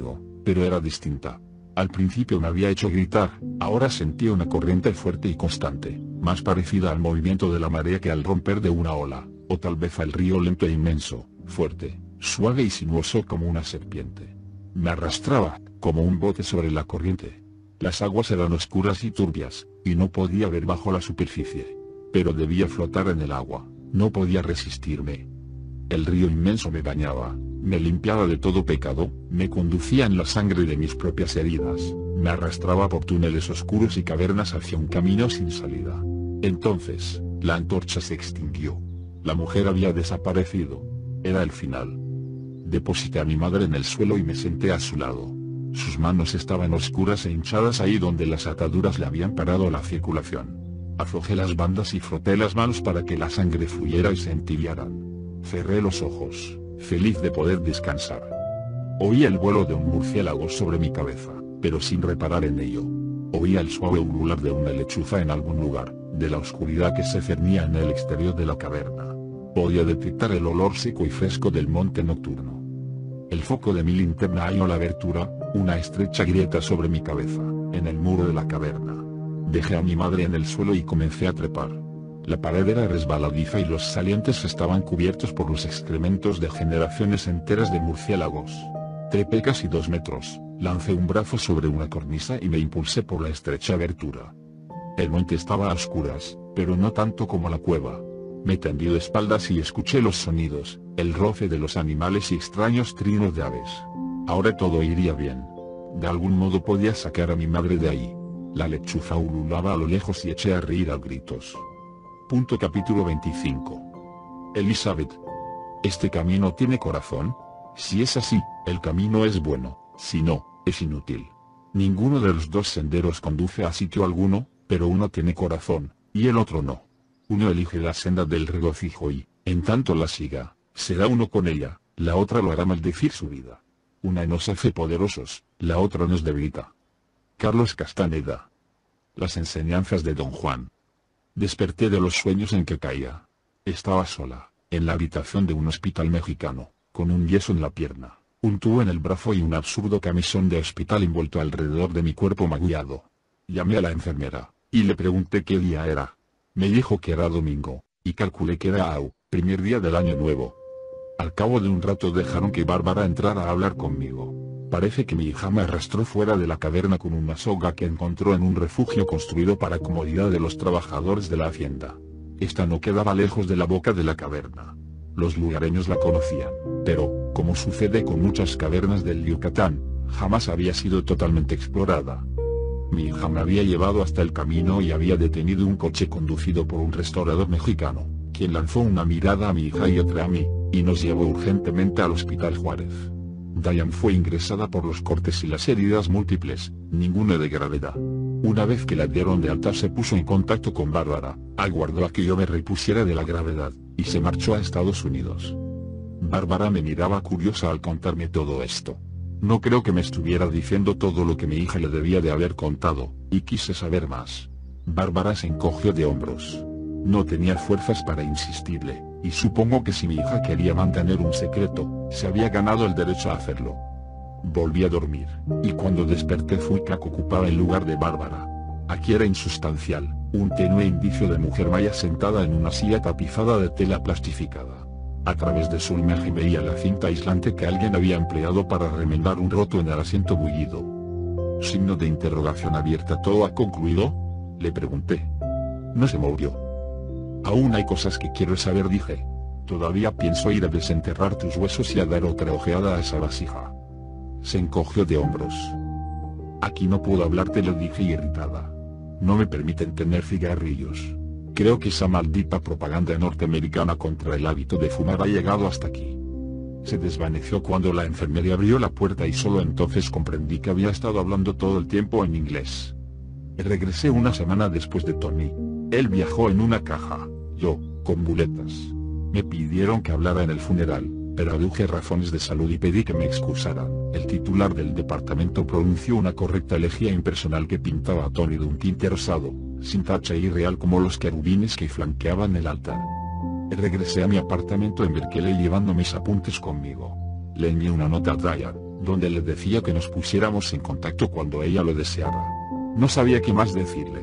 pero era distinta. Al principio me había hecho gritar, ahora sentía una corriente fuerte y constante, más parecida al movimiento de la marea que al romper de una ola, o tal vez al río lento e inmenso, fuerte, suave y sinuoso como una serpiente. Me arrastraba, como un bote sobre la corriente. Las aguas eran oscuras y turbias, y no podía ver bajo la superficie. Pero debía flotar en el agua, no podía resistirme. El río inmenso me bañaba, me limpiaba de todo pecado, me conducía en la sangre de mis propias heridas, me arrastraba por túneles oscuros y cavernas hacia un camino sin salida. Entonces, la antorcha se extinguió. La mujer había desaparecido. Era el final. Deposité a mi madre en el suelo y me senté a su lado. Sus manos estaban oscuras e hinchadas ahí donde las ataduras le habían parado la circulación. Aflojé las bandas y froté las manos para que la sangre fluyera y se entibiaran. Cerré los ojos, feliz de poder descansar. Oí el vuelo de un murciélago sobre mi cabeza, pero sin reparar en ello. Oía el suave ulular de una lechuza en algún lugar, de la oscuridad que se cernía en el exterior de la caverna. Podía detectar el olor seco y fresco del monte nocturno. El foco de mi linterna halló la abertura, una estrecha grieta sobre mi cabeza, en el muro de la caverna. Dejé a mi madre en el suelo y comencé a trepar. La pared era resbaladiza y los salientes estaban cubiertos por los excrementos de generaciones enteras de murciélagos. Trepé casi 2 metros, lancé un brazo sobre una cornisa y me impulsé por la estrecha abertura. El monte estaba a oscuras, pero no tanto como la cueva. Me tendí de espaldas y escuché los sonidos, el roce de los animales y extraños trinos de aves. Ahora todo iría bien. De algún modo podía sacar a mi madre de ahí. La lechuza ululaba a lo lejos y eché a reír a gritos. Capítulo 25. Elizabeth. ¿Este camino tiene corazón? Si es así, el camino es bueno, si no, es inútil. Ninguno de los dos senderos conduce a sitio alguno, pero uno tiene corazón, y el otro no. Uno elige la senda del regocijo y, en tanto la siga, será uno con ella, la otra lo hará maldecir su vida. Una nos hace poderosos, la otra nos debilita. Carlos Castaneda. Las enseñanzas de Don Juan. Desperté de los sueños en que caía. Estaba sola, en la habitación de un hospital mexicano, con un yeso en la pierna, un tubo en el brazo y un absurdo camisón de hospital envuelto alrededor de mi cuerpo magullado. Llamé a la enfermera, y le pregunté qué día era. Me dijo que era domingo, y calculé que era primer día del año nuevo. Al cabo de un rato dejaron que Bárbara entrara a hablar conmigo. Parece que mi hija me arrastró fuera de la caverna con una soga que encontró en un refugio construido para comodidad de los trabajadores de la hacienda. Esta no quedaba lejos de la boca de la caverna. Los lugareños la conocían, pero, como sucede con muchas cavernas del Yucatán, jamás había sido totalmente explorada. Mi hija me había llevado hasta el camino y había detenido un coche conducido por un restaurador mexicano, quien lanzó una mirada a mi hija y otra a mí, y nos llevó urgentemente al Hospital Juárez. Diane fue ingresada por los cortes y las heridas múltiples, ninguna de gravedad. Una vez que la dieron de alta se puso en contacto con Bárbara, aguardó a que yo me repusiera de la gravedad, y se marchó a Estados Unidos. Bárbara me miraba curiosa al contarme todo esto. No creo que me estuviera diciendo todo lo que mi hija le debía de haber contado, y quise saber más. Bárbara se encogió de hombros. No tenía fuerzas para insistirle, y supongo que si mi hija quería mantener un secreto, se había ganado el derecho a hacerlo. Volví a dormir, y cuando desperté fui que ocupaba el lugar de Bárbara. Aquí era insustancial, un tenue indicio de mujer maya sentada en una silla tapizada de tela plastificada. A través de su imagen veía la cinta aislante que alguien había empleado para remendar un roto en el asiento bullido. Signo de interrogación abierta. ¿Todo ha concluido?, le pregunté. No se movió. Aún hay cosas que quiero saber, dije. Todavía pienso ir a desenterrar tus huesos y a dar otra ojeada a esa vasija. Se encogió de hombros. Aquí no puedo hablarte, le dije irritada. No me permiten tener cigarrillos. Creo que esa maldita propaganda norteamericana contra el hábito de fumar ha llegado hasta aquí. Se desvaneció cuando la enfermera abrió la puerta y solo entonces comprendí que había estado hablando todo el tiempo en inglés. Regresé una semana después de Tony. Él viajó en una caja, yo, con muletas. Me pidieron que hablara en el funeral, pero aduje razones de salud y pedí que me excusaran. El titular del departamento pronunció una correcta elegía impersonal que pintaba a Tony de un tinte rosado, sin tacha y real como los querubines que flanqueaban el altar. Regresé a mi apartamento en Berkeley llevando mis apuntes conmigo. Le envié una nota a Diane. donde le decía que nos pusiéramos en contacto cuando ella lo deseara. No sabía qué más decirle.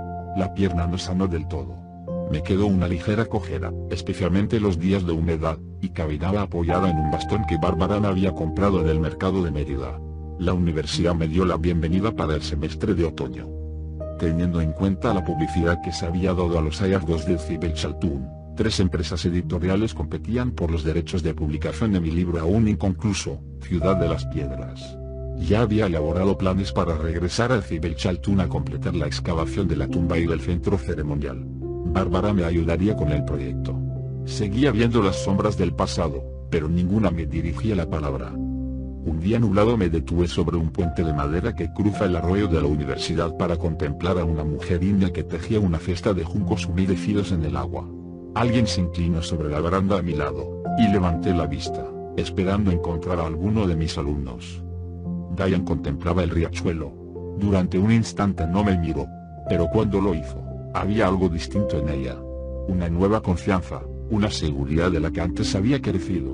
La pierna no sanó del todo. Me quedó una ligera cojera, especialmente los días de humedad, y caminaba apoyada en un bastón que Bárbara me había comprado en el mercado de Mérida. La universidad me dio la bienvenida para el semestre de otoño. Teniendo en cuenta la publicidad que se había dado a los hallazgos del Zibelchaltún, 3 empresas editoriales competían por los derechos de publicación de mi libro aún inconcluso, Ciudad de las Piedras. Ya había elaborado planes para regresar al Zibelchaltún a completar la excavación de la tumba y del centro ceremonial. Bárbara me ayudaría con el proyecto. Seguía viendo las sombras del pasado, pero ninguna me dirigía la palabra. Un día nublado me detuve sobre un puente de madera que cruza el arroyo de la universidad para contemplar a una mujer india que tejía una cesta de juncos humedecidos en el agua. Alguien se inclinó sobre la baranda a mi lado, y levanté la vista, esperando encontrar a alguno de mis alumnos. Diane contemplaba el riachuelo. Durante un instante no me miró, pero cuando lo hizo, había algo distinto en ella. Una nueva confianza, una seguridad de la que antes había carecido.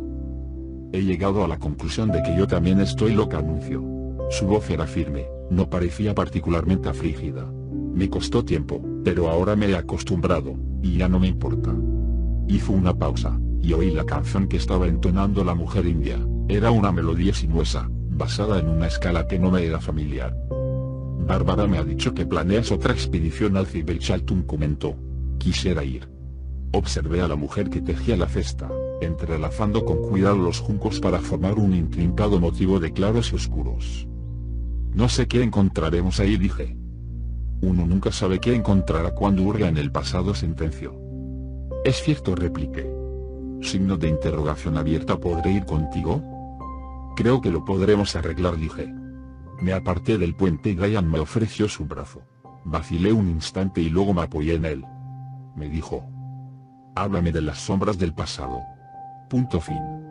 He llegado a la conclusión de que yo también estoy loca, anunció. Su voz era firme, no parecía particularmente afligida. Me costó tiempo, pero ahora me he acostumbrado, y ya no me importa. Hizo una pausa, y oí la canción que estaba entonando la mujer india. Era una melodía sinuosa, basada en una escala que no me era familiar. Bárbara me ha dicho que planeas otra expedición al Zibelchaltún, comentó. Quisiera ir. Observé a la mujer que tejía la cesta, entrelazando con cuidado los juncos para formar un intrincado motivo de claros y oscuros. No sé qué encontraremos ahí, dije. Uno nunca sabe qué encontrará cuando hurga en el pasado, sentenció. Es cierto, repliqué. Signo de interrogación abierta. ¿Podré ir contigo? Creo que lo podremos arreglar, dije. Me aparté del puente y Diane me ofreció su brazo. Vacilé un instante y luego me apoyé en él. Me dijo. Háblame de las sombras del pasado. Punto fin.